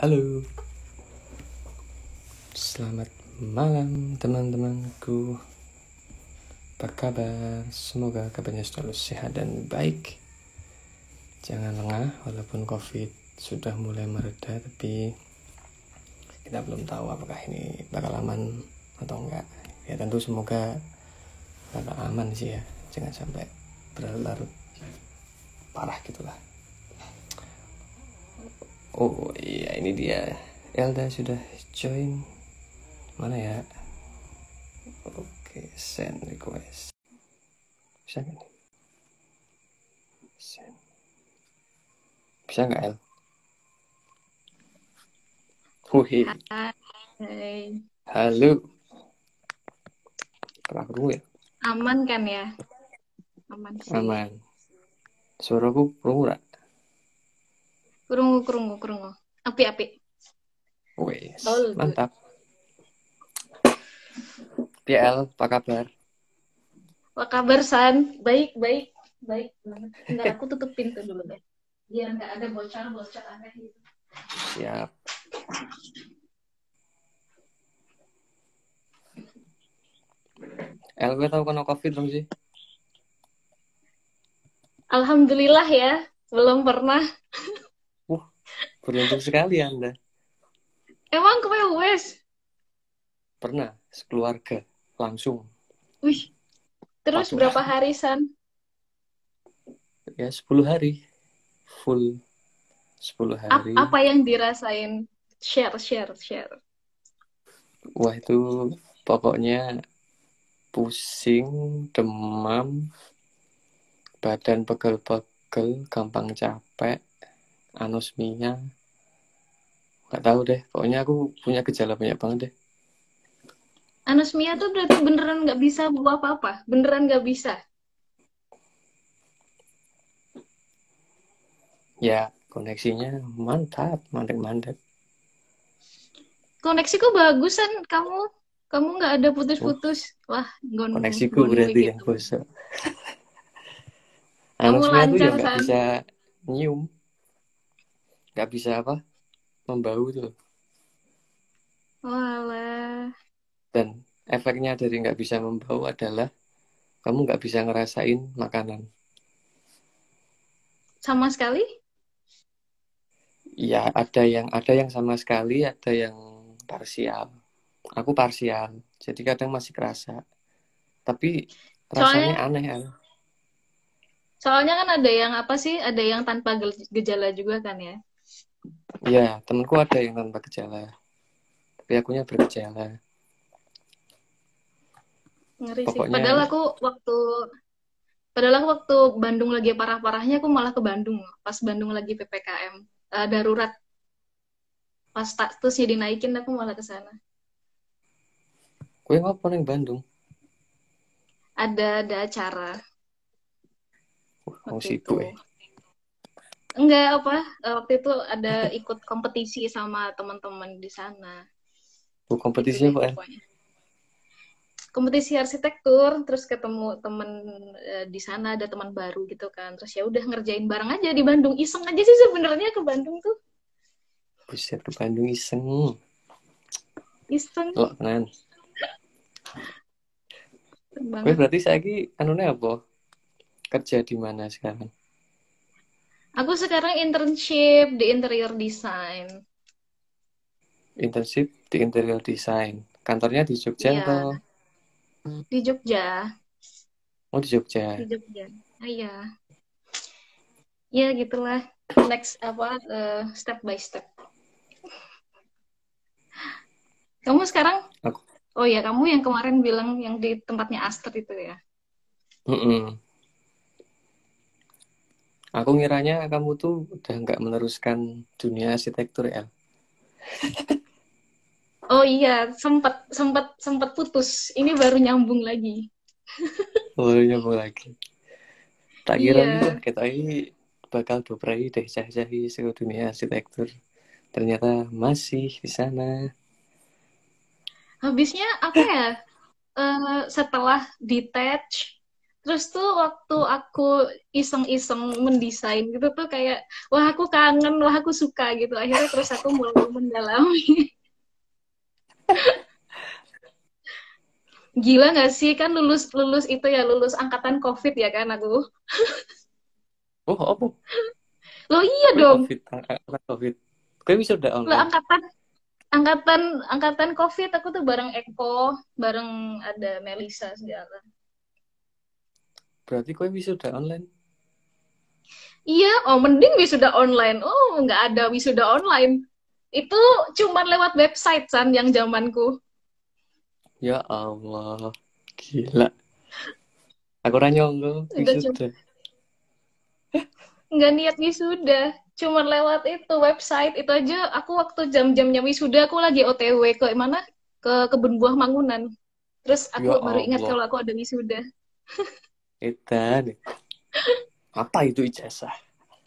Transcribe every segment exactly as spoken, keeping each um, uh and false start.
Halo, selamat malam teman-temanku. Apa kabar? Semoga kabarnya selalu sehat dan baik. Jangan lengah, walaupun COVID sudah mulai mereda, tapi kita belum tahu apakah ini bakal aman atau enggak. Ya tentu semoga bakal aman sih ya, jangan sampai berlarut parah gitulah. Oh iya, ini dia, Elda sudah join. Mana ya? Oke, send request. Bisa nggak nih? Send. Bisa nggak, El? Wih, Hai. halo. Kerak dulu ya? Aman kan ya? Aman sih. Aman. Suaraku perlu nggak? Kurungu, kurungu, kurungu. Api-api. Wes, All good. mantap. P L, apa kabar? Apa kabar, San? Baik, baik. Baik banget. Bentar, aku tutup pintu dulu deh. Biar nggak ada bocor-bocor aneh gitu. Siap. El, gue tau kena COVID belum sih? Alhamdulillah ya. Belum pernah. Wah, beruntung sekali Anda. Emang ke Wes? Pernah, sekeluarga, langsung. Wih. Terus Waduh, berapa hari, San? ya sepuluh hari. Full sepuluh Ap- hari. apa yang dirasain? Share, share, share. Wah, itu pokoknya pusing, demam, badan pegel-pegel, gampang capek, anosmia. Gak tahu deh, pokoknya aku punya gejala banyak banget deh. Anosmia tuh berarti beneran nggak bisa buat apa-apa? Beneran nggak bisa? Ya, koneksinya mantap, mantap-mantap. Koneksiku bagusan kamu. Kamu nggak ada Wah, putus-putus. Wah, gon koneksiku gonmu berarti yang gitu. bosok. Kamu Anosmia tuh ya lancar, nggak San. bisa nyium, nggak bisa apa, membau tuh. Walah. Dan efeknya dari nggak bisa membau adalah kamu nggak bisa ngerasain makanan. Sama sekali? Ya, ada yang ada yang sama sekali, ada yang parsial. Aku parsial, jadi kadang masih kerasa. Tapi rasanya Soalnya, aneh ya. soalnya kan ada yang apa sih? Ada yang tanpa gel- gejala juga kan ya? Ya, temenku ada yang tanpa gejala, tapi akunya bergejala. Ngeri sih. Pokoknya Padahal aku waktu Padahal aku waktu Bandung lagi parah-parahnya, aku malah ke Bandung. Pas Bandung lagi P P K M eh, darurat. Pas statusnya dinaikin, aku malah ke sana. gue ngopo neng Bandung. Ada ada acara Wah, kamu waktu itu. sibuk ya. Enggak apa, eh, waktu itu ada ikut kompetisi sama teman-teman di sana. Bu, Gitu kompetisinya deh apa ya? pokoknya. Kompetisi arsitektur, terus ketemu temen eh, di sana, ada teman baru gitu kan. Terus ya udah ngerjain bareng aja di Bandung. Iseng aja sih sebenarnya ke Bandung tuh. Buset, ke Bandung iseng. Iseng Lo tenan. Gue banget. berarti saya anune apa? Kerja di mana sekarang? Aku sekarang internship di interior design. Internship di interior design. Kantornya di Jogja Iya, atau? di Jogja. Oh, di Jogja. Di Jogja. Ah, iya. Ya gitulah. Next apa eh, step by step. Kamu sekarang Aku. Oh ya, kamu yang kemarin bilang yang di tempatnya Aster itu ya. Mm-mm. Aku ngiranya kamu tuh udah nggak meneruskan dunia arsitektur ya. Oh iya, sempat sempat sempat putus. Ini baru nyambung lagi. Baru nyambung lagi. Tak kira nih, Iya. wah kita ini bakal berbrai deh cah-cahi seluruh dunia arsitektur. Ternyata masih di sana. Habisnya apa ya? Eh, setelah detach, Terus tuh waktu aku iseng-iseng mendesain gitu tuh kayak, wah aku kangen, wah aku suka gitu. Akhirnya terus aku mulai mendalami. Gila nggak sih kan lulus lulus itu ya lulus angkatan COVID ya kan aku. Oh, apa? Loh iya Kowe dong. COVID, angkatan COVID. Kowe bisa udah Lah online. angkatan angkatan angkatan COVID aku tuh bareng Eko, bareng ada Melisa segala. Berarti kowe bisa udah online. Iya, oh mending wisuda online. Oh, nggak ada wisuda online. Itu cuman lewat website San yang zamanku. Ya Allah, gila. Aku ora nyonggo Udah cuma wisuda. nggak niat wisuda. Cuman lewat itu website itu aja. Aku waktu jam-jamnya wisuda aku lagi O T W ke mana? Ke kebun buah Mangunan. Terus aku Ya baru ingat Allah, kalau aku ada wisuda. edan. Apa itu ijazah?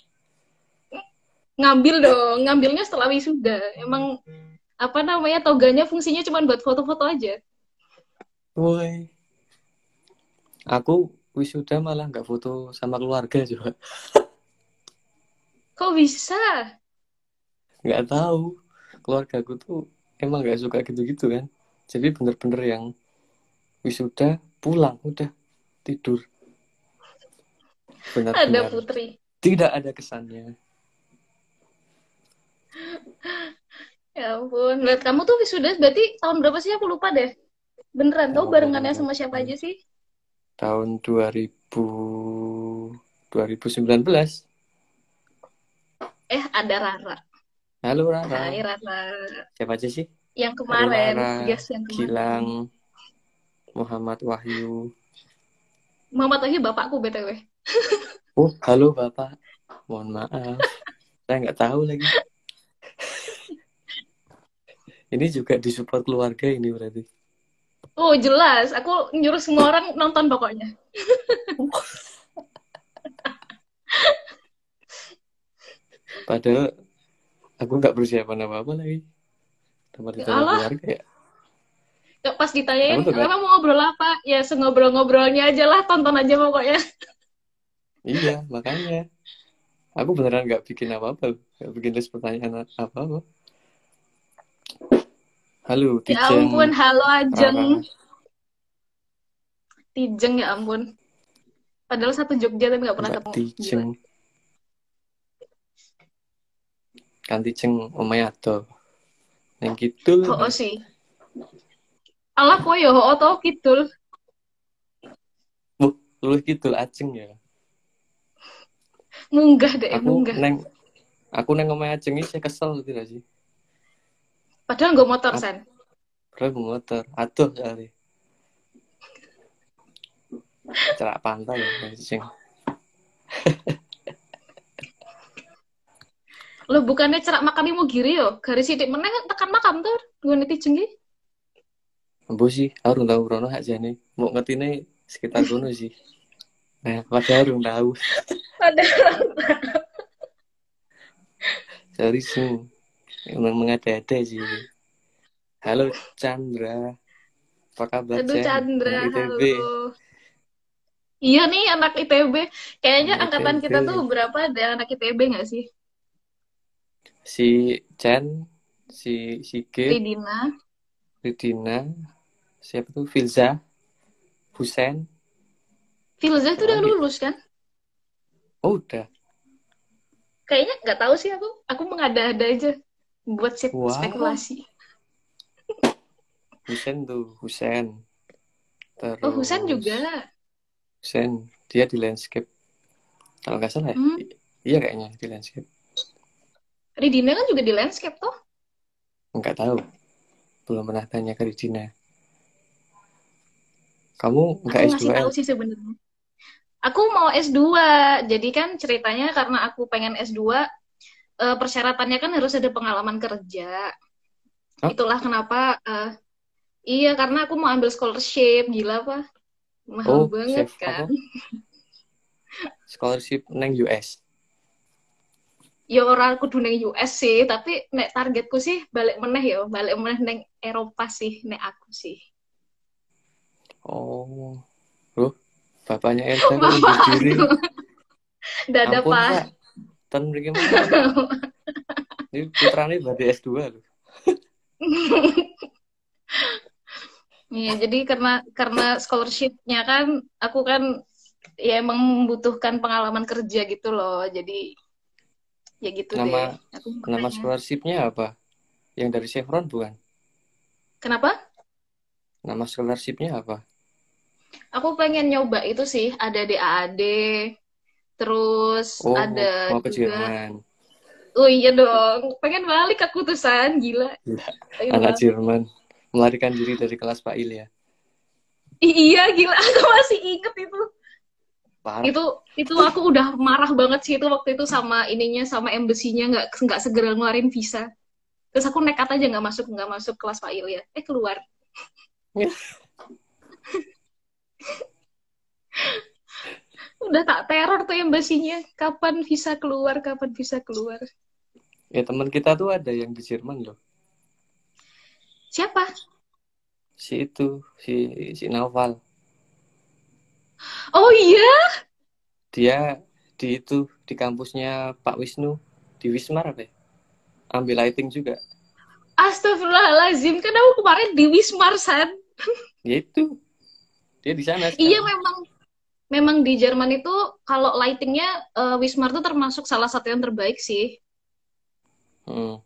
Ngambil dong, ngambilnya setelah wisuda. Emang apa namanya toganya fungsinya cuma buat foto-foto aja. Woi, aku wisuda malah nggak foto sama keluarga juga. Kok bisa? Nggak tahu. Keluarga aku tuh emang nggak suka gitu-gitu kan. Jadi bener-bener yang wisuda pulang udah tidur. Ada Benar-benar Putri. tidak ada kesannya. Ya ampun. Lihat kamu tuh wisuda berarti tahun berapa sih? Aku lupa deh. Beneran, kamu barengannya Tahun sama siapa aja sih? tahun dua ribu dua ribu sembilan belas. Eh, ada Rara. Halo Rara. Hai Rara. Siapa aja sih? Yang Halo kemarin, Rara, guys yang kemarin. Gilang, Muhammad Wahyu. Muhammad lagi bapakku B T W. Oh, halo Bapak. Mohon maaf. Saya nggak tahu lagi. Ini juga disupport keluarga ini berarti. Oh, jelas. Aku nyuruh semua orang nonton pokoknya. Padahal aku nggak persiapan apa-apa lagi. Tempat Ya ditanya Allah, keluarga ya. pas Aku ditanyain, tuh nggak. emang mau ngobrol apa? Ya, sengobrol-ngobrolnya aja lah, tonton aja pokoknya. Iya, makanya. Aku beneran nggak bikin apa-apa. Nggak bikin list pertanyaan apa-apa. Halo, Ya Tijeng, ampun, halo Ajeng. Rara. Tijeng, ya ampun. Padahal satu Jogja tapi nggak pernah Mbak ketemu. Gila. Tijeng. Kan Tijeng omae ado. Yang gitu Oh, sih. Alah, kok ya, oh, tau kidul. Bu, lu gitu Aceng ya. Munggah deh, Aku munggah. neng aku neng omae Aceng ini saya kesel tidak sih? Padahal nggak motor, Apa? San. Padahal motor. Aduh kali. Cerak pantai ya, Aceng. Lo bukannya cerak makan mau giri yo? Garis sidik meneh tekan makam tuh. Gue nanti jenggi. Ambo sih, aku urung tahu rono aja nih. Mau ngertine sekitar kono sih. Nah, padahal urung tahu. Padahal. Sorry sih. Emang mengada-ada sih. Halo Chandra. Apa kabar Aduh, Chen? Chandra, Anak I T B. halo. Iya nih, anak I T B. Kayaknya Anak angkatan I T B. kita tuh berapa ada anak I T B nggak sih? Si Chen, si Sigit, Ridina. Ridina, siapa tuh? Filza, Husen, Filzah tuh siapa udah lagi? lulus kan? Oh udah. Kayaknya nggak tahu sih aku. Aku mengada-ada aja buat Wah, spekulasi. Husen tuh, Husen. Oh, Husan Terus juga. Husen, dia di landscape. Kalau nggak salah ya? Hmm. I- iya kayaknya di landscape. Ridina kan juga di landscape toh? Nggak tahu, belum pernah tanya ke Ridina. Kamu Aku nggak ngasih tahu S dua L? sih sebenarnya. Aku mau S dua. Jadi kan ceritanya karena aku pengen S dua, eh, persyaratannya kan harus ada pengalaman kerja. Hah? Itulah kenapa eh, iya karena aku mau ambil scholarship. Gila apa? Mahal Oh, banget save kan. apa? Scholarship neng U S. Ya orang kudu neng U S sih, tapi nek targetku sih balik meneh ya, balik meneh neng Eropa sih nek aku sih. Oh, loh. Bapaknya Elsa kok undur diri. Bapakku. Dada Ampun, Pak. Pak. Ten mriki mawon. Ini putrane badhe S dua loh. Iya, jadi karena karena scholarship-nya kan aku kan ya emang membutuhkan pengalaman kerja gitu loh. Jadi ya gitu deh. Nama Aku nama makanya. scholarship-nya apa? Yang dari Chevron bukan? Kenapa? Nama scholarship-nya apa? Aku pengen nyoba itu sih, ada D A A D, terus ada Oh, mau ke juga, Jerman. oh iya dong, pengen balik aku tuh San, gila, Gila, pengen anak banget. Jerman melarikan diri dari kelas Pak Il ya. Ih, iya gila, aku masih inget itu. Parah. Itu itu aku udah marah banget sih itu waktu itu sama ininya sama embassy-nya nggak nggak segera ngeluarin visa. Terus aku nekat aja nggak masuk nggak masuk kelas Pak Il ya. Eh keluar. Udah tak teror tuh embassy-nya. Kapan visa keluar? Kapan visa keluar? Ya teman kita tuh ada yang di Jerman loh. Siapa? Si itu, si si Naval. Oh iya, Dia di itu di kampusnya Pak Wisnu di Wismar apa ya? Ambil lighting juga. astagfirullahalazim. Kan aku kemarin di Wismar San. Ya itu, dia di sana Iya sekarang. memang memang di Jerman itu kalau lightingnya uh, Wismar tuh termasuk salah satu yang terbaik sih. Hmm.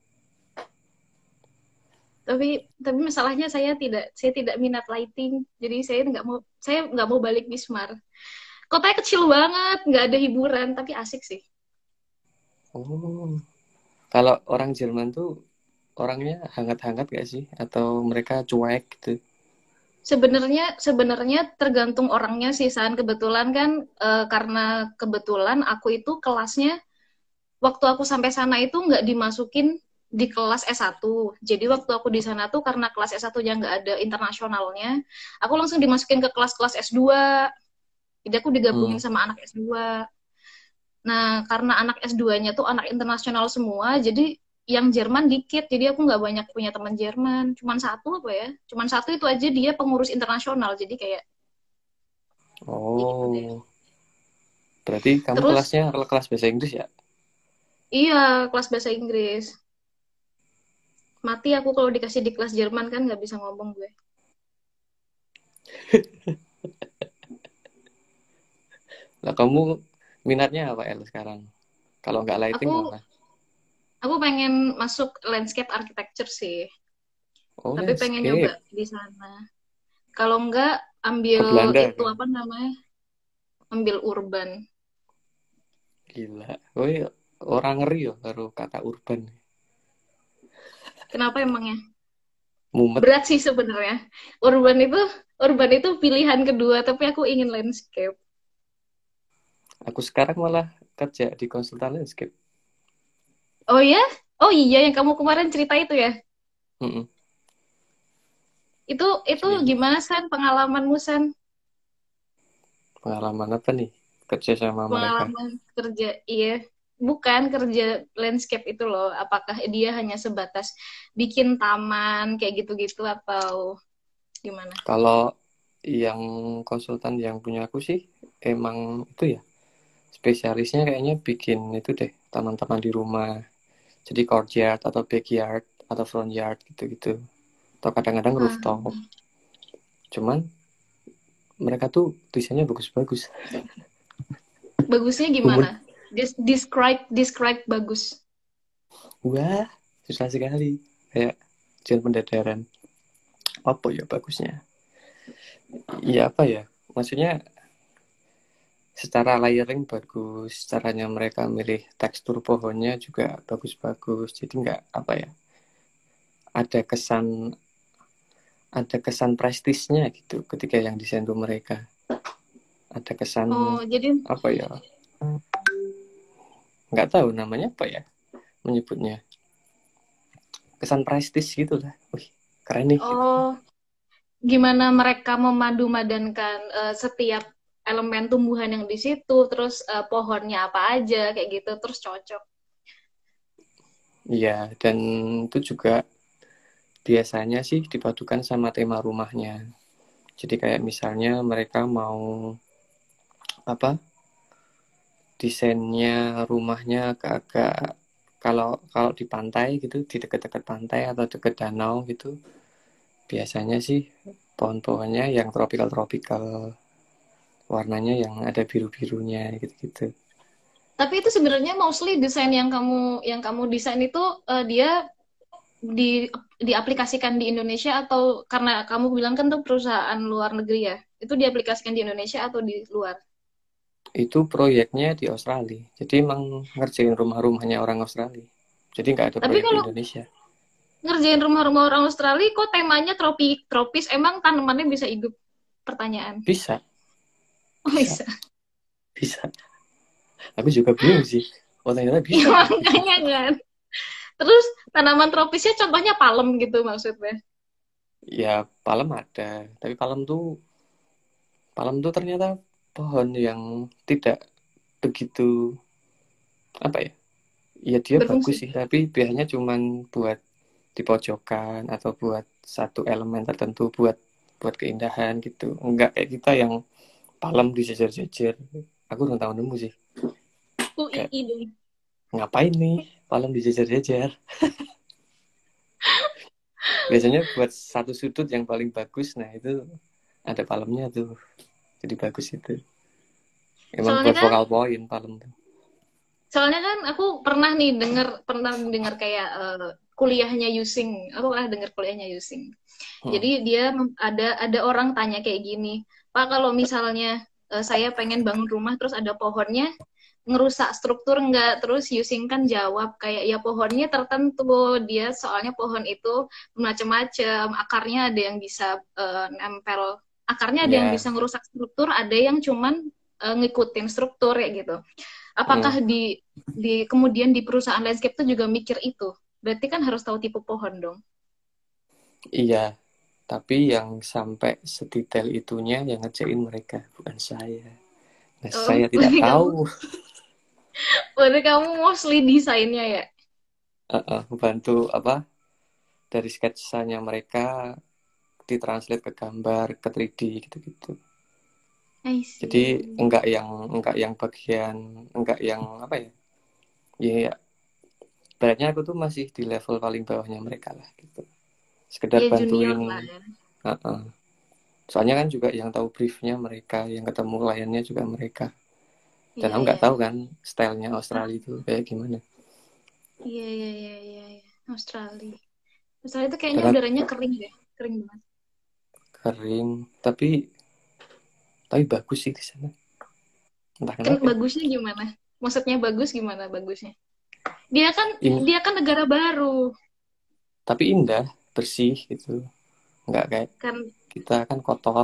Tapi tapi masalahnya saya tidak saya tidak minat lighting. Jadi saya nggak mau saya nggak mau balik Wismar. Kotanya kecil banget, nggak ada hiburan, tapi asik sih. Oh, kalau orang Jerman tuh orangnya hangat-hangat gak sih? Atau mereka cuek gitu? Sebenarnya sebenarnya tergantung orangnya sih San. Kebetulan kan uh, karena kebetulan aku itu kelasnya waktu aku sampai sana itu nggak dimasukin di kelas S satu. Jadi waktu aku di sana tuh karena kelas S satu-nya nggak ada internasionalnya, aku langsung dimasukin ke kelas-kelas S dua. Jadi aku digabungin Hmm. sama anak S dua. Nah, karena anak S dua-nya tuh anak internasional semua, jadi yang Jerman dikit. Jadi aku nggak banyak punya teman Jerman. Cuman satu apa ya? Cuman satu itu aja dia pengurus internasional. Jadi kayak ya gitu deh. Oh, berarti kamu Terus kelasnya kelas bahasa Inggris ya? iya, kelas bahasa Inggris. Mati aku kalau dikasih di kelas Jerman kan nggak bisa ngomong gue. Lah kamu minatnya apa El sekarang? Kalau nggak lighting Aku apa? aku pengen masuk landscape architecture sih, Oh, tapi pengen nyoba landscape. di sana. Kalau enggak Ke ambil Belanda itu kan? apa namanya? Ambil urban. Gila. Oh iya, orang ngeri ya baru kata urban. Kenapa emangnya? Mumet. Berat sih sebenarnya. Urban itu urban itu pilihan kedua, tapi aku ingin landscape. Aku sekarang malah kerja di konsultan landscape. Oh ya? Oh iya yang kamu kemarin cerita itu ya? Mm-mm. Itu itu Jadi gimana San pengalamanmu San? pengalaman apa nih kerja sama mereka? Pengalaman kerja iya. Bukan kerja landscape itu loh. Apakah dia hanya sebatas bikin taman kayak gitu-gitu atau gimana? Kalau yang konsultan yang punya aku sih emang itu ya spesialisnya kayaknya bikin itu deh taman-taman di rumah. Jadi courtyard atau backyard atau front yard gitu-gitu. Atau kadang-kadang rooftop. Hmm. Cuman mereka tuh desainnya bagus-bagus. Bagusnya Umur, gimana? Des- describe describe bagus. wah, susah sekali. Kayak jalan pendadaran. Apa ya bagusnya? Iya apa ya? Maksudnya secara layering bagus, caranya mereka milih tekstur pohonnya juga bagus-bagus. Jadi nggak apa ya? Ada kesan ada kesan prestisnya gitu ketika yang desain tuh mereka. Ada kesan Oh, jadi apa ya? Nggak tahu namanya apa ya menyebutnya. Kesan prestis gitu lah. Wih, keren nih gitu. oh, gimana mereka memadu-madankan uh, setiap elemen tumbuhan yang di situ, terus uh, pohonnya apa aja kayak gitu, terus cocok. Iya, dan itu juga biasanya sih dipadukan sama tema rumahnya. Jadi kayak misalnya mereka mau apa desainnya rumahnya agak-agak, kalau kalau di pantai gitu, di dekat-dekat pantai atau dekat danau gitu, biasanya sih pohon-pohonnya yang tropikal-tropikal, warnanya yang ada biru-birunya gitu-gitu. Tapi itu sebenarnya mostly desain yang kamu yang kamu desain itu uh, dia di diaplikasikan di Indonesia atau karena kamu bilang kan tuh perusahaan luar negeri ya? Itu diaplikasikan di Indonesia atau di luar? Itu proyeknya di Australia, jadi emang ngerjain rumah-rumahnya orang Australia, jadi nggak ada Tapi proyek di kalau Indonesia. ngerjain rumah-rumah orang Australia kok temanya tropik tropis, emang tanamannya bisa hidup? Pertanyaan. Bisa, Oh bisa, bisa. bisa. Aku juga bingung sih. Oh ternyata Ya bisa ya gitu. makanya kan. Terus tanaman tropisnya contohnya palem gitu maksudnya. Ya palem ada, tapi palem tuh palem tuh ternyata pohon yang tidak begitu, apa ya? Ya dia bagus Berfungsi. sih, tapi biasanya cuman buat di pojokan atau buat satu elemen tertentu, buat buat keindahan gitu. Enggak kayak kita yang palem dijejer-jejer. Aku belum tahu nemu sih. U I Kayak I dong. ngapain nih palem dijejer-jejer? Biasanya buat satu sudut yang paling bagus, nah itu ada palemnya tuh. Jadi bagus itu. Emang Soalnya buat kan vokal point palem tuh. soalnya kan aku pernah nih denger pernah dengar kayak uh, kuliahnya Using. Aku pernah dengar kuliahnya Using. Hmm. Jadi dia ada ada orang tanya kayak gini, Pak, kalau misalnya uh, saya pengen bangun rumah terus ada pohonnya, ngerusak struktur nggak? Terus Using kan jawab kayak ya pohonnya tertentu, dia soalnya pohon itu macam-macam, akarnya ada yang bisa uh, nempel, akarnya ada yang Ya. bisa ngerusak struktur, ada yang cuman uh, ngikutin struktur ya gitu. Hmm. Apakah di di kemudian di perusahaan landscape itu juga mikir itu? Berarti kan harus tahu tipe pohon dong. Iya. Tapi yang sampai sedetail itunya yang ngerjain mereka, bukan saya. Nah, Oh, saya tidak berarti kamu tahu. berarti kamu mostly desainnya ya? Uh-uh, bantu apa dari sketsanya mereka ditranslate ke gambar, ke tiga D gitu-gitu. I Jadi see. enggak yang enggak yang bagian enggak yang apa ya? Ya, ya beratnya aku tuh masih di level paling bawahnya mereka lah gitu. Sekedar Ya junior bantuin. lah ya. Uh-uh. Soalnya kan juga yang tahu briefnya mereka, yang ketemu kliennya juga mereka. Dan Iya, aku iya, nggak tahu iya. kan stylenya Ah, Australia itu kayak gimana. iya, iya, iya, iya, iya. Australia. Australia itu kayaknya Karena udaranya kering deh. Kering banget. kering, tapi tapi bagus sih di sana. Entah Kan kenapa ya. bagusnya gimana? Maksudnya bagus gimana bagusnya? Dia kan In, dia kan negara baru. tapi indah, bersih gitu. Nggak kayak Kan kita kan kotor.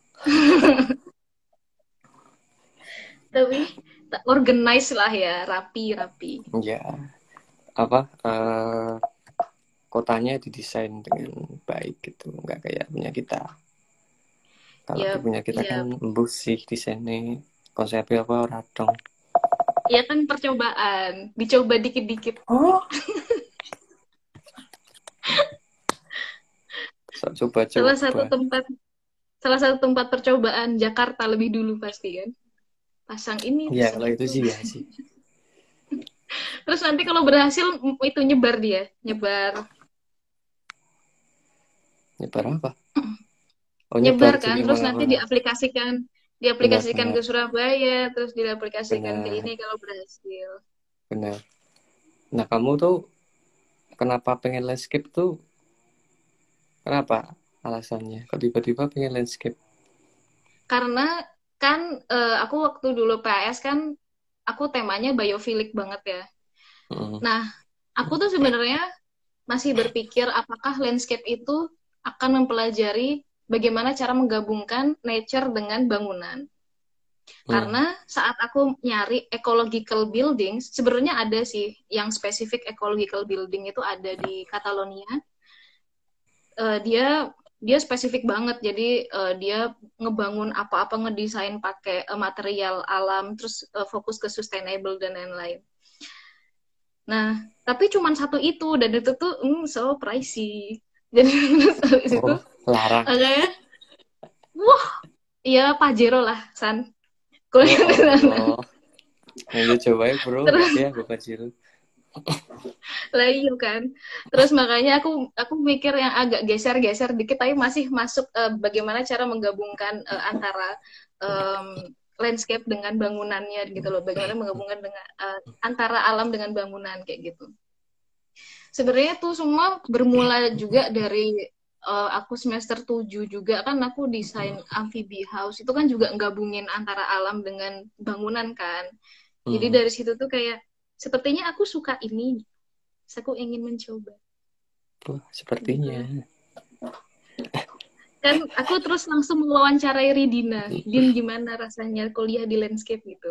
tapi organize lah ya, rapi-rapi. Ya, apa eh, kotanya didesain dengan baik gitu. Nggak kayak punya kita. Kalau di Ya, punya kita kan ya, embus sih desainnya. Konsepnya apa radong. ya kan percobaan. Dicoba dikit-dikit. Oh, so, Salah satu coba-coba. tempat salah satu tempat percobaan Jakarta lebih dulu pasti kan. Pasang ini, Ya pasang kalau itu itu. sih ya sih. Terus nanti kalau berhasil itu nyebar dia, nyebar Nyebar apa? Oh nyebar nyebar kan, jadi terus nanti mana-mana. diaplikasikan diaplikasikan ke Benar-benar. Surabaya, terus diaplikasikan ke Benar. ini kalau berhasil. Benar. Nah kamu tuh kenapa pengen landscape tuh? Kenapa alasannya? Kok tiba-tiba pengen landscape? Karena kan uh, aku waktu dulu P A S kan aku temanya biofilik banget ya. Mm. Nah, aku tuh sebenarnya masih berpikir apakah landscape itu akan mempelajari bagaimana cara menggabungkan nature dengan bangunan. Mm. Karena saat aku nyari ecological building, sebenarnya ada sih yang spesifik ecological building itu ada di Catalonia. Uh, dia dia spesifik banget, jadi uh, dia ngebangun apa-apa ngedesain pakai uh, material alam, terus uh, fokus ke sustainable dan lain-lain. Nah, tapi cuma satu itu dan itu tuh mm, so pricey. Jadi habis itu Oh larang. kayak wah, iya Pajero lah, San. kuliah Ya di sana. Allah. Ayo coba ya bro, Terus berarti ya gue kecil. lah iya kan. Terus makanya aku aku mikir yang agak geser-geser dikit tapi masih masuk eh, bagaimana cara menggabungkan eh, antara em, landscape dengan bangunannya gitu loh. Bagaimana menggabungkan dengan eh, antara alam dengan bangunan kayak gitu. Sebenarnya tuh semua bermula juga dari eh, aku semester tujuh juga kan aku desain amphibi house. Itu kan juga gabungin antara alam dengan bangunan kan. Jadi Hmm. dari situ tuh kayak sepertinya aku suka ini. Terus aku ingin mencoba Wah, gitu. sepertinya. Kan aku terus langsung mewawancarai Ridina. Din gimana rasanya kuliah di landscape gitu.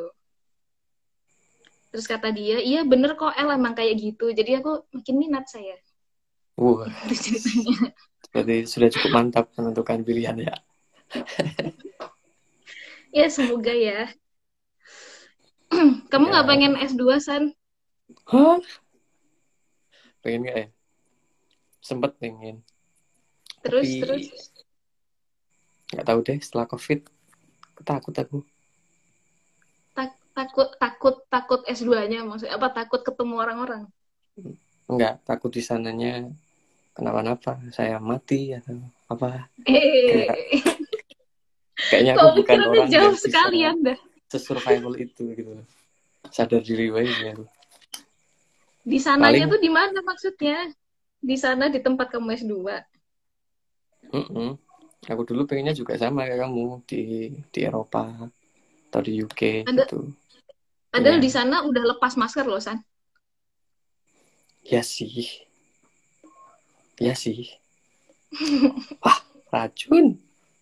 Terus kata dia, iya bener kok El emang kayak gitu. Jadi aku makin minat saya. Wah, Itu ceritanya. berarti sudah cukup mantap menentukan pilihan ya. Ya semoga ya. Kamu nggak Ya, pengen S dua, San? hah? Pengen nggak ya? Sempet pengen. Tapi Terus, terus. nggak tahu deh setelah COVID. Takut aku. Tak, takut, takut, takut S dua-nya maksudnya. Apa takut ketemu orang-orang? Nggak, takut di sananya kenapa-napa. Saya mati atau apa. Kayak, Eh, kayaknya aku kok bukan pikirannya orang yang jauh bisa sekali Anda? sesurvival itu gitu. Sadar diri gue ya. Di sananya Paling tuh di mana maksudnya? Di sana di tempat kamu S dua. mm-mm. Aku dulu pengennya juga sama kayak kamu di di Eropa atau di U K Ada, gitu. padahal Punya di sana udah lepas masker loh, San. ya sih, ya sih. Wah, racun.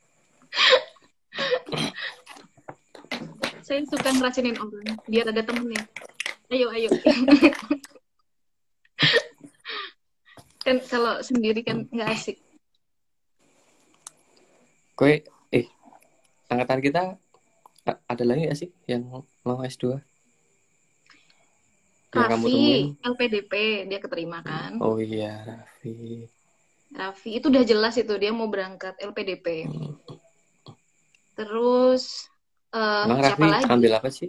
Saya suka ngeracunin orang, biar ada temennya. Ayo, ayo. Kan kalau sendiri kan nggak asik. Gue eh angkatan kita ada lagi gak sih yang mau S dua yang kamu Raffi, temuin? L P D P, dia keterima kan. Oh iya, Raffi. Raffi, itu udah jelas itu, dia mau berangkat L P D P. Hmm. Terus, uh, Emang siapa Raffi lagi? ambil apa sih?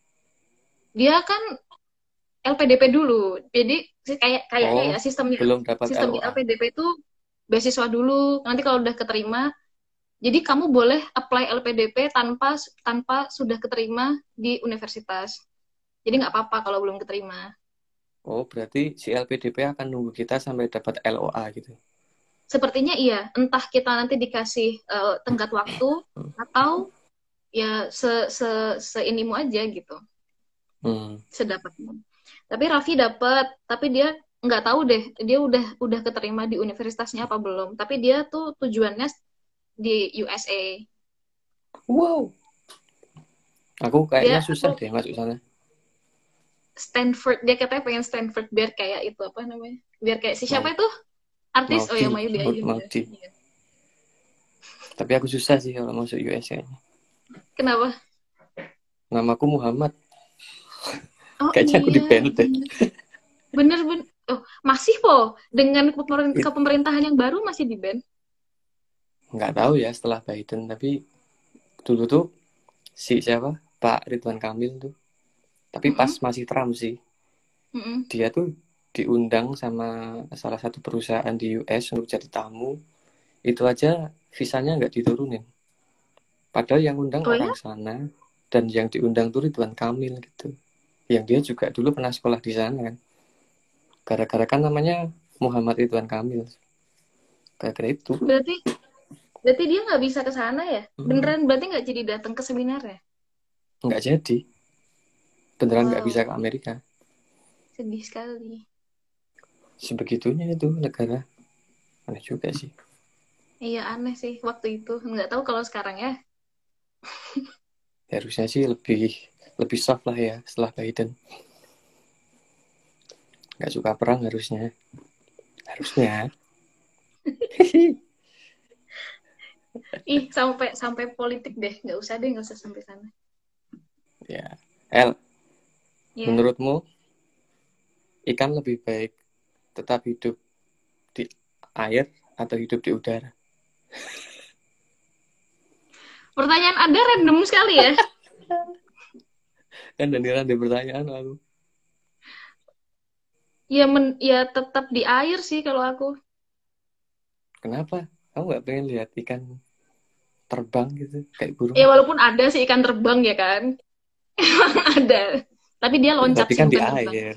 Dia kan L P D P dulu. Jadi kayak kayaknya Oh, ya sistemnya belum dapat sistemnya L O A. L P D P itu beasiswa dulu. Nanti kalau udah keterima, jadi kamu boleh apply L P D P tanpa tanpa sudah keterima di universitas. Jadi nggak apa-apa kalau belum keterima. Oh, berarti si L P D P akan nunggu kita sampai dapat L O A gitu. Sepertinya iya. Entah kita nanti dikasih uh, tenggat waktu atau ya se se seinimu aja gitu, Hmm. sedapatmu. Tapi Raffi dapat, tapi dia nggak tahu deh, dia udah udah keterima di universitasnya apa belum. Tapi dia tuh tujuannya di U S A. Wow, aku kayaknya Dia susah aku deh masuk sana. Stanford, dia katanya pengen Stanford biar kayak itu apa namanya? Biar kayak si Mau siapa itu? Artis, mau oh ya di Mayu Diayun mau ya. di. Iya. Tapi aku susah sih kalau masuk U S kayaknya. Kenapa? Namaku Muhammad. Oh Kayaknya aku di iya, ban deh. bener bener. bener. Oh, masih po dengan It, kepemerintahan yang baru masih di ban. nggak tahu ya setelah Biden, tapi dulu tuh si siapa Pak Ridwan Kamil tuh, tapi Mm pas -mm, masih Trump sih, mm -mm. dia tuh diundang sama salah satu perusahaan di U S untuk jadi tamu, itu aja visanya nggak diturunin, padahal yang undang Oh ya? orang sana dan yang diundang tuh Ridwan Kamil gitu, yang dia juga dulu pernah sekolah di sana kan, gara-gara kan namanya Muhammad Ridwan Kamil, gara-gara itu. Berarti berarti dia nggak bisa ke sana ya? hmm, Beneran berarti nggak jadi datang ke seminarnya? nggak jadi, beneran nggak bisa Wow, ke Amerika. sedih sekali. Sebegitunya itu negara, aneh juga sih. Iya aneh sih waktu itu. Nggak tahu kalau sekarang ya. Harusnya sih lebih lebih soft lah ya setelah Biden. Nggak suka perang harusnya. Harusnya. Ih sampai sampai politik deh. Nggak usah deh, nggak usah sampai sana. Ya. El, Ya. menurutmu ikan lebih baik tetap hidup di air atau hidup di udara? Pertanyaan Anda random sekali ya. Kan Danira ada pertanyaan aku. Ya men, ya tetap di air sih kalau aku. Kenapa? Kamu nggak pengen lihat ikan terbang gitu kayak Ya burung? walaupun ada sih ikan terbang ya kan. Ada. Tapi dia Ya, loncat tapi sih kan di bukan terbang. air.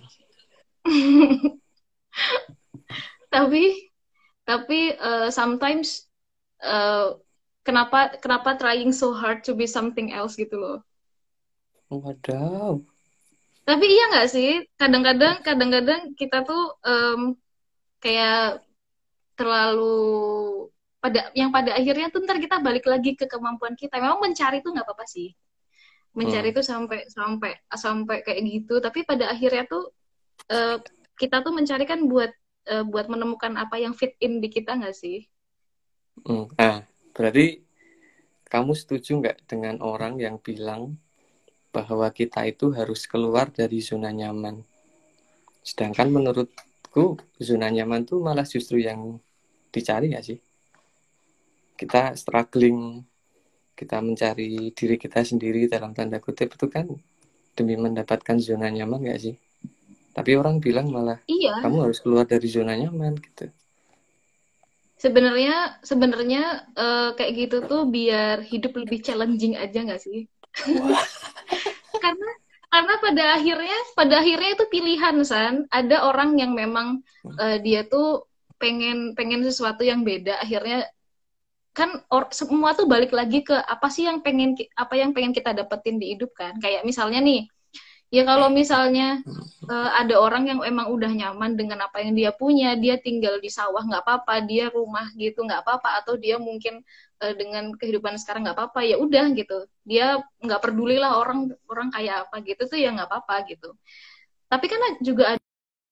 Tapi tapi uh, sometimes uh, kenapa kenapa trying so hard to be something else gitu loh. Wadaw. Tapi iya nggak sih? Kadang-kadang kadang-kadang kita tuh em, kayak terlalu pada yang pada akhirnya tuh ntar kita balik lagi ke kemampuan kita. Memang mencari tuh nggak apa-apa sih. Mencari Hmm. tuh sampai sampai sampai kayak gitu. Tapi pada akhirnya tuh eh, kita tuh mencari kan buat eh, buat menemukan apa yang fit in di kita nggak sih? Hmm. Nah, berarti kamu setuju nggak dengan orang yang bilang bahwa kita itu harus keluar dari zona nyaman? Sedangkan menurutku zona nyaman tuh malah justru yang dicari nggak sih? Kita struggling, kita mencari diri kita sendiri dalam tanda kutip itu kan demi mendapatkan zona nyaman nggak sih? Tapi orang bilang malah Iya, kamu harus keluar dari zona nyaman gitu. sebenarnya sebenarnya eh, kayak gitu tuh biar hidup lebih challenging aja nggak sih? Wah. Karena karena pada akhirnya pada akhirnya itu pilihan San. Ada orang yang memang eh, dia tuh pengen pengen sesuatu yang beda. Akhirnya kan or, semua tuh balik lagi ke apa sih yang pengen ki- apa yang pengen kita dapetin di hidup kan. Kayak misalnya nih, ya kalau misalnya eh, ada orang yang emang udah nyaman dengan apa yang dia punya, dia tinggal di sawah nggak apa-apa, dia rumah gitu nggak apa-apa, atau dia mungkin eh, dengan kehidupan sekarang nggak apa-apa, ya udah gitu. Dia nggak peduli lah orang orang kayak apa gitu tuh ya nggak apa-apa gitu. Tapi kan juga ada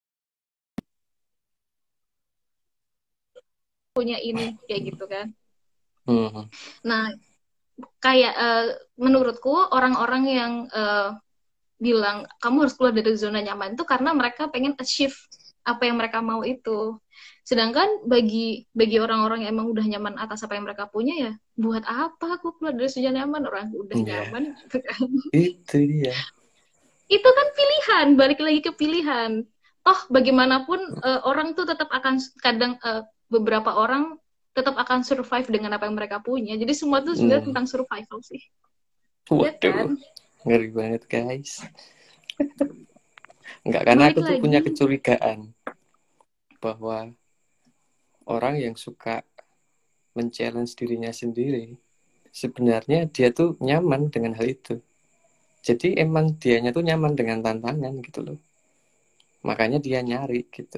punya ini kayak gitu kan. Hmm. Nah, kayak eh, menurutku orang-orang yang eh, bilang kamu harus keluar dari zona nyaman itu karena mereka pengen achieve apa yang mereka mau itu. Sedangkan bagi bagi orang-orang yang emang udah nyaman atas apa yang mereka punya ya, buat apa aku keluar dari zona nyaman, orang udah Ya, nyaman gitu kan. itu dia. Itu kan pilihan, balik lagi ke pilihan. Toh bagaimanapun uh, orang tuh tetap akan kadang uh, beberapa orang tetap akan survive dengan apa yang mereka punya. Jadi semua tuh sebenarnya Hmm. tentang survival sih. Ya Waduh, kan? ngeri banget guys. Enggak, karena Balik aku tuh punya lagi. kecurigaan bahwa orang yang suka men-challenge dirinya sendiri, sebenarnya dia tuh nyaman dengan hal itu. Jadi emang dianya tuh nyaman dengan tantangan gitu loh. Makanya dia nyari gitu.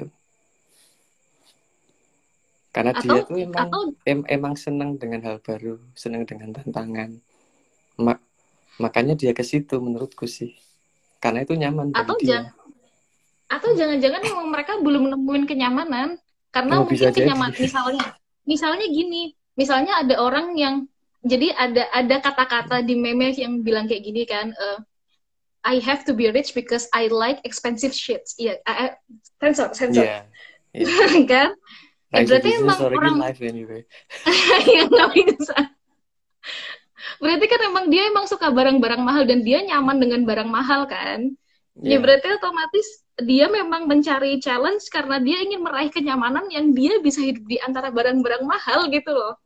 Karena dia Atau tuh emang atau em, emang senang dengan hal baru, senang dengan tantangan. Ma- makanya dia ke situ menurutku sih. Karena itu nyaman bagi atau dia. jangan atau jangan-jangan memang mereka belum nemuin kenyamanan karena Oh, bisa mungkin jadi. kenyaman misalnya misalnya gini misalnya ada orang yang jadi ada ada kata-kata di meme yang bilang kayak gini kan uh, I have to be rich because I like expensive shits iya yeah, sensor sensor Iya, iya. kan ya Rise berarti business emang story orang life anyway. yang nggak bisa berarti kan emang dia emang suka barang-barang mahal dan dia nyaman dengan barang mahal kan. Ya Iya. berarti otomatis dia memang mencari challenge karena dia ingin meraih kenyamanan yang dia bisa hidup di antara barang-barang mahal gitu loh.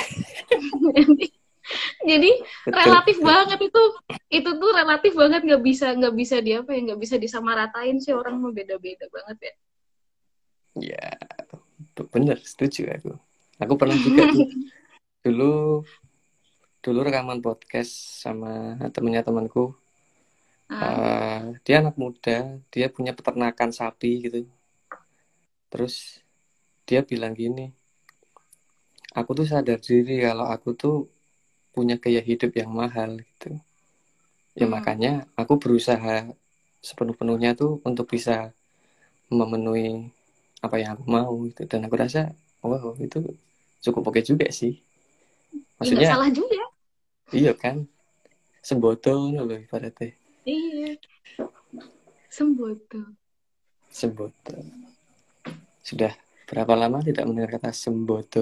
Jadi Betul, relatif betul. banget itu itu tuh relatif banget nggak bisa nggak bisa di apa ya nggak bisa disamaratain sih orang mau beda-beda banget ya. Iya, bener, setuju aku. Aku pernah juga tuh dulu dulu rekaman podcast sama temennya temanku. Nah, Uh, dia anak muda, dia punya peternakan sapi gitu. Terus dia bilang gini, aku tuh sadar diri kalau aku tuh punya gaya hidup yang mahal gitu. Ya hmm. makanya aku berusaha sepenuh-penuhnya tuh untuk bisa memenuhi apa yang aku mau gitu. Dan aku rasa, wow itu cukup oke juga sih. Ya nggak Maksudnya, salah juga. iya kan, sembodo loh ibaratnya. Iya, sembodo. Sembodo. Sudah berapa lama tidak mendengar kata sembodo?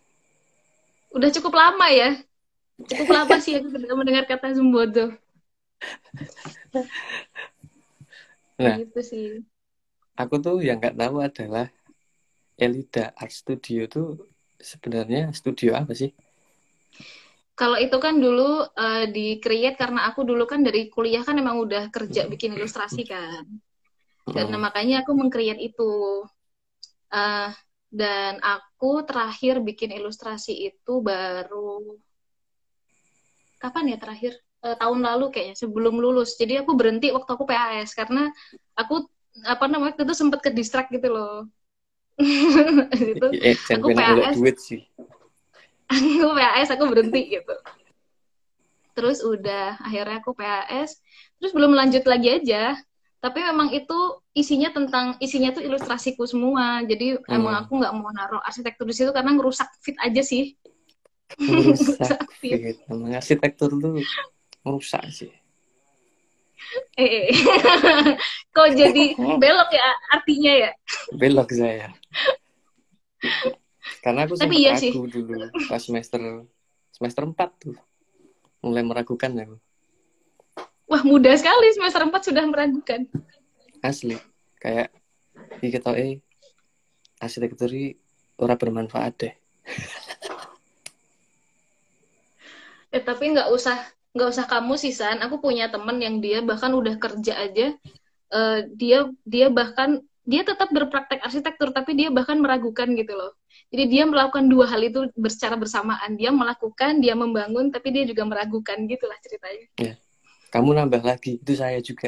Udah cukup lama ya. Cukup lama sih aku tidak mendengar kata sembodo. Nah, Gitu sih. aku tuh yang nggak tahu adalah Elida Art Studio tuh sebenarnya studio apa sih? Kalau itu kan dulu uh, di create karena aku dulu kan dari kuliah kan emang udah kerja bikin ilustrasi kan. Dan nah, Mm. makanya aku meng-create itu. Uh, dan aku terakhir bikin ilustrasi itu baru kapan ya terakhir? Eh, tahun lalu kayaknya sebelum lulus. Jadi aku berhenti waktu aku P A S karena aku apa namanya itu sempat ke distract gitu loh. Itu Eh, jangan aku penak ngelok P A S, duit sih. aku P A S aku berhenti gitu. Terus udah akhirnya aku P A S, terus belum lanjut lagi aja. Tapi memang itu isinya tentang isinya tuh ilustrasiku semua. Jadi emang Hmm. aku nggak mau naruh arsitektur di situ karena ngerusak fit aja sih. Merusak Ngerusak fit. fit. Memang arsitektur tuh merusak sih. Eh, kok jadi belok ya artinya ya? Belok saya. Karena aku Tapi sempat iya sih. ragu dulu pas semester semester empat tuh. Mulai meragukan aku. Wah, mudah sekali semester empat sudah meragukan. Asli. Kayak kita eh arsitektur ini ora bermanfaat deh. Eh, tapi nggak usah nggak usah kamu sih San. Aku punya temen yang dia bahkan udah kerja aja. eh, dia dia bahkan dia tetap berpraktek arsitektur, tapi dia bahkan meragukan gitu loh. Jadi dia melakukan dua hal itu secara bersamaan. Dia melakukan, dia membangun, tapi dia juga meragukan gitulah ceritanya. Ya. Kamu nambah lagi. Itu saya juga.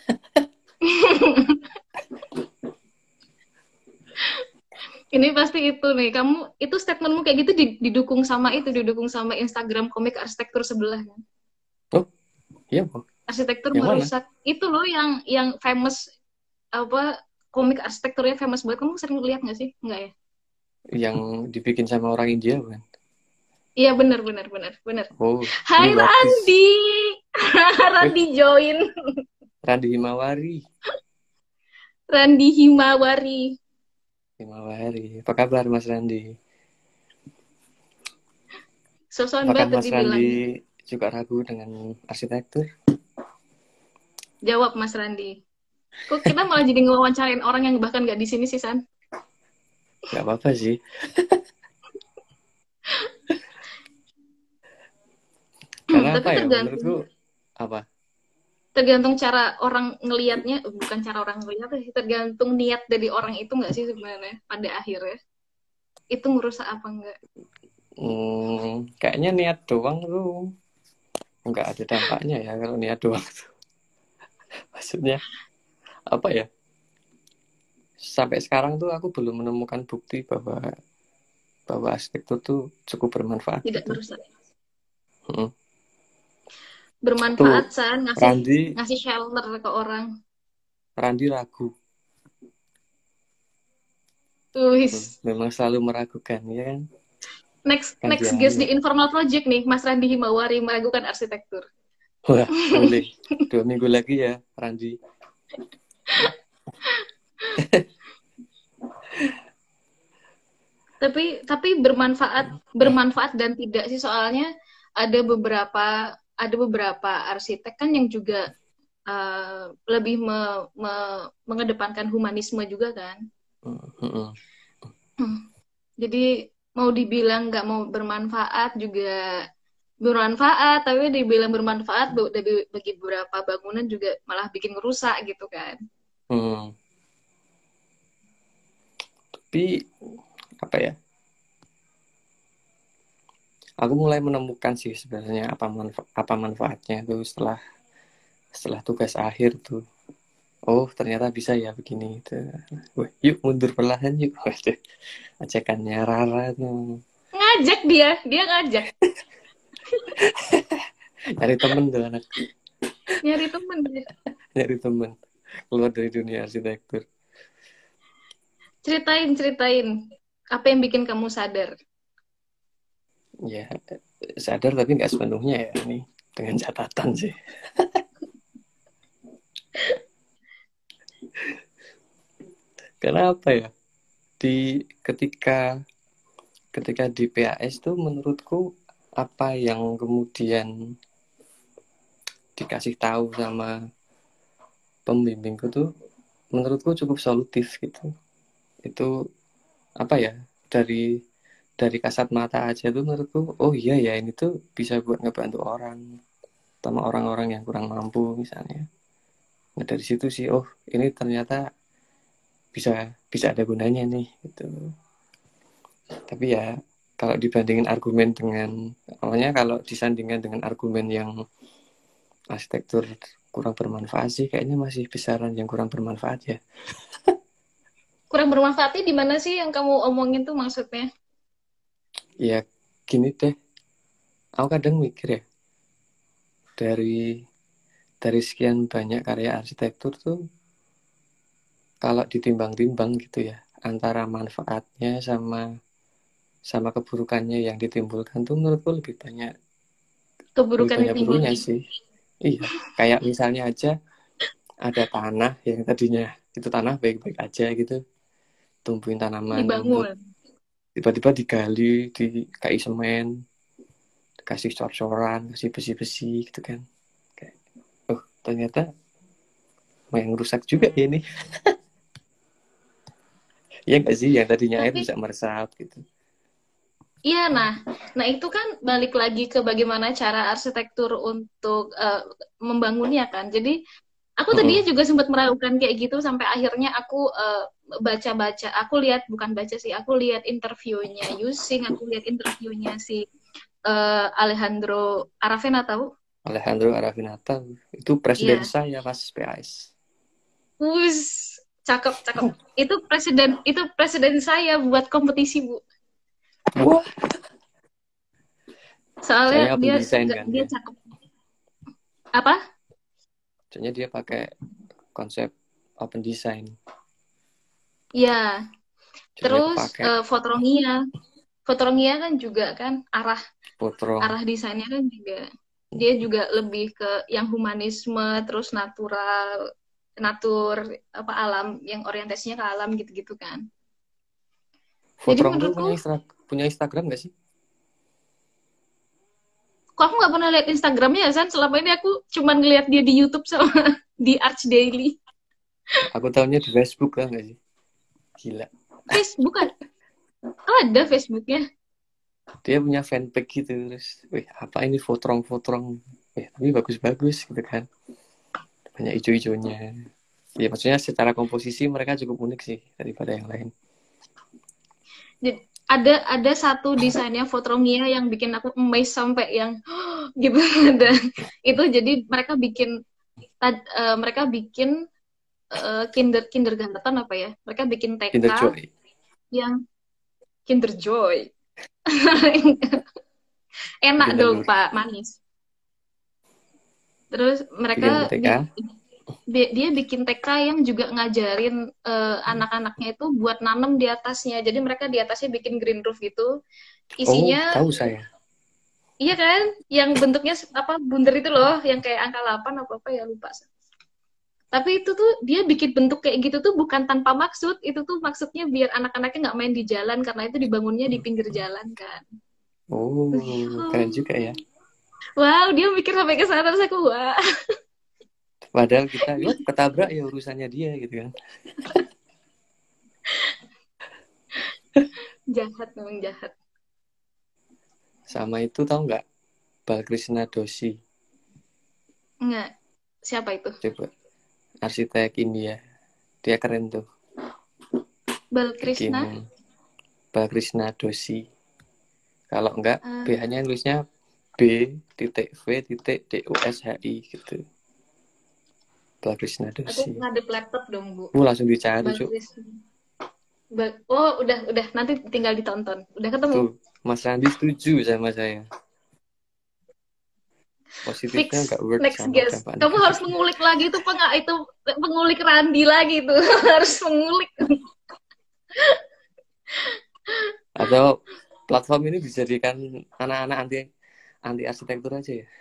Ini pasti itu nih. Kamu itu statementmu kayak gitu didukung sama itu, didukung sama Instagram komik arsitektur sebelah kan. Oh, iya, Bu. Arsitektur Yang mana? merusak itu loh yang yang famous apa komik arsitekturnya famous banget. Kamu sering lihat nggak sih? Nggak ya? Yang dibikin sama orang India, bukan? Iya benar benar benar benar. Oh, Hai ini bagus. Randi, Wih, Randi join, Randi Himawari. Randi Himawari. Himawari. Apa kabar, Mas Randi? Sosokan Apakah banget Mas dibilang. Randi juga ragu dengan arsitektur? Jawab Mas Randi. Kok kita malah jadi ngewawancarain orang yang bahkan nggak di sini sih San? Gak apa-apa sih. Karena Tapi apa ya? tergantung Menurutku apa? tergantung cara orang ngelihatnya, bukan cara orang ngelihat, tergantung niat dari orang itu nggak sih sebenarnya pada akhirnya itu ngerusak apa enggak. Hmm, kayaknya niat doang tuh nggak ada dampaknya ya kalau niat doang tuh. Maksudnya apa ya? Sampai sekarang tuh aku belum menemukan bukti bahwa bahwa arsitektur tuh cukup bermanfaat Tidak gitu. merusak, Hmm. Tuh bermanfaat San, ngasih Randi ngasih shelter ke orang. Randi ragu. Hmm, Wis, memang selalu meragukan ya kan? next Kan next dia guest hanya di Informal Project nih Mas Randi Himawari meragukan arsitektur. wah boleh dua minggu lagi ya Randi. tapi tapi bermanfaat bermanfaat dan tidak sih soalnya ada beberapa ada beberapa arsitek kan yang juga uh, lebih me, me, mengedepankan humanisme juga kan. Hmm, hmm, Hmm. Jadi mau dibilang nggak mau bermanfaat juga bermanfaat, tapi dibilang bermanfaat bagi, bagi beberapa bangunan juga malah bikin rusak gitu kan. hmm. Tapi apa ya? Aku mulai menemukan sih sebenarnya apa manfa- apa manfaatnya tuh setelah setelah tugas akhir tuh. Oh ternyata bisa ya begini tuh. Wah, yuk mundur perlahan yuk. Waduh, ajakannya Rara tuh. Ngajak dia, dia ngajak Nyari temen tuh anak. nyari temen dia. Nyari temen. Keluar dari dunia arsitektur. Ceritain, ceritain. Apa yang bikin kamu sadar? Ya sadar tapi nggak sepenuhnya ya ini. Dengan catatan sih. Karena apa ya? Di ketika ketika di P A S tuh menurutku apa yang kemudian dikasih tahu sama pembimbingku tuh menurutku cukup solutif gitu. Itu apa ya, dari dari kasat mata aja tuh menurutku, oh iya ya ini tuh bisa buat ngebantu orang, sama orang-orang yang kurang mampu misalnya. Nah dari situ sih, oh ini ternyata bisa bisa ada gunanya nih gitu. Tapi ya kalau dibandingin argumen dengan, awalnya kalau disandingkan dengan argumen yang arsitektur kurang bermanfaat sih, kayaknya masih besaran yang kurang bermanfaat ya. Kurang bermanfaatnya di mana sih yang kamu omongin tuh maksudnya? Ya gini deh, aku kadang mikir ya, dari dari sekian banyak karya arsitektur tuh, kalau ditimbang-timbang gitu ya, antara manfaatnya sama sama keburukannya yang ditimbulkan tuh menurutku lebih banyak lebih Keburukan banyak ditimbulkan. burunya sih. Iya, kayak misalnya aja ada tanah yang tadinya itu tanah baik-baik aja gitu, tumbuhin tanaman, rumput, Dibangun. tiba-tiba digali, dikasih semen, kasih cor-coran, kasih besi-besi gitu kan. Kayak, oh ternyata main rusak juga ya ini. Iya nggak sih, yang tadinya air Tapi bisa meresap gitu. iya, nah, nah itu kan balik lagi ke bagaimana cara arsitektur untuk uh, membangunnya kan. Jadi aku tadinya Mm-mm. juga sempat meragukan kayak gitu sampai akhirnya aku uh, baca-baca, aku lihat bukan baca sih, aku lihat interviewnya Yusing, aku lihat interviewnya si uh, Alejandro Aravena tahu? Alejandro Aravena itu presiden Iya, saya pas P A S. wus, cakep, cakep. Itu presiden, itu presiden saya buat kompetisi bu. Wah, Soalnya soalnya open dia design nggak kan dia ya. cakep. Apa? Soalnya dia pakai konsep open design. Iya. Jadinya Terus kepake uh, Fotorongia, Fotorongia kan juga kan arah potrong. arah desainnya kan juga dia juga lebih ke yang humanisme, terus natural, natur apa alam, yang orientasinya ke alam gitu-gitu kan. Jadi Potrong tuh punya menurutku, Insta- punya Instagram nggak sih? kok aku nggak pernah lihat Instagramnya ya San? Selama ini aku cuma ngeliat dia di YouTube sama di Arch Daily. Aku tahunya di Facebook lah nggak sih? Gila. Facebook kan? Oh, ada Facebooknya. Dia punya fanpage gitu terus, wih apa ini fotrong-fotrong. Eh tapi bagus-bagus gitu kan. Banyak ijo-ijonya. Ya maksudnya secara komposisi mereka cukup unik sih daripada yang lain. Jadi, ada ada satu desainnya Fotorongia yang bikin aku amazed sampai yang gitu. Dan itu jadi mereka bikin uh, mereka bikin uh, kinder kindergarten apa ya? Mereka bikin T K Kinder Joy. yang Kinder Joy. Enak Kinder dong Joy. Pak, manis. Terus Bikin mereka T K. bi dia bikin T K yang juga ngajarin uh, anak-anaknya itu buat nanam di atasnya. Jadi mereka di atasnya bikin green roof gitu. Oh Isinya, tahu saya. iya kan? Yang bentuknya apa bundar itu loh, yang kayak angka delapan apa apa ya lupa. Tapi itu tuh dia bikin bentuk kayak gitu tuh bukan tanpa maksud. Itu tuh maksudnya biar anak-anaknya nggak main di jalan karena itu dibangunnya di pinggir jalan kan. Oh keren juga ya. Wow, dia mikir sampai ke sana terus aku wah. Padahal kita yuk ketabrak ya urusannya dia gitu kan. Jahat memang jahat. Sama itu tahu nggak, Balkrishna Doshi? Enggak. Siapa itu? Coba, arsitek India. Dia keren tuh. Balkrishna. Bikin Balkrishna Doshi. Kalau enggak, Uh, B-nya tulisnya B titik V titik D O S H I gitu. Balkrishna aku Doshi. ngadep laptop dong, Bu. Lu langsung dicari, Cuk. Balkrishna. Bal oh, udah, udah. Nanti tinggal ditonton. Udah ketemu. Tuh, Mas Randi setuju sama saya. Positifnya Fix nggak work next sama guest. dampak Kamu harus negatifnya. mengulik lagi itu peng itu mengulik Randi lagi tuh. Harus mengulik. Atau platform ini dijadikan anak-anak anti anti arsitektur aja ya.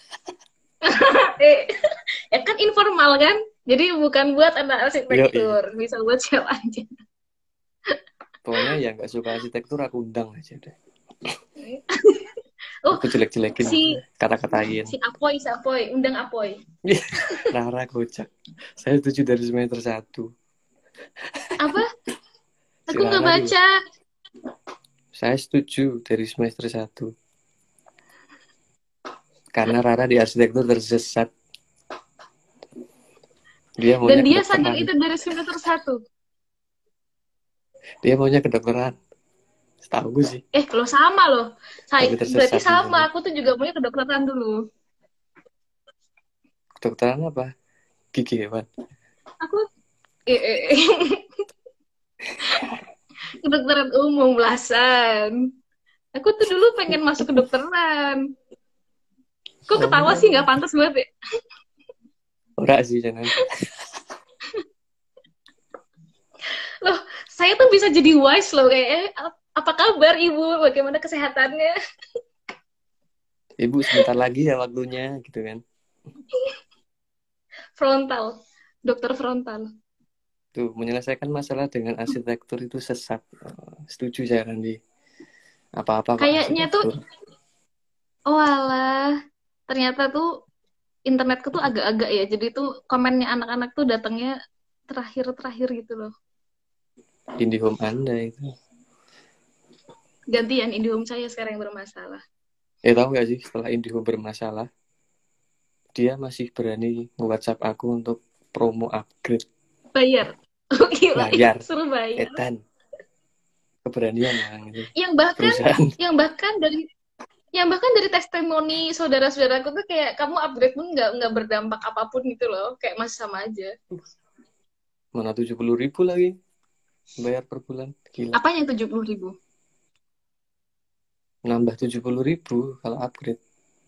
eh, ya kan informal kan? Jadi bukan buat anak Yoi. arsitektur, bisa buat siapa aja. Pokoknya yang nggak suka arsitektur aku undang aja deh. Oh, Aku jelek-jelekin, si kata-katain. si Apoy, si Apoy, undang Apoy. Rara kocak. Saya setuju dari semester satu. Apa? Si Aku nggak Rara tuh, baca. saya setuju dari semester satu. Karena Rara di arsitektur tersesat. Dia Dan maunya dia sadar kedokteran. itu dari semester satu. Dia maunya kedokteran. Setahu gue sih. Eh, kalau sama loh. Saya Tapi berarti tersesat di sama. sini. Aku tuh juga punya kedokteran dulu. Kedokteran apa? Gigi hewan. Aku eh, eh, eh. kedokteran umum belasan. Aku tuh dulu pengen masuk kedokteran. Kok ketawa sih, Oh, nggak pantas banget ya? enggak sih jangan. Loh, saya tuh bisa jadi wise loh kayak eh, apa kabar ibu? Bagaimana kesehatannya? Ibu sebentar lagi ya waktunya gitu kan. Frontal, dokter frontal. Tuh, menyelesaikan masalah dengan arsitektur itu sesat. Oh, setuju saya Randi. Apa-apa kok Kayaknya tuh, arsitektur. oh alah, ternyata tuh internetku tuh agak-agak ya. Jadi tuh komennya anak-anak tuh datangnya terakhir-terakhir gitu loh. IndiHome Anda itu. Gantian IndiHome saya sekarang yang bermasalah. Ya tahu nggak sih setelah IndiHome bermasalah, dia masih berani nge-WhatsApp aku untuk promo upgrade. Bayar. Oh gila, Bayar. suruh bayar. Edan. Keberanian orang itu. Yang bahkan, Perusahaan. yang bahkan dari yang bahkan dari testimoni saudara-saudaraku tuh kayak kamu upgrade pun nggak nggak berdampak apapun gitu loh, kayak masih sama aja. Mana tujuh puluh ribu lagi bayar per bulan. Gila. Apa yang tujuh puluh ribu? Nambah tujuh puluh ribu kalau upgrade.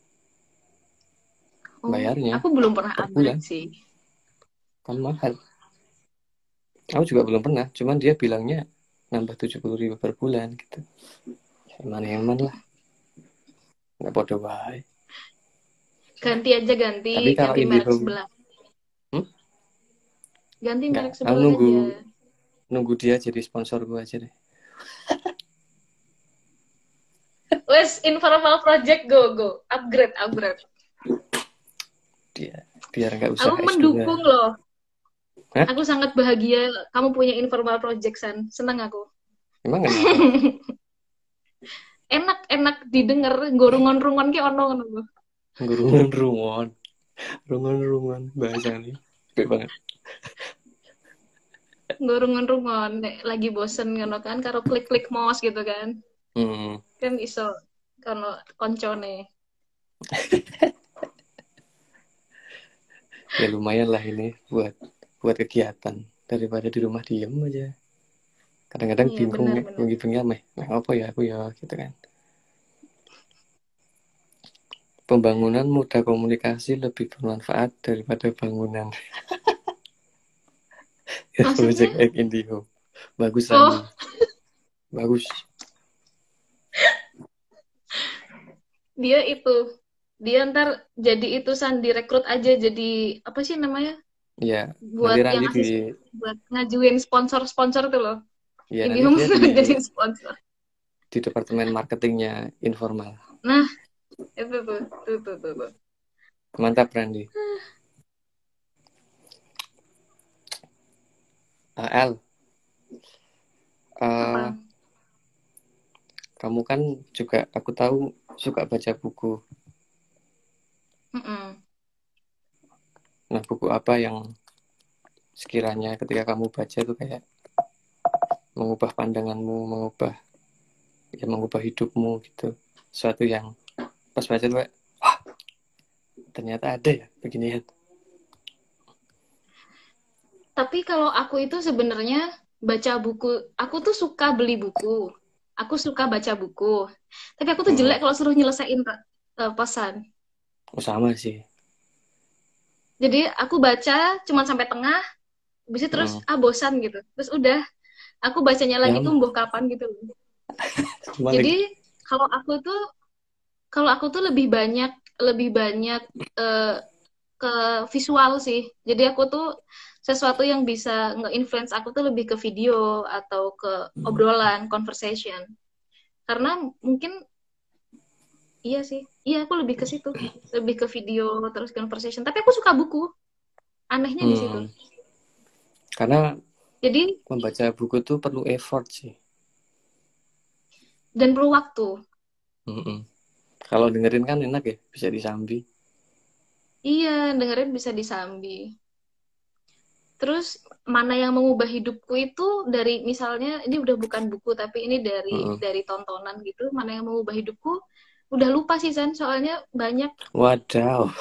Oh, Bayarnya aku belum pernah per bulan. upgrade sih. Kan mahal. Aku juga belum pernah. Cuman dia bilangnya nambah tujuh puluh ribu per bulan gitu. Eman-eman lah. Nggak bodoh baik. Ganti aja, ganti Tapi kalau ganti merek IndiHome, sebelah. hmm? Ganti Nggak. merek Aku sebelah nunggu aja. nunggu dia jadi sponsor gue aja deh. Wes, informal project, go go upgrade upgrade. Dia biar nggak usah Aku S dua. mendukung loh. Hah? Aku sangat bahagia kamu punya informal project, San. Senang aku. Emang kenapa? Enak enak didengar, gorungan-rungon ki ono ngono. Rungun-rungun. Rungun-rungun. Bahasa nih. Baik banget. Gorungan-rungon lagi bosen ngono kan karo klik-klik mouse gitu kan. Hmm. Kan iso kono koncone. Ya lumayan lah ini buat buat kegiatan daripada di rumah diem aja. Kadang-kadang Iya bingung ya, benar-benar. bengi-bengi meh, nah apa ya aku ya gitu kan. Pembangunan mudah komunikasi lebih bermanfaat daripada bangunan. Maksudnya? Project X Indigo. Bagus Oh, Randi. Bagus. dia itu dia ntar jadi itu San direkrut aja jadi apa sih namanya? Ya, nanti Buat yang Randi di ngasih buat ngajuin sponsor-sponsor tuh loh. ya nanti IndiHome dia di jadi sponsor. di departemen marketingnya informal. Nah, itu tuh, tuh, tuh, tuh, tuh. Mantap Randi. A L. Apa? Uh, kamu kan juga aku tahu suka baca buku. Mm-mm. Nah, buku apa yang sekiranya ketika kamu baca tuh kayak mengubah pandanganmu, mengubah ya mengubah hidupmu gitu. Suatu yang pas baca tuh kayak, wah, ternyata ada ya beginian. Tapi kalau aku itu sebenarnya baca buku, aku tuh suka beli buku. Aku suka baca buku. Tapi aku tuh Hmm. jelek kalau suruh nyelesain uh, pesan. Oh, sama sih. Jadi aku baca cuma sampai tengah, habis itu terus Hmm. ah bosan gitu. Terus udah, aku bacanya lagi Ya, tuh mbuh kapan gitu. Jadi kalau aku tuh kalau aku tuh lebih banyak lebih banyak uh, ke visual sih. Jadi aku tuh sesuatu yang bisa nge-influence aku tuh lebih ke video atau ke obrolan, conversation. Karena mungkin Iya sih, iya aku lebih ke situ, lebih ke video terus conversation. Tapi aku suka buku, anehnya di situ. Hmm, karena Jadi membaca buku tuh perlu effort sih. dan perlu waktu. Mm-mm. Kalau dengerin kan enak ya, bisa disambi. Iya, dengerin bisa disambi. Terus mana yang mengubah hidupku itu dari misalnya ini udah bukan buku tapi ini dari Mm-mm. dari tontonan gitu. Mana yang mengubah hidupku udah lupa sih San, soalnya banyak. Wadaw.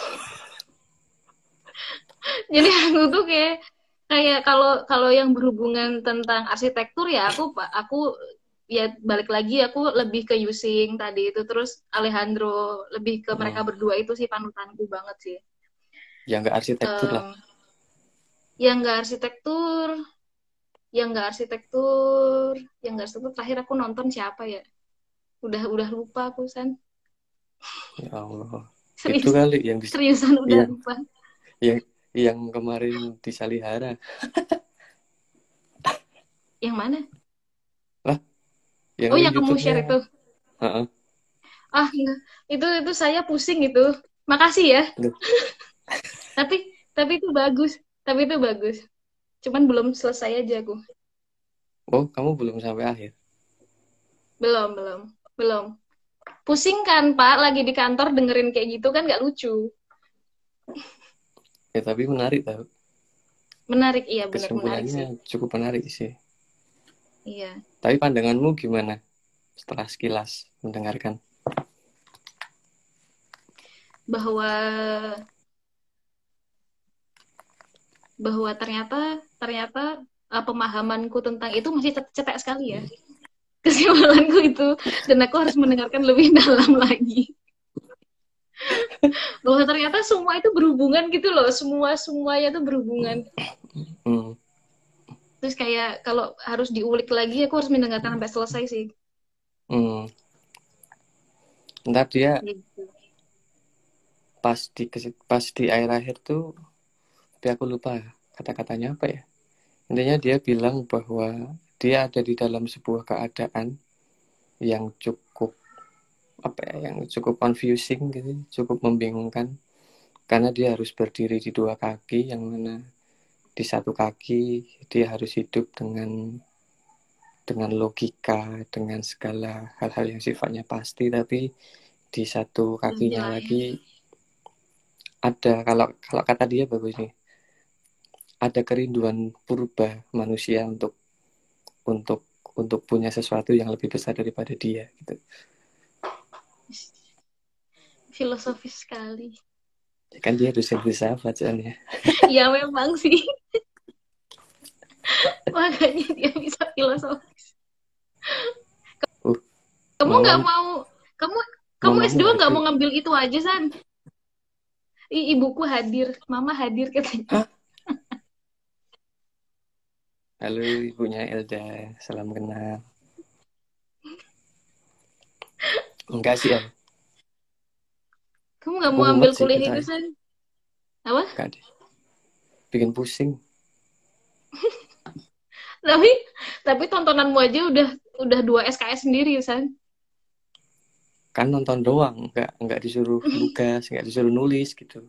Jadi aku tuh kayak kayak kalau kalau yang berhubungan tentang arsitektur ya aku aku ya balik lagi aku lebih ke using tadi itu terus Alejandro lebih ke mereka Mm. berdua itu sih panutanku banget sih. Ya nggak arsitektur lah. Um, yang enggak arsitektur, yang enggak arsitektur, yang enggak arsitektur terakhir aku nonton siapa ya? Udah udah lupa aku San. Ya Allah. Itu Serius, kali yang dis seriusan udah yang lupa. yang yang kemarin di Salihara. Yang mana? Lah, yang Oh, yang kamu YouTube-nya. share itu. Heeh. Ah, enggak. Itu itu saya pusing itu. Makasih ya. Loh. Tapi tapi itu bagus. Tapi itu bagus. Cuman belum selesai aja aku. Oh, kamu belum sampai akhir. Belum, belum. Belum. Pusing kan, Pak, lagi di kantor dengerin kayak gitu kan nggak lucu. Ya tapi menarik tau. Menarik, iya benar menarik Kesimpulannya sih. cukup menarik sih. Iya. Tapi pandanganmu gimana setelah sekilas mendengarkan? Bahwa bahwa ternyata ternyata uh, pemahamanku tentang itu masih cetek sekali ya. Kesimpulanku itu dan aku harus mendengarkan lebih dalam lagi. Bahwa ternyata semua itu berhubungan gitu loh, semua semuanya itu berhubungan. Hmm. Terus kayak kalau harus diulik lagi aku harus mendengarkan sampai selesai sih. Hmm. Ntar dia Gitu. pas di pas di akhir-akhir tuh, tapi aku lupa kata-katanya apa ya. Intinya dia bilang bahwa dia ada di dalam sebuah keadaan yang cukup apa ya, yang cukup confusing gitu, cukup membingungkan karena dia harus berdiri di dua kaki, yang mana di satu kaki dia harus hidup dengan dengan logika, dengan segala hal-hal yang sifatnya pasti, tapi di satu Sisi kakinya lain. lagi ada, kalau kalau kata dia bagus nih, ada kerinduan purba manusia untuk untuk untuk punya sesuatu yang lebih besar daripada dia gitu. Filosofis sekali. Ya kan dia dosen filsafat soalnya. Ya memang sih. Makanya dia bisa filosofis. Uh, Kamu nggak mama mau, kamu kamu S mamamu dua nggak mau ada. ngambil itu aja, San? I, ibuku hadir, mama hadir katanya. Hah? Halo ibunya Elda, salam kenal. Enggak sih El, Kamu nggak aku mau mumet ngambil sih kuliah kita. itu, San? Apa? Enggak deh, bikin pusing. Tapi tapi tontonanmu aja udah udah dua S K S sendiri, San. Kan nonton doang, enggak enggak disuruh nugas, enggak disuruh nulis gitu.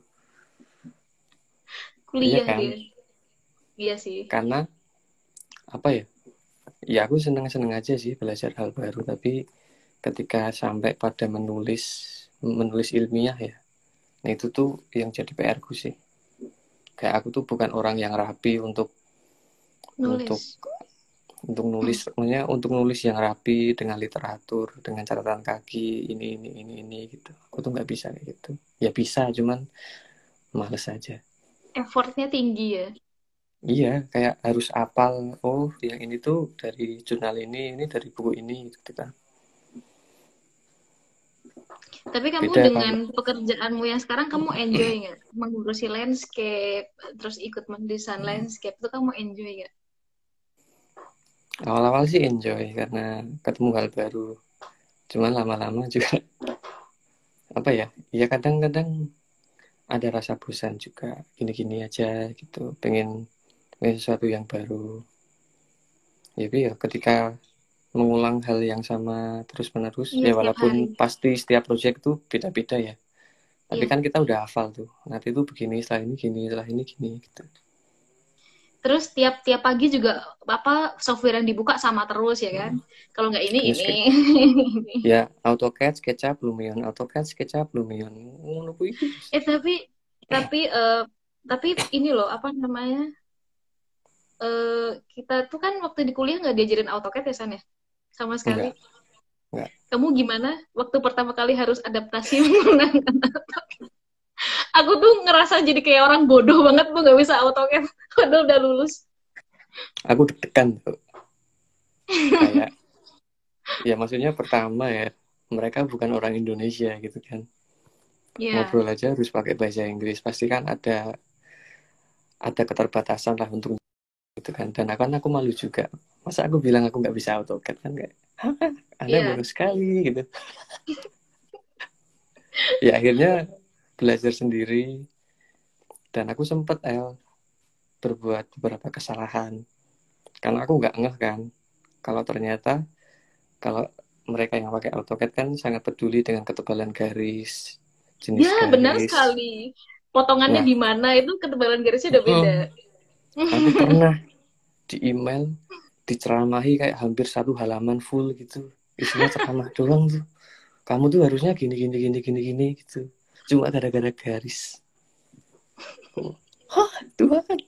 Iya Kuliah kan? dia. Iya sih. Karena apa ya? Ya aku seneng-seneng aja sih belajar hal baru, tapi ketika sampai pada menulis menulis ilmiah ya, nah itu tuh yang jadi P R ku sih. Kayak aku tuh bukan orang yang rapi untuk untuk Nulis. untuk nulis, maksudnya untuk nulis yang rapi dengan literatur, dengan catatan kaki, ini ini ini ini gitu. Aku tuh nggak bisa kayak gitu. Ya bisa, cuman males aja. Effortnya tinggi ya. Iya, kayak harus apal. Oh, yang ini tuh dari jurnal ini, ini dari buku ini, gitu kan. Tapi kamu Beda dengan kalau pekerjaanmu yang sekarang kamu enjoy nggak? Mengurusi landscape, terus ikut mendesain landscape, itu kamu enjoy nggak? awal-awal sih enjoy karena ketemu hal baru. Cuman lama-lama juga apa ya? Ya kadang-kadang ada rasa bosan juga. Gini-gini aja gitu. Pengen, pengen sesuatu yang baru. Jadi ya ketika mengulang hal yang sama terus-menerus. Iya, Ya setiap hari. walaupun pasti setiap project tuh beda-beda ya. Tapi Iya. kan kita udah hafal tuh. Nanti tuh begini, setelah ini gini, setelah ini gini gitu. Terus tiap tiap pagi juga apa software yang dibuka sama terus ya kan? Hmm. Kalau nggak ini Ya, ini. ske- ya AutoCAD, SketchUp, Lumion, AutoCAD, SketchUp, Lumion. Ngono kuwi iki. eh tapi tapi eh, tapi ini loh apa namanya? Eh, kita tuh kan waktu di kuliah nggak diajarin AutoCAD ya San ya? Sama sekali. Enggak, enggak. Kamu gimana waktu pertama kali harus adaptasi menggunakan AutoCAD? Aku tuh ngerasa jadi kayak orang bodoh banget tuh nggak bisa AutoCAD. Padahal udah lulus. Aku deg-degan tuh. Kayak ya maksudnya pertama ya, mereka bukan orang Indonesia gitu kan. Ya, Ngobrol aja harus pakai bahasa Inggris. Pasti kan ada ada keterbatasan lah untuk itu kan. Dan kan aku malu juga. Masa aku bilang aku nggak bisa AutoCAD kan kayak, hah, Anda iya. baru sekali gitu. Ya akhirnya belajar sendiri. Dan aku sempet El berbuat beberapa kesalahan. Karena aku nggak ngeh kan. Kalau ternyata kalau mereka yang pakai AutoCAD kan sangat peduli dengan ketebalan garis, jenis Ya, benar garis. sekali. Potongannya Nah, di mana itu ketebalan garisnya udah beda. mm, aku pernah di email diceramahi kayak hampir satu halaman full gitu. Isinya ceramah doang tuh. Kamu tuh harusnya gini gini gini gini gini gitu. Cuma gara-gara garis. Hah, Tuhan.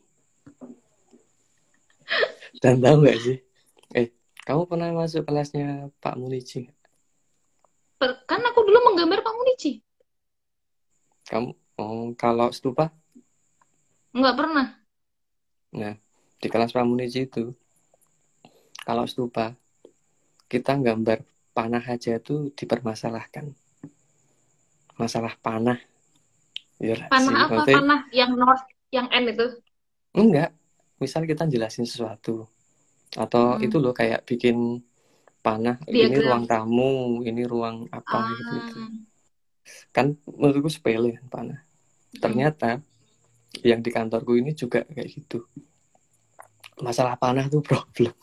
Dan tahu nggak sih? Eh, kamu pernah masuk kelasnya Pak Munici? Per- kan aku dulu menggambar Pak Munici. Kamu, oh, kalau stupa? Nggak pernah. Nah, di kelas Pak Munici itu, kalau stupa, kita gambar panah aja tuh dipermasalahkan. Masalah panah. Ya nggak Panah sih? apa? Maksudnya, Panah yang north, yang N itu. enggak. Misal kita jelasin sesuatu. Atau itu Mm-mm. loh kayak bikin panah, ini ruang Diagram. tamu, ini ruang apa gitu-gitu. Ah, Kan menurutku sepele kan panah. mm. Ternyata yang di kantorku ini juga kayak gitu. Masalah panah tuh problem.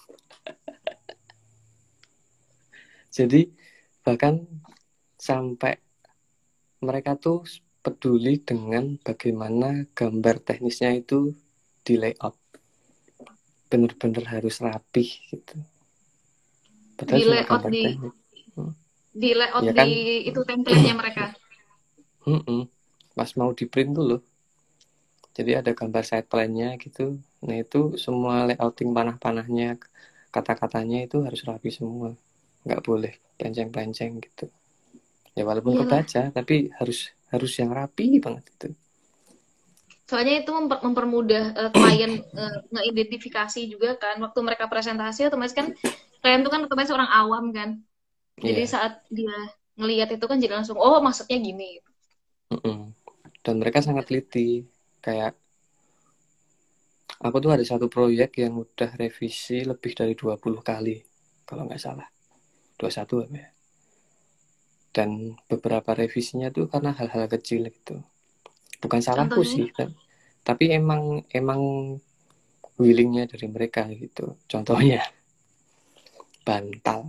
Jadi bahkan sampai mereka tuh peduli dengan bagaimana gambar teknisnya itu di layout. Bener-bener harus rapih gitu. Padahal Di cuma layout gambar di teknik. Hmm. di layout Ya di kan, itu template-nya mereka. mm-mm. Pas mau di print tuh loh. Jadi ada gambar side plan-nya gitu. Nah itu semua layouting panah-panahnya, kata-katanya itu harus rapi semua. Nggak boleh plenceng-plenceng gitu. Ya walaupun Iyalah. kebaca, tapi harus harus yang rapi banget itu. Soalnya itu memper- mempermudah eh, klien eh, ngeidentifikasi juga kan. Waktu mereka presentasi otomatis kan klien itu kan otomatis orang awam kan. Jadi Iya. saat dia ngelihat itu kan jadi langsung oh maksudnya gini. Mm-mm. Dan mereka sangat teliti. Kayak aku tuh ada satu proyek yang udah revisi lebih dari dua puluh kali. Kalau nggak salah. dua puluh satu apa ya. Dan beberapa revisinya tuh karena hal-hal kecil gitu. Bukan salahku Contohnya sih. Tapi emang emang willingnya dari mereka gitu. Contohnya bantal.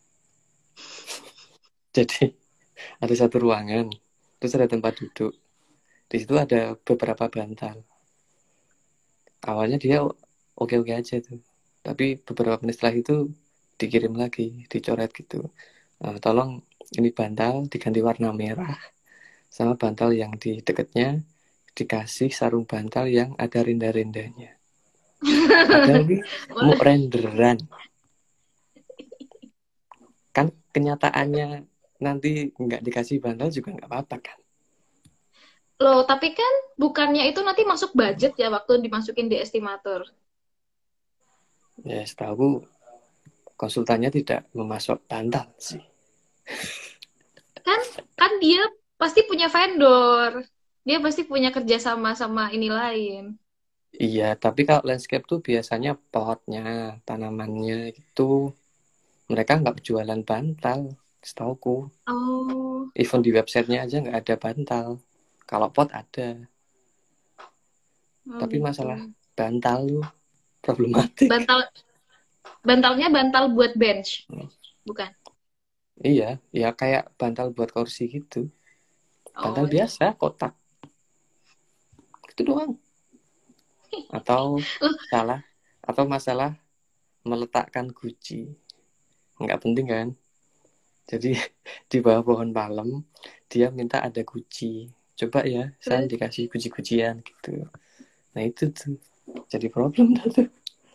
Jadi ada satu ruangan, terus ada tempat duduk. Di situ ada beberapa bantal. Awalnya dia oke-oke aja tuh. Tapi beberapa menit setelah itu dikirim lagi, dicoret gitu. Nah, tolong ini bantal diganti warna merah, sama bantal yang di dekatnya dikasih sarung bantal yang ada rinda-rindanya. Padahal ini mau renderan. Kan kenyataannya nanti nggak dikasih bantal juga nggak apa-apa kan. loh, tapi kan bukannya itu nanti masuk budget ya waktu dimasukin di estimator. Ya setahu konsultannya tidak memasok bantal sih. Kan kan dia pasti punya vendor. Dia pasti punya kerjasama sama ini lain. Iya, tapi kalau landscape tuh biasanya potnya, tanamannya itu mereka nggak jualan bantal, setauku. Oh, Even di websitenya aja nggak ada bantal. Kalau pot ada, oh tapi gitu. masalah bantal tuh problematik. Bantal Bantalnya bantal buat bench, bukan? Iya, ya kayak bantal buat kursi gitu. Bantal Oh iya. biasa, kotak. Itu doang. Atau Loh, salah, atau masalah meletakkan guci. Nggak penting kan? Jadi di bawah pohon palem, dia minta ada guci. Coba ya, San terus dikasih guci-gucian gitu. Nah itu tuh, jadi problem tuh.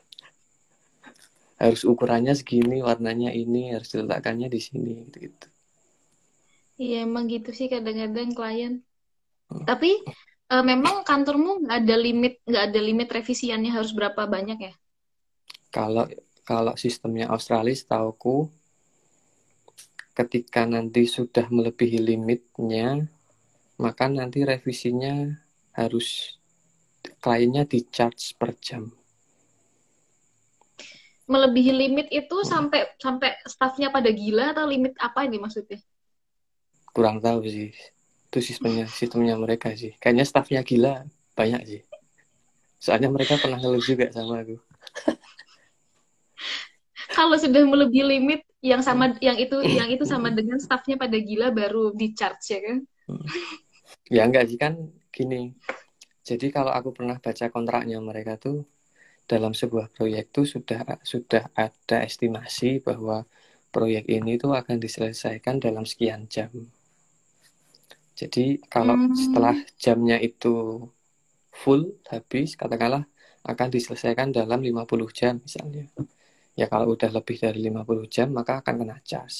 Harus ukurannya segini, warnanya ini, harus diletakkannya di sini gitu-gitu. iya emang gitu sih kadang-kadang klien. Tapi eh, memang kantormu nggak ada limit, nggak ada limit revisiannya harus berapa banyak ya? Kalau kalau sistemnya Australia, setauku ketika nanti sudah melebihi limitnya, maka nanti revisinya harus kliennya di charge per jam. Melebihi limit itu Hmm, sampai sampai staffnya pada gila atau limit apa ini maksudnya? kurang tahu sih. Itu sistemnya sistemnya mereka sih. Kayaknya staffnya gila banyak sih. Soalnya mereka pernah ngeluh juga sama aku. Kalau sudah melebihi limit yang Hmm. sama yang itu yang itu sama dengan staffnya pada gila baru di charge ya kan? Hmm. Ya enggak sih kan gini. Jadi kalau aku pernah baca kontraknya mereka tuh dalam sebuah proyek tuh sudah sudah ada estimasi bahwa proyek ini tuh akan diselesaikan dalam sekian jam. Jadi kalau setelah Hmm. jamnya itu full habis katakanlah akan diselesaikan dalam lima puluh jam misalnya. Ya kalau udah lebih dari lima puluh jam maka akan kena cas.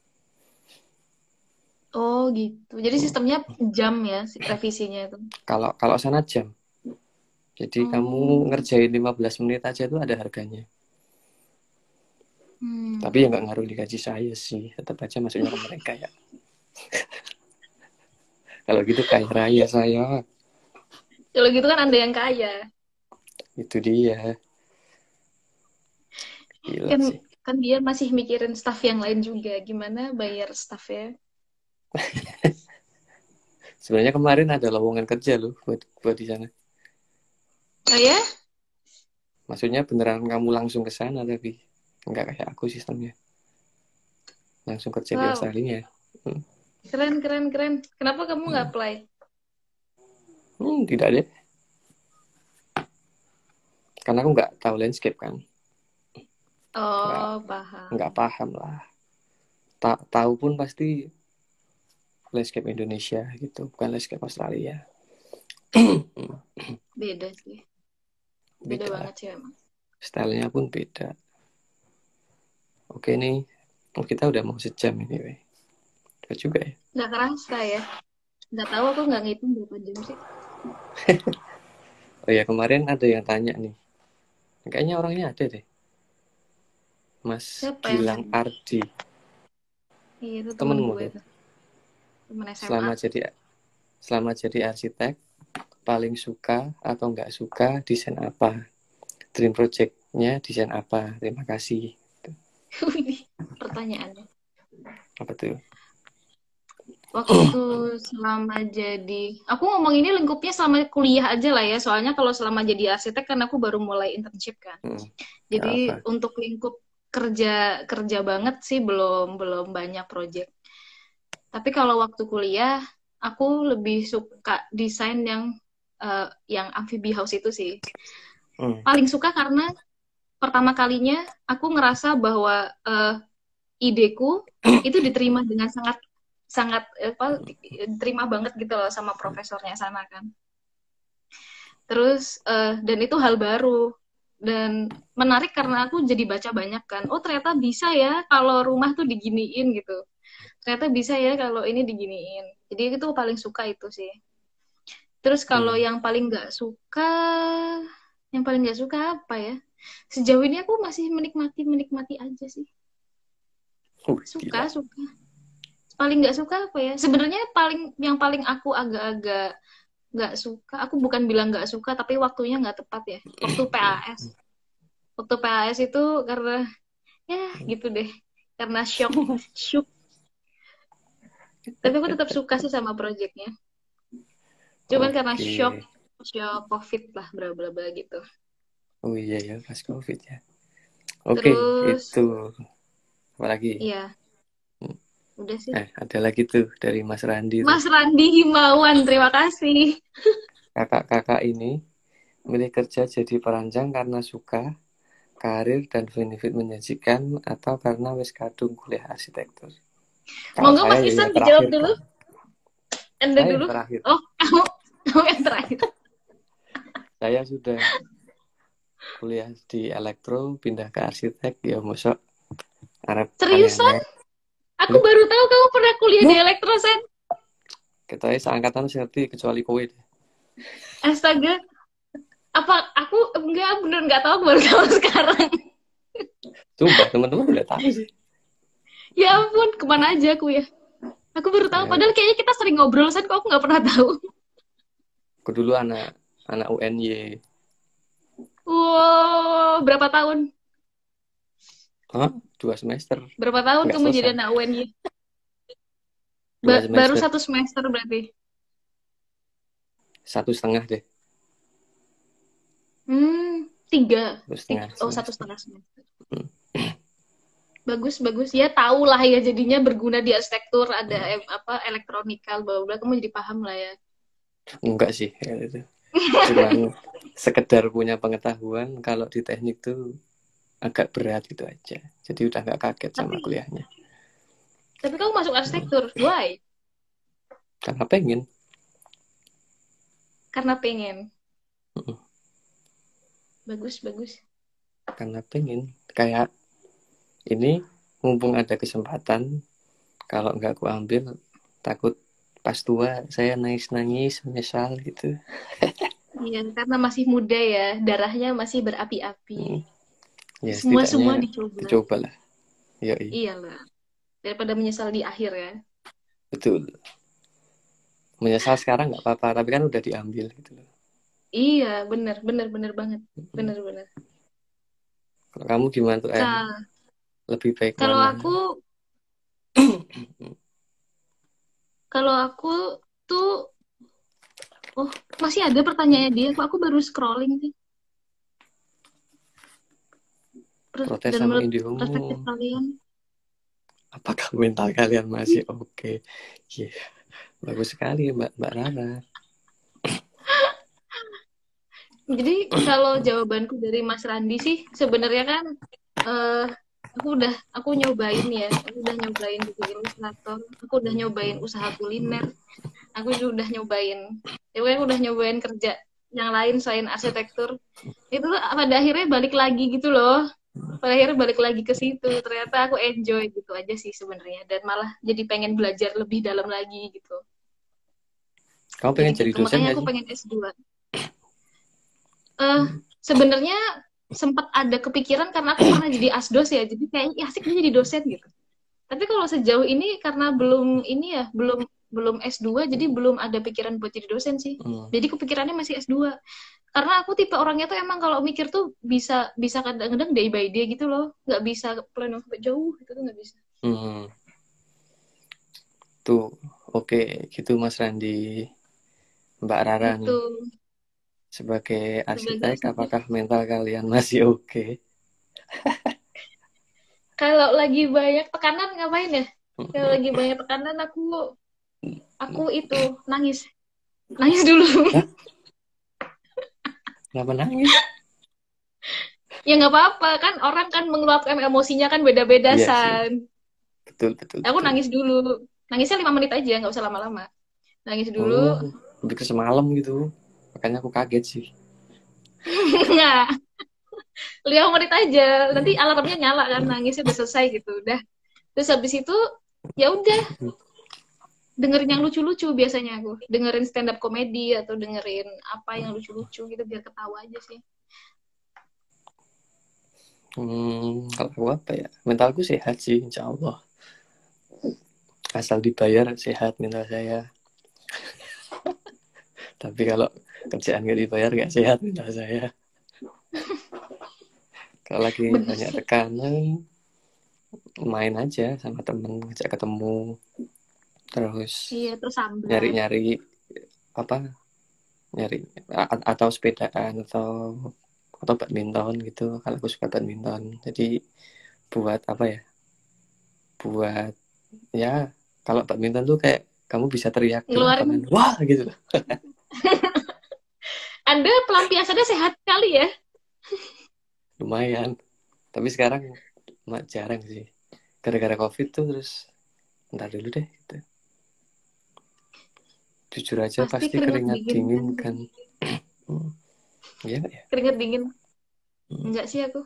Oh gitu. Jadi Hmm. sistemnya jam ya revisinya itu. Kalau kalau sana jam. Jadi kamu Oh. ngerjain lima belas menit aja tuh ada harganya. Tapi Hmm. ya nggak ngaruh di gaji saya sih. Tetap aja masuknya ke mereka ya. Kalau gitu kaya raya saya. Kalau gitu kan Anda yang kaya. Itu dia. Gila Kan sih. kan dia masih mikirin staff yang lain juga. Gimana bayar staffnya? Sebenarnya kemarin ada lowongan kerja loh buat buat di sana. Oh ya? Maksudnya beneran kamu langsung ke sana tapi nggak kayak aku sistemnya. Langsung kerja di Wow. Australia. Hmm, Keren, keren, keren. Kenapa kamu nggak hmm. apply? Hmm, tidak deh. Karena aku nggak tahu landscape kan. Nggak Oh, nggak paham. paham lah. Ta- tahu pun pasti landscape Indonesia gitu, bukan landscape Australia. Beda sih. Beda Beda lah. banget sih emang. Stylenya pun beda. Oke nih, oh, kita udah mau sejam ini, weh. Udah juga ya. Nggak kerasa ya. Nggak tahu aku nggak ngitung berapa jam sih. Oh ya, kemarin ada yang tanya nih. Kayaknya orangnya ada deh. Mas Siapa yang Gilang tanya? Ardi. Iya, itu temen Temenmu gue tuh. tuh. Temen S M A. Selama jadi selama jadi arsitek, paling suka atau nggak suka desain apa? Dream project-nya desain apa? Terima kasih. Ini pertanyaannya. Apa tuh? Waktu selama jadi, aku ngomong ini lingkupnya selama kuliah aja lah ya. Soalnya kalau selama jadi arsitek kan aku baru mulai internship kan. Hmm, nggak Jadi apa. untuk lingkup kerja kerja banget sih belum belum banyak project. Tapi kalau waktu kuliah, aku lebih suka desain yang eh, yang amphibi house itu sih. Hmm. Paling suka karena pertama kalinya aku ngerasa bahwa eh, ideku itu diterima dengan sangat sangat eh, apa diterima banget gitu loh sama profesornya sana kan. Terus eh, dan itu hal baru dan menarik karena aku jadi baca banyak kan. Oh ternyata bisa ya kalau rumah tuh diginiin gitu. Ternyata bisa ya kalau ini diginiin. Jadi itu paling suka itu sih. Terus kalau Hmm. yang paling nggak suka, yang paling nggak suka apa ya? Sejauh ini aku masih menikmati menikmati aja sih. Uh, Suka gila. suka. Paling nggak suka apa ya? Sebenarnya paling yang paling aku agak-agak nggak suka. Aku bukan bilang nggak suka, tapi waktunya nggak tepat ya. Waktu P A S. Waktu P A S itu karena ya gitu deh. Karena shock, shock. Tapi aku tetap suka sih sama projectnya. Cuman karena Oke. shock, shock COVID lah, bla bla bla gitu. Oh iya ya, pas COVID ya. Oke, Terus, itu apa lagi? iya, udah sih. Eh, ada lagi tuh dari Mas Randi tuh. Mas Randi Himawan, terima kasih. Kakak-kakak ini milih kerja jadi perancang karena suka, karir dan benefit menjanjikan, atau karena wis kadung kuliah arsitektur? Kalau Monggo saya Mas ya Isan yang dijawab terakhir dulu. dong. Anda Saya yang dulu. terakhir. Oh, kamu, kamu yang terakhir. Saya sudah kuliah di elektro, pindah ke arsitek, ya mosok Arab Seriusan? aneh-aneh. Aku Loh, baru tahu kamu pernah kuliah di loh, elektrosen. kita seangkatan ngerti kecuali kowe deh. Astaga, apa aku enggak bener nggak tahu, aku baru tahu sekarang. Sumpah, teman-teman udah tahu sih. Ya ampun, kemana aja aku ya? Aku baru tahu. Ya, Padahal kayaknya kita sering ngobrol, San, kok aku nggak pernah tahu. aku dulu anak anak U N Y. Wow, berapa tahun? Hah? Dua semester. Berapa tahun Nggak kamu jadi selesai. anak U N Y? Dua Ba- baru semester. satu semester berarti. Satu setengah deh. Hmm, tiga. Satu Tiga. setengah Oh, satu semester. setengah semester. Hmm. Bagus, bagus. Ya tahu lah ya, jadinya berguna di arsitektur, ada Hmm. em, apa elektronikal, bla bla. Kamu jadi paham lah ya. Enggak sih, kayak gitu. Cuman sekedar punya pengetahuan kalau di teknik tuh agak berat gitu aja. Jadi udah nggak kaget sama Tapi, kuliahnya. tapi kamu masuk Hmm. arsitektur. Why? Karena pengen. Karena pengen. Hmm. Bagus, bagus. Karena pengen. Kayak ini mumpung ada kesempatan, kalau nggak aku ambil takut pas tua saya nangis-nangis menyesal gitu. Iya, karena masih muda ya, darahnya masih berapi-api. Hmm. Ya Semua-semua setidaknya dicoba. dicoba lah. Yoi, Iyalah, daripada menyesal di akhir ya. betul. Menyesal sekarang nggak apa-apa, tapi kan udah diambil gitu loh. Iya, bener, bener, bener banget. Hmm. Bener, bener. Kalau kamu gimana tuh, En? Ka- Lebih baik Kalau mana? aku, kalau aku tuh, oh, masih ada pertanyaannya dia. Kok aku baru scrolling sih? Per- Protes Dan sama menurut perspektif Indihome. kalian, Apakah mental kalian masih oke? Okay? Yeah. Bagus sekali Mbak Mbak Rara. jadi kalau jawabanku dari Mas Randi sih, sebenarnya kan, eh aku udah, aku nyobain ya, aku udah nyobain jadi ilustrator, aku udah nyobain usaha kuliner, aku juga udah nyobain, ya aku udah nyobain kerja yang lain selain arsitektur. Itu tuh pada akhirnya balik lagi gitu loh. Pada akhirnya balik lagi ke situ. Ternyata aku enjoy gitu aja sih sebenarnya, dan malah jadi pengen belajar lebih dalam lagi gitu. Kamu Jadi pengen jadi gitu. dosen Makanya nggak aku sih? pengen S dua. Eh sebenarnya sempat ada kepikiran karena aku pernah jadi asdos ya. Jadi kayaknya asik nih jadi dosen gitu. Tapi kalau sejauh ini karena belum ini ya, belum belum S dua, jadi belum ada pikiran buat jadi dosen sih. Hmm. Jadi kepikirannya masih S dua. Karena aku tipe orangnya tuh emang kalau mikir tuh bisa bisa kadang-kadang day by day gitu loh. Nggak bisa plan sampai jauh, itu tuh nggak bisa. Hmm. Tuh, oke, gitu Mas Randi. Mbak Rara Gitu. nih, sebagai Sebagai arsitek, arsitek. apakah mental kalian masih oke? Okay? Kalau lagi banyak tekanan ngapain ya? Kalau lagi banyak tekanan aku aku itu nangis. Nangis dulu. Hah? Kenapa nangis? Ya nggak apa-apa kan, orang kan mengeluarkan emosinya kan beda-beda, Iya sih, San. betul betul Aku betul. nangis dulu. Nangisnya lima menit aja, nggak usah lama-lama. Nangis dulu. Oh, lebih ke semalam gitu. Makanya aku kaget sih. Nggak. Lima menit aja. Nanti alarmnya nyala kan, nangisnya udah selesai gitu. Udah. Terus habis itu ya udah, dengerin yang lucu-lucu biasanya aku. Dengerin stand up komedi atau dengerin apa yang lucu-lucu gitu biar ketawa aja sih. Hmm, kalau aku apa ya? Mentalku sehat sih, insya Allah. Asal dibayar sehat mental saya. Tapi kalau kerjaan gak dibayar gak sehat mental saya. Kalau lagi Bener banyak sih. tekanan, main aja sama temen, ngajak ketemu, terus Iya, terus sambat. nyari-nyari apa? Nyari a- atau sepedaan atau atau badminton gitu. Kalau aku suka badminton, jadi buat apa ya, buat ya kalau badminton tuh kayak kamu bisa teriak di lapangan Ngeluarin. wah gitu loh. Anda pelampiasannya sehat kali ya. Lumayan, tapi sekarang jarang sih gara-gara covid tuh. Terus ntar dulu deh gitu. Jujur aja Pasti pasti keringat keringat dingin dingin kan. kan. hmm. Iya nggak ya? Keringat dingin. hmm. Enggak sih aku.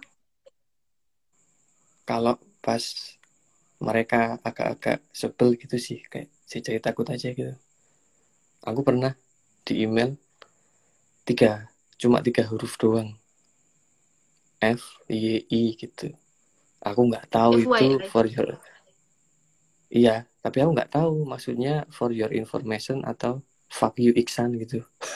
Kalau pas mereka agak-agak sebel gitu sih, kayak si cerita takut aja gitu. Aku pernah di email tiga cuma tiga huruf doang, F Y I gitu. Aku nggak tahu itu F Y I. for your, iya, tapi aku nggak tahu maksudnya for your information atau fuck you Iksan gitu.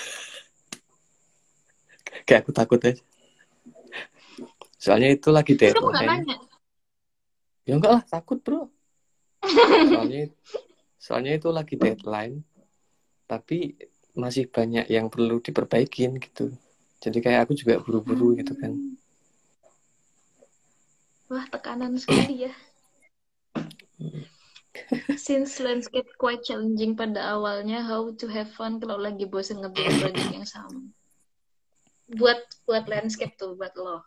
Kayak aku takut aja. Soalnya itu lagi Terus kamu nggak deadline. nanya? Ya enggak lah, takut bro. Soalnya soalnya itu lagi deadline, tapi masih banyak yang perlu diperbaikin gitu. Jadi kayak aku juga buru-buru gitu kan. Wah, tekanan sekali ya. Since landscape quite challenging pada awalnya, how to have fun kalau lagi bosen ngerjain project yang sama. Buat buat landscape tuh buat lo.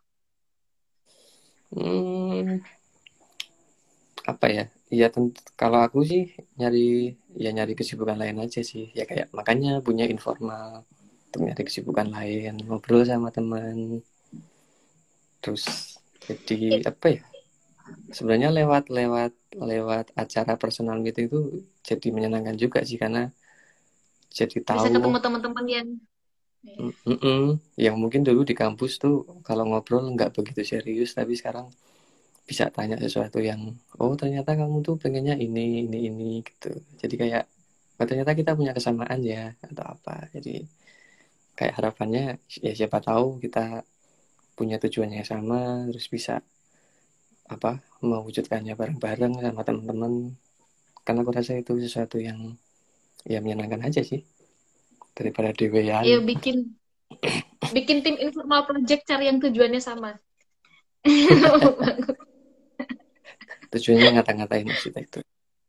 Hmm, apa ya? Ya tentu kalau aku sih nyari ya nyari kesibukan lain aja sih. Ya kayak makanya punya informal untuk nyari kesibukan lain, ngobrol sama teman. Terus jadi apa ya? Sebenarnya lewat lewat lewat acara personal meeting itu jadi menyenangkan juga sih, karena jadi Bisa tahu ketemu teman-teman yang mm-mm, yang mungkin dulu di kampus tuh kalau ngobrol nggak begitu serius, tapi sekarang bisa tanya sesuatu yang oh ternyata kamu tuh pengennya ini ini ini gitu. Jadi kayak oh, ternyata kita punya kesamaan ya atau apa. Jadi kayak harapannya ya siapa tahu kita punya tujuannya yang sama, terus bisa apa mewujudkannya bareng-bareng sama teman-teman. Karena aku rasa itu sesuatu yang ya menyenangkan aja sih daripada dewean. ayo bikin bikin tim informal project cari yang tujuannya sama. Tujuannya ngata-ngatain arsitektur.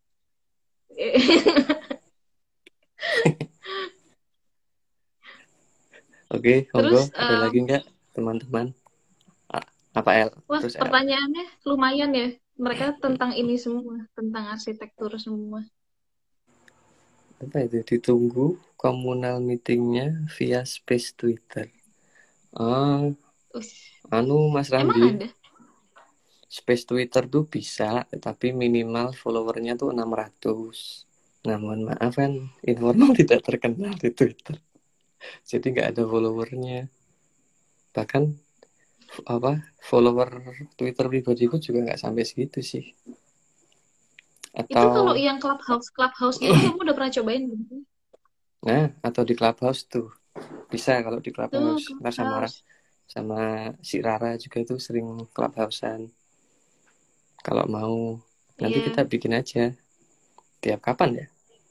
Oke, monggo. Terus Ada um, lagi nggak teman-teman? Apa L? wah Terus L. pertanyaannya lumayan ya. Mereka tentang ini semua, tentang arsitektur semua. Apa itu? Ditunggu komunal meetingnya via space Twitter. Ah, Ush. anu Mas Emang Randi, ada? space Twitter tuh bisa, tapi minimal followernya tuh enam ratus. Nah, mohon maaf kan, informal tidak terkenal di Twitter. Jadi nggak ada followernya. Bahkan apa follower Twitter pribadiku juga nggak sampai segitu sih. Itu kalau Atau yang clubhouse, clubhouse gitu kamu udah pernah cobain belum? nah atau di Clubhouse tuh bisa. Kalau di Tuh, Clubhouse ntar sama clubhouse. sama si Rara juga tuh sering Clubhousean. Kalau mau nanti Iya. kita bikin aja tiap kapan ya,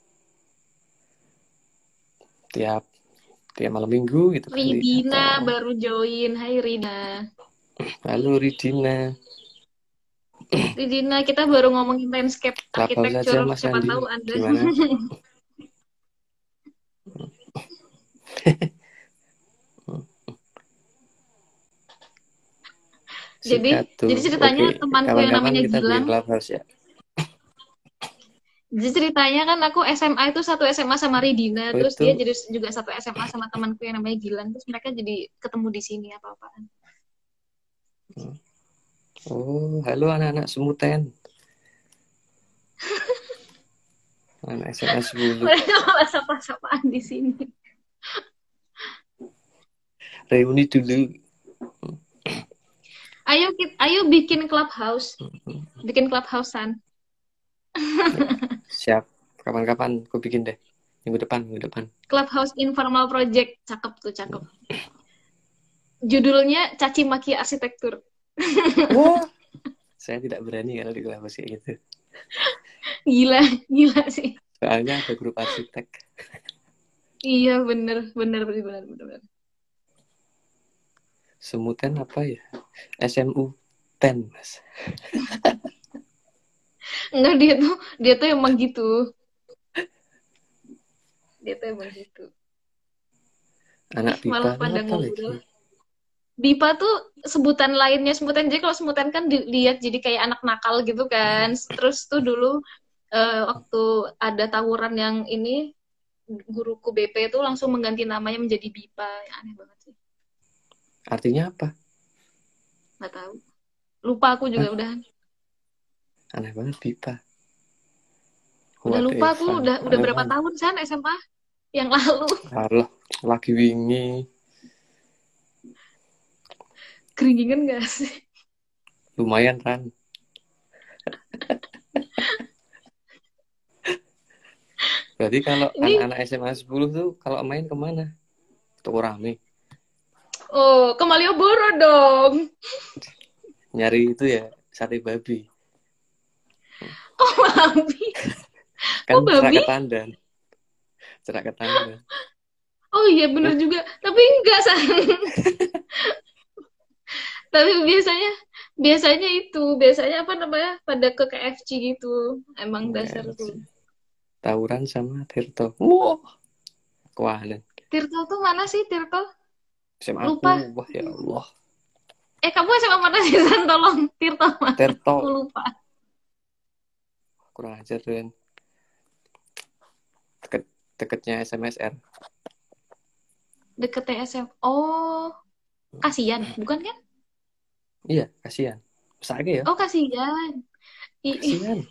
tiap tiap malam minggu gitu kali. Ridina Atau baru join. Hai Rina. halo Ridina, Ridina, kita baru ngomongin landscape Clubhouse aja arsitektur. Mas Siapa Andi, tahu Anda. gimana? Jadi, Sikat tuh. jadi ceritanya Oke, temanku yang kapan-kapan namanya kita bikin Gilang. Clubhouse ya. Jadi ceritanya kan aku S M A itu satu S M A sama Ridina, Oh terus dia itu. jadi juga satu S M A sama temanku yang namanya Gilang, terus mereka jadi ketemu di sini apa-apaan. Oh, halo anak-anak semuten. Anak S M A sepuluh. Mereka malah sapa-sapaan di sini. Reuni dulu. Ayo kita, ayo bikin clubhouse, bikin clubhousean. Siap. Kapan-kapan aku bikin deh. Minggu depan, minggu depan. Clubhouse informal project, cakep tuh cakep. Judulnya Caci Maki Arsitektur. Wah, saya tidak berani kalau di Clubhouse kayak gitu. Gila, gila sih. Soalnya ada grup arsitek. Iya bener, bener, bener, bener, bener. Semutan apa ya? S M U sepuluh, Mas. Enggak, dia tuh dia tuh emang gitu. Dia tuh emang gitu. Anak Ih, pipa malah tuh pada apa lagi? ngobrol. Bipa tuh sebutan lainnya, sebutan, jadi kalau sebutan kan dilihat jadi kayak anak nakal gitu kan. Terus tuh dulu eh, waktu ada tawuran yang ini, guruku B P tuh langsung mengganti namanya menjadi Bipa. Ya, aneh banget sih. Artinya apa? Nggak tahu. Lupa aku juga Hah? udah. Aneh banget pipa. Udah lupa aku Whatever. udah udah Aneh berapa banget. tahun San S M A yang lalu. Alah, lagi wingi. Keringingan gak sih? Lumayan kan. Berarti kalau Ini anak-anak S M A sepuluh tuh kalau main kemana? Toko rame. oh, ke Malioboro dong. Nyari itu ya, sate babi. Kok babi? Kan Kok cerak babi? ketandan. Cerak ketandan. Oh iya bener Loh, juga. Tapi enggak San. Tapi biasanya biasanya itu, biasanya apa namanya? Pada ke K F C gitu. Emang dasar enggak tuh. sih. Tawuran sama Tirto. Wow, kewanan. Tirto tuh mana sih Tirto? S M A aku, Lupa. wah ya Allah. Eh kamu S M A mana sih San? Tolong Tirto mana? Tirto, Aku lupa. kurang ajar tuh kan. Deket, deketnya S M S R. Deket T S M. Oh, kasihan, bukan kan? Iya, kasihan. Sakit ya, Oh, kasihan. Ih, ih. kasihan.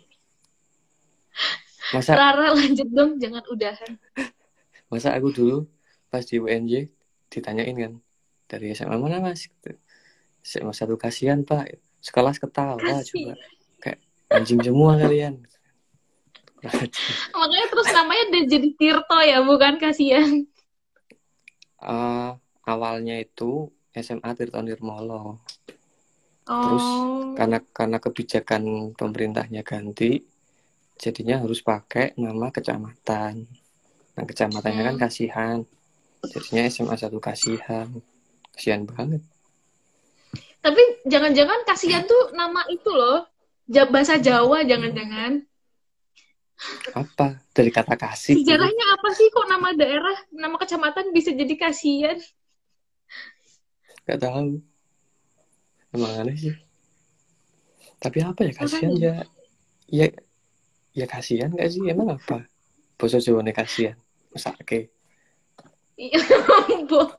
Masa Rara lanjut dong, jangan udahan. masa aku dulu pas di U N J ditanyain kan dari S M A mana Mas? Gitu. S M A satu, kasihan Pak. Sekelas ketawa coba. Kasih. Kayak anjing semua kalian. Makanya terus namanya udah jadi Tirto ya, bukan kasihan. uh, awalnya itu S M A Tirto Nirmolo. Terus Oh. karena karena kebijakan pemerintahnya ganti, jadinya harus pakai nama kecamatan. Nah, kecamatannya kan Hmm. Kasihan. Jadinya S M A satu Kasihan. Kasihan banget. Tapi jangan-jangan kasihan tuh nama itu loh. Bahasa Jawa jangan-jangan. Apa? Dari kata kasih gitu. Sejarahnya apa sih kok nama daerah, nama kecamatan bisa jadi kasihan? Gak tahu. Emang aneh sih. Tapi apa ya kasihan Makanya. ya? Ya ya kasihan gak sih? Emang apa? Basa Jawane kasihan. Mesake. Iya, Bo.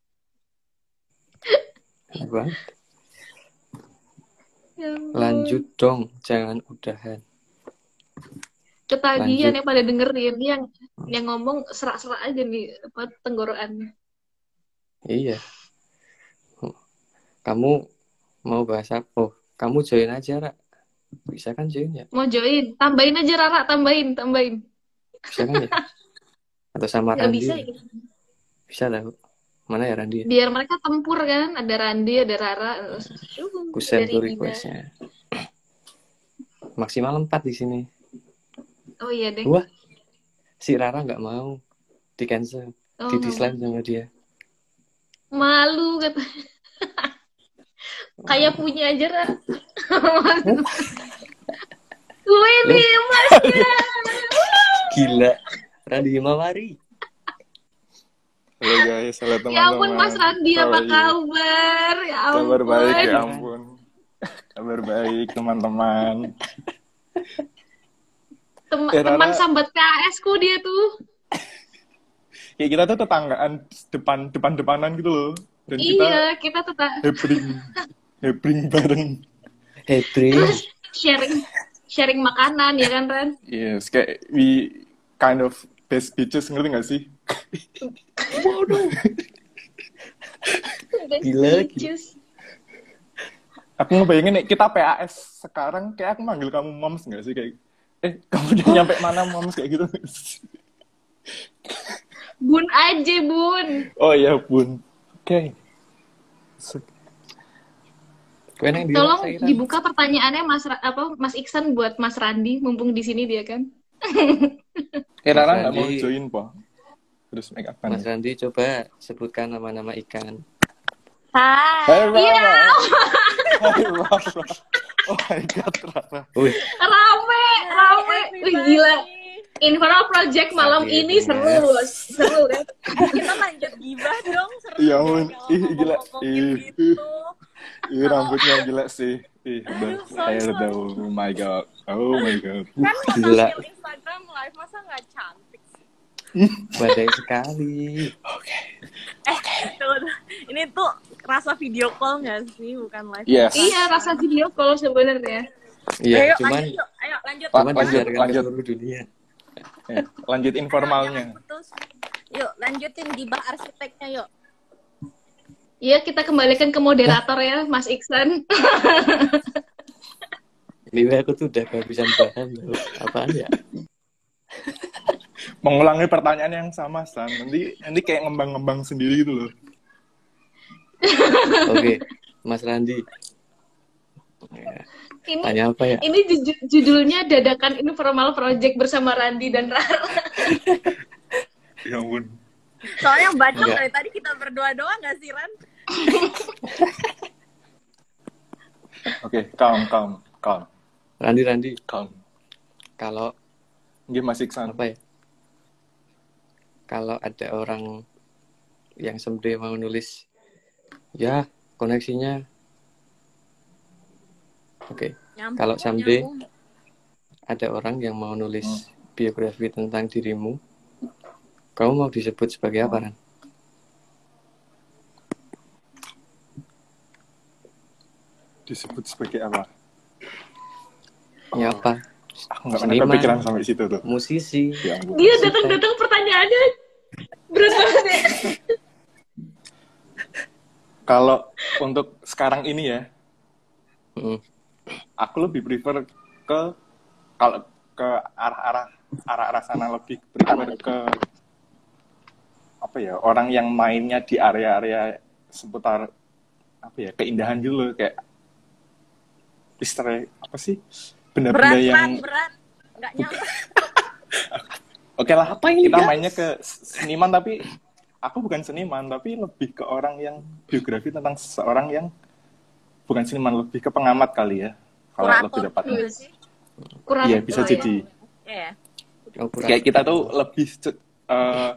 Bang. Ya ampun. Lanjut dong, jangan udahan. Ketagihan Lanjut. ya pada dengerin yang yang ngomong serak-serak aja nih apa tenggorokannya. Iya. Kamu mau bahas apa? Oh, kamu join aja, Ra. Bisa kan join ya? Mau join, tambahin aja Rara, tambahin, tambahin. Bisa kan ya? Atau sama Nggak Randi? bisa ya. Bisa lah. Mana ya Randi? Biar mereka tempur kan, ada Randi, ada Rara, terus Ku send dari tuh Gina. requestnya. Maksimal empat di sini. Oh iya deh. Wah, si Rara nggak mau di cancel, Oh, di dislike sama dia. malu kata. Kayak punya aja Ra. Gue nih masnya. Gila, Randi Himawari. Halo guys, halo teman-teman. Ya ampun Mas Randi, apa Sorry. kabar? Ya ampun. Kabar baik, ya ampun. Kabar baik teman-teman. Tem Eh, teman Rara, sambat K S ku dia tuh. ya kita tuh tetanggaan depan depan depanan gitu loh. Dan kita Iya, kita tetap hebring, hebring bareng. Hebring. terus sharing sharing makanan ya kan Ran? Yes, kayak we kind of best bitches, ngerti gak sih? Waduh. Gila, gila. Aku ngebayangin nih, kita P A S sekarang, kayak aku manggil kamu moms gak sih? Kayak, eh kamu udah nyampe mana moms, kayak gitu. Bun aja bun. Oh iya bun. Oke. Okay. Tolong dibuka pertanyaannya Mas Ra- apa Mas Iksan buat Mas Randi, mumpung di sini dia kan. Eh Rara nggak mau join po? Terus make up. Mas Randi coba sebutkan nama-nama ikan. Hai Hai. Rara. Iya. Hai Rara. Oh my god, Rara. Wih, Rame, rame. Wih, gila. Informal Project malam Sakit, ini seru, seru kan? Eh, kita lanjut gibah dong, seru Iya, deh ampun. kalau Ih, gila. ngomong-ngomongin Ih. gitu. Ih, rambutnya gila sih. Ih, Aduh, udah sorry, hair sorry. dah. Oh my god. Oh my god. Kan Gila. tampil Instagram live, masa nggak cantik sih? badai sekali. Eh, tunggu, tunggu. Ini tuh rasa video call nggak sih, bukan live? Yes. Iya, rasa video call sebenarnya. Iya, Ayo, cuman lanjut yuk. Ayo, lanjut. Pak, cuman lanjut, disiarkan ke lanjut. seluruh dunia. Ya, lanjut informalnya. Jangan putus. Yuk, lanjutin gibah arsiteknya yuk. Iya, kita kembalikan ke moderator ya, Mas Iksan. Liwe aku tuh udah kehabisan bahan loh. Apaan ya? Mengulangi pertanyaan yang sama, San. Nanti nanti kayak ngembang-ngembang sendiri gitu loh. Oke, Mas Randi. Ya, Ini tanya apa ya? ini ju- judulnya Dadakan Informal Project bersama Randi dan Rara. Ya ampun. Soalnya bacot Enggak. dari tadi kita berdua doang nggak sih, Ran? Oke, calm, calm, calm, Randi, Randi. calm. Kalau Gimana Mas Iksan? apa ya? Kalau ada orang yang someday mau nulis, ya koneksinya. Oke, Nyambung, Kalau kok, someday- nyambung. ada orang yang mau nulis biografi tentang dirimu, kamu mau disebut sebagai apa, Ran? Disebut sebagai apa? Ya apa? Aku nggak pernah Seniman. kepikiran sampai situ tuh. Musisi. Ya ampun. Dia datang-datang pertanyaannya berat banget ya. Kalau untuk sekarang ini ya, Mm. aku lebih prefer ke kalau ke arah-arah arah-arah sana lebih prefer ke apa ya, orang yang mainnya di area-area seputar apa ya, keindahan gitu loh, kayak istilah apa sih, benda-benda Berat, yang Ran, berat. Nggak nyampe. oke lah, Apa ini, kita guys? mainnya ke seniman, tapi aku bukan seniman, tapi lebih ke orang yang biografi tentang seseorang yang bukan seniman, lebih ke pengamat kali ya, kalau Kurator lebih tepatnya. juga sih. Kurang. Iya, bisa oh, jadi. Iya. Oh, kurang. Kayak kita tuh lebih ce- eh,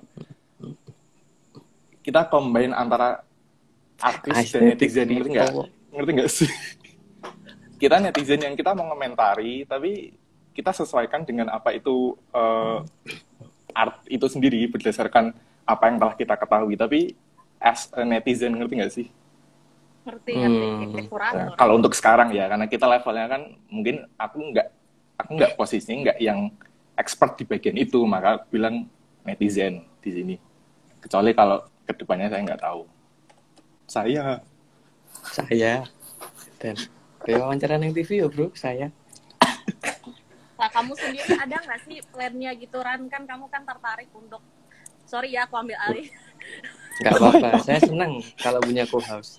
kita combine antara artis dan Aesthetic netizen, ngerti nggak? people. Ngerti nggak sih? Kita netizen yang kita mau ngomentari, tapi kita sesuaikan dengan apa itu eh, art itu sendiri berdasarkan apa yang telah kita ketahui. Tapi as a netizen, ngerti nggak sih? Ngerti, ngerti. Hmm. Kayak kurator. Nah, kalau untuk sekarang ya, karena kita levelnya kan mungkin aku nggak aku nggak posisinya nggak yang expert di bagian itu, maka aku bilang netizen di sini. Kecuali kalau kedepannya saya nggak tahu. Saya Saya dan kayak wawancara yang T V ya bro, saya. Nah, kamu sendiri ada nggak sih plannya gitu, Ran? Kan kamu kan tertarik untuk, sorry ya aku ambil alih. Nggak apa-apa, saya senang kalau punya co-house.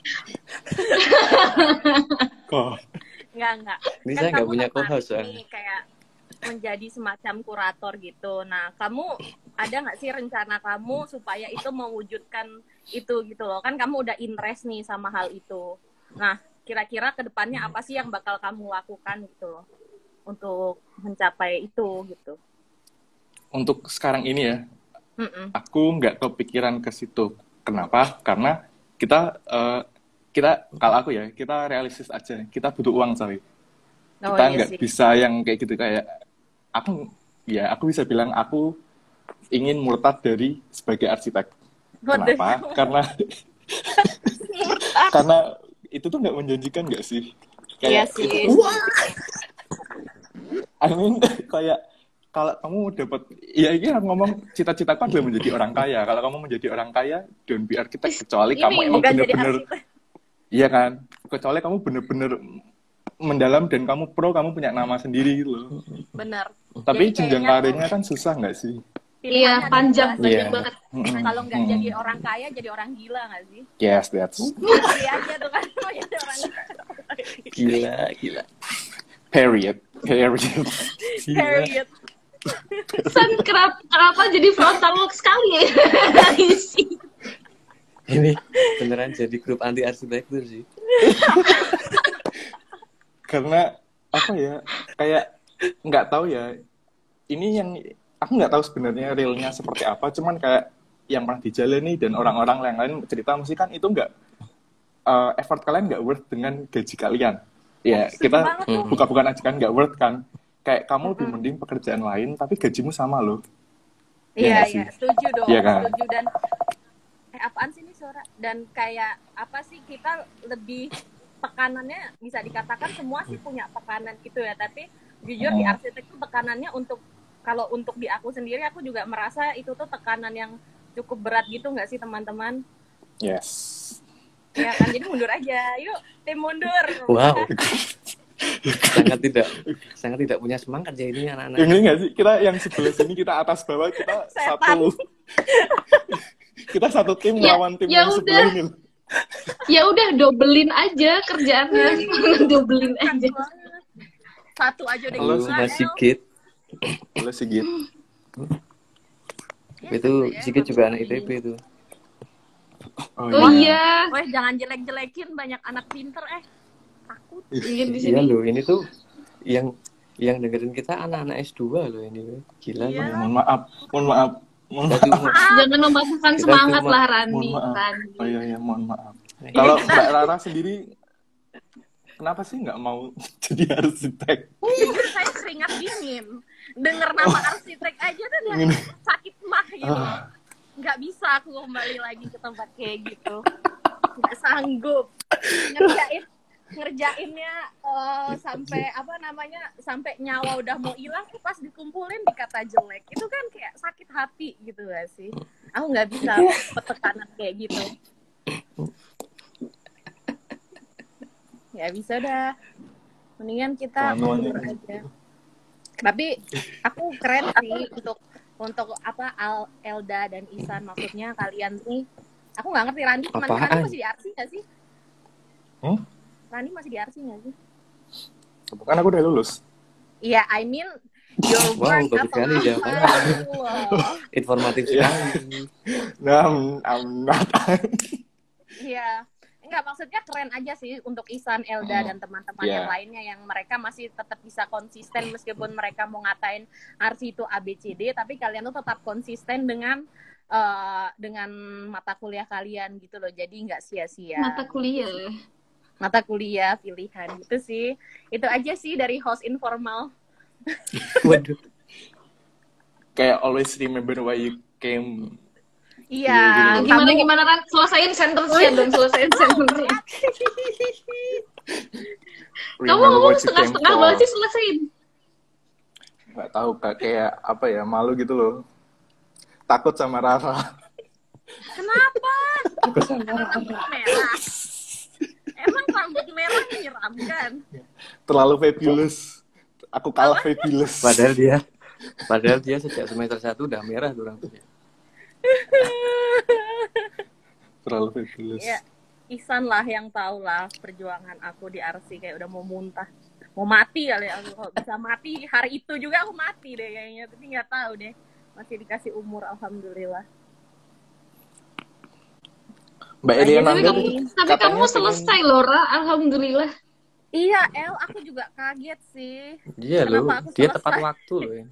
kok Nggak, nggak. Ini Kan saya nggak kamu punya tertarik co-house, nih, soalnya. kayak menjadi semacam kurator gitu. Nah, kamu ada nggak sih rencana kamu supaya itu mewujudkan itu gitu loh? Kan kamu udah interest nih sama hal itu. Nah, kira-kira kedepannya apa sih yang bakal kamu lakukan gitu loh untuk mencapai itu gitu? untuk sekarang ini ya, Mm-mm. aku nggak kepikiran ke situ. Kenapa? Karena kita eh, kita kalau aku ya, kita realistis aja. Kita butuh uang, coy. Oh, Kita iya nggak sih. bisa yang kayak gitu, kayak aku ya aku bisa bilang aku ingin murtad dari sebagai arsitek. What the Kenapa? hell? Karena karena itu tuh nggak menjanjikan nggak sih? Iya Kayak sih. itu, I mean, kayak kalau kamu dapat, ya ini yang ngomong cita-citaku adalah menjadi orang kaya. Kalau kamu menjadi orang kaya, don't be arsitek, kecuali Ini kamu emang Bukan jadi bener-bener, arsitek. iya kan? Kecuali kamu bener-bener mendalam dan kamu pro, kamu punya nama sendiri gitu loh. Bener. Tapi Jadi jenjang kayaknya karirnya kan susah nggak sih? Iya, pilihannya panjang, ada dua banyak Iya. banget. Mm-mm. Kalau nggak Mm-mm. jadi orang kaya, jadi orang gila nggak sih? Yes, that's Pilih aja tuh kan, mau jadi orang Gila, gila. period, period. Gila. period. San, kenapa, kenapa jadi frontal look sekali ya? Isi. Ini beneran jadi grup anti arsitektur sih. Karena apa ya, kayak nggak tahu ya, ini yang aku nggak tahu sebenarnya realnya seperti apa, cuman kayak yang pernah dijalani dan orang-orang yang lain cerita mesti kan itu nggak, uh, effort kalian nggak worth dengan gaji kalian ya. Setuju Kita banget tuh. buka-bukaan aja kan nggak worth kan, kayak kamu lebih mending pekerjaan lain tapi gajimu sama loh. Iya, nggak iya, sih? setuju dong, Iya kan? setuju. Dan eh apaan sih ini suara? Dan kayak apa sih, kita lebih tekanannya bisa dikatakan semua sih punya tekanan gitu ya, tapi jujur di Hmm. arsitek tuh tekanannya untuk, kalau untuk di aku sendiri aku juga merasa itu tuh tekanan yang cukup berat gitu nggak sih teman-teman? Yes. Ya kan, jadi mundur aja, yuk tim mundur. Wow. sangat tidak sangat tidak punya semangat ya ini anak-anak. Yang ini nggak sih, kita yang sebelah sini kita atas bawah kita Setan. satu kita satu tim Ya- lawan tim ya yang udah. sebelah ini loh. Ya udah dobelin aja kerjaannya. Dobelin aja. Satu aja udah Halo, gila, Mas El. Sigit. Boleh Sigit. Ya, Itu satu ya, Sigit satu juga anak I T lagi. B itu. Oh, Oh iya. Weh, jangan jelek-jelekin, banyak anak pinter eh. Takut. Iya di Iya sini. loh, ini tuh yang yang dengerin kita anak-anak S dua loh ini. Gila Iya. loh. Mohon maaf, mohon maaf, mohon Kita maaf. cuma Jangan mematahkan Kita semangat cuma- lah Rani. Mohon maaf. Rani. Oh iya iya, mohon maaf. Iya. Kalau Mbak Rara sendiri, kenapa sih nggak mau jadi arsitek? Jujur saya keringat dingin. Dengar nama arsitek aja tuh udah Ingin- sakit mah gitu. Ah. Nggak bisa aku kembali lagi ke tempat kayak gitu. Nggak sanggup. Ngerjain ngerjainnya eh, sampai apa namanya, sampai nyawa udah mau hilang, pas dikumpulin dikata jelek. Itu kan kayak sakit hati gitu gak sih? Aku nggak bisa tekanan kayak gitu. Ya bisa dah. Mendingan kita Tuan-tuan mundur ini. aja. Tapi aku keren sih untuk untuk apa Al, Elda dan Isan, maksudnya kalian nih. Aku nggak ngerti, Randi, teman Apaan? Randi masih di Arsi nggak sih? Hmm? Randi masih di Arsi nggak sih? Kan aku udah lulus. Iya, I mean your Wow, work bagus apa sekali jawabannya. Wow. Informatif Iya. sekali. Nah, I'm, I'm not. Iya. Enggak, maksudnya keren aja sih untuk Isan, Elda, Hmm. dan teman-teman Iya. yang lainnya yang mereka masih tetap bisa konsisten meskipun mereka mau ngatain Arsi itu A B C D, tapi kalian tuh tetap konsisten dengan eh, dengan mata kuliah kalian gitu loh. Jadi nggak sia-sia. Mata kuliah. Mata kuliah pilihan gitu sih. Itu aja sih dari host informal. Waduh. Kayak always remember why you came. Iya. Iya, gitu. Gimana kamu- gimana Ran? Selesain sentence-nya dong, selesain sentence-nya. Kamu Remember ngomong what you came setengah-setengah for. banget sih, selesain. Nggak tahu, Kak. Kayak apa ya, malu gitu loh. Takut sama Rara. Kenapa? Rambut merah. Emang rambut merah menyeramkan? Terlalu fabulous. Aku kalah fabulous. Padahal dia padahal dia sejak semester satu udah merah tuh rambutnya. Terlalu fabulous. Ya, Ihsan lah yang tahu lah perjuangan aku di Arsi, kayak udah mau muntah, mau mati kali aku. Kalau bisa mati hari itu juga aku mati deh kayaknya, tapi nggak tahu deh, masih dikasih umur, alhamdulillah. Mbak Nah, Eliana Tapi Iya, kamu, iya. tapi kamu selesai loh, Ra. Alhamdulillah. Iya, El, aku juga kaget sih. Iya loh, Kenapa aku dia selesai? tepat waktu loh ya.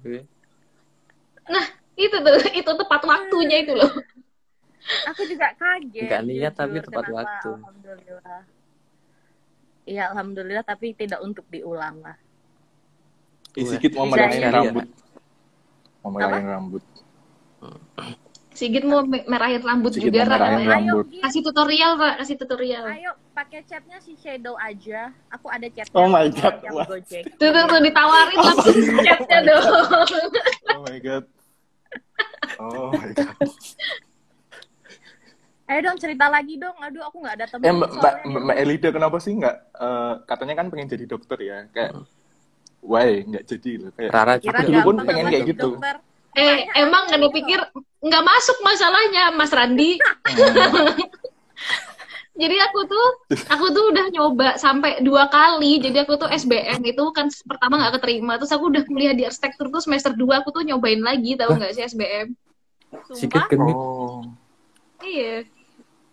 Itu tuh, itu tepat waktunya itu loh. Aku juga kaget. Nggak niat, jujur. tapi tepat Kenapa? waktu. Alhamdulillah. Iya, alhamdulillah, tapi tidak untuk diulang lah. Isikit mau Bisa merahin ya. rambut. Mau merahin rambut. Sigit mau me- merahin rambut Sigit juga, mau Ra. merahin Ayo, rambut. Git. Kasih tutorial, Ra. Kasih tutorial. Ayo, pakai chatnya si Shadow aja. Aku ada chatnya. Oh my God. Yang Wah. Gojek. Tuh, tuh, tuh, ditawarin langsung chatnya dong. Oh my God. Oh my God. Ayo dong, cerita lagi dong. Aduh, aku nggak ada teman. Eh, Mbak, Mbak, soalnya. Mbak Elida kenapa sih nggak, eh, katanya kan pengen jadi dokter ya? Kayak, why nggak jadi loh? Kayak, Rara Kira Aku dulu pun gampang pengen apa kayak jadi gitu. dokter? Eh, emang nggak pikir nggak masuk masalahnya, Mas Randi. hmm, Jadi aku tuh, aku tuh udah nyoba sampai dua kali. Jadi aku tuh S B M itu kan pertama nggak keterima. Terus aku udah kuliah di arsitektur tuh semester dua aku tuh nyobain lagi, tahu nggak sih S B M? Sikit Sumpah. genit. oh, Iya.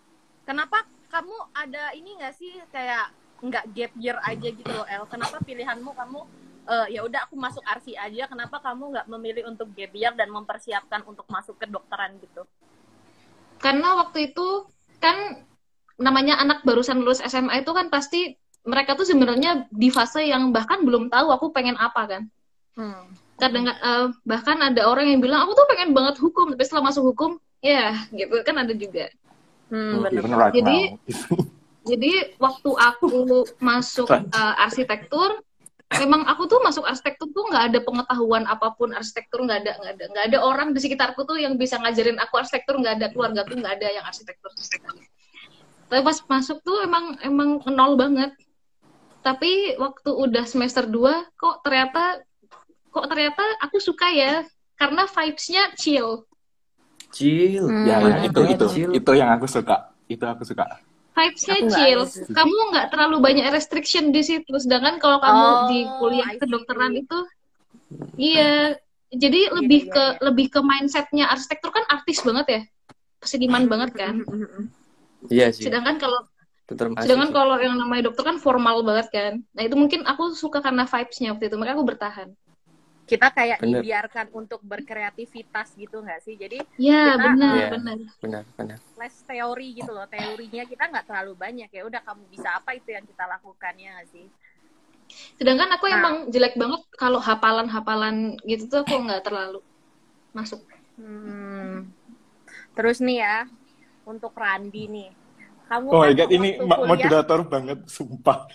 kenapa kamu ada ini nggak sih kayak nggak gap year aja gitu loh El? Kenapa pilihanmu kamu uh, ya udah aku masuk R C aja? Kenapa kamu nggak memilih untuk gap year dan mempersiapkan untuk masuk ke dokteran gitu? Karena waktu itu kan namanya anak barusan lulus S M A itu kan pasti mereka tuh sebenarnya di fase yang bahkan belum tahu aku pengen apa kan. Hmm. Kadang uh, bahkan ada orang yang bilang aku tuh pengen banget hukum, tapi setelah masuk hukum ya gitu kan ada juga. Hmm, bener. Even right Jadi now. jadi waktu aku masuk uh, arsitektur, memang aku tuh masuk arsitektur tuh nggak ada pengetahuan apapun arsitektur, nggak ada nggak ada nggak ada orang di sekitarku tuh yang bisa ngajarin aku arsitektur, nggak ada, keluarga tuh nggak ada yang arsitektur. Tapi pas masuk tuh emang emang nol banget. Tapi waktu udah semester dua kok ternyata kok ternyata aku suka ya, karena vibes-nya chill. Chill. Hmm. Ya, ya, itu itu Chill. itu yang aku suka. Itu aku suka. Vibes-nya Aku nggak chill. ada sih. Kamu nggak terlalu banyak restriction di situ. Sedangkan kalau kamu Oh, di kuliah I see. kedokteran itu, iya. Jadi lebih iya, ke iya. lebih ke mindsetnya arsitektur kan artis banget ya, seniman banget kan. Iya sih. Sedangkan kalau Tetap masih sedangkan sih. kalau yang namanya dokter kan formal banget kan. Nah itu mungkin aku suka karena vibes-nya waktu itu, makanya aku bertahan. Kita kayak Bener. dibiarkan untuk berkreativitas gitu nggak sih? Jadi Ya Kita, benar Iya. benar. Benar, benar. les teori gitu loh. Teorinya kita nggak terlalu banyak ya. Udah kamu bisa apa itu yang kita lakukan ya nggak sih? Sedangkan aku Nah. emang jelek banget kalau hafalan-hafalan gitu tuh aku nggak terlalu masuk. Hmm. Terus nih ya, untuk Randi nih. Kamu Oh my kan god, ini waktu ma- kuliah- moderator banget, sumpah.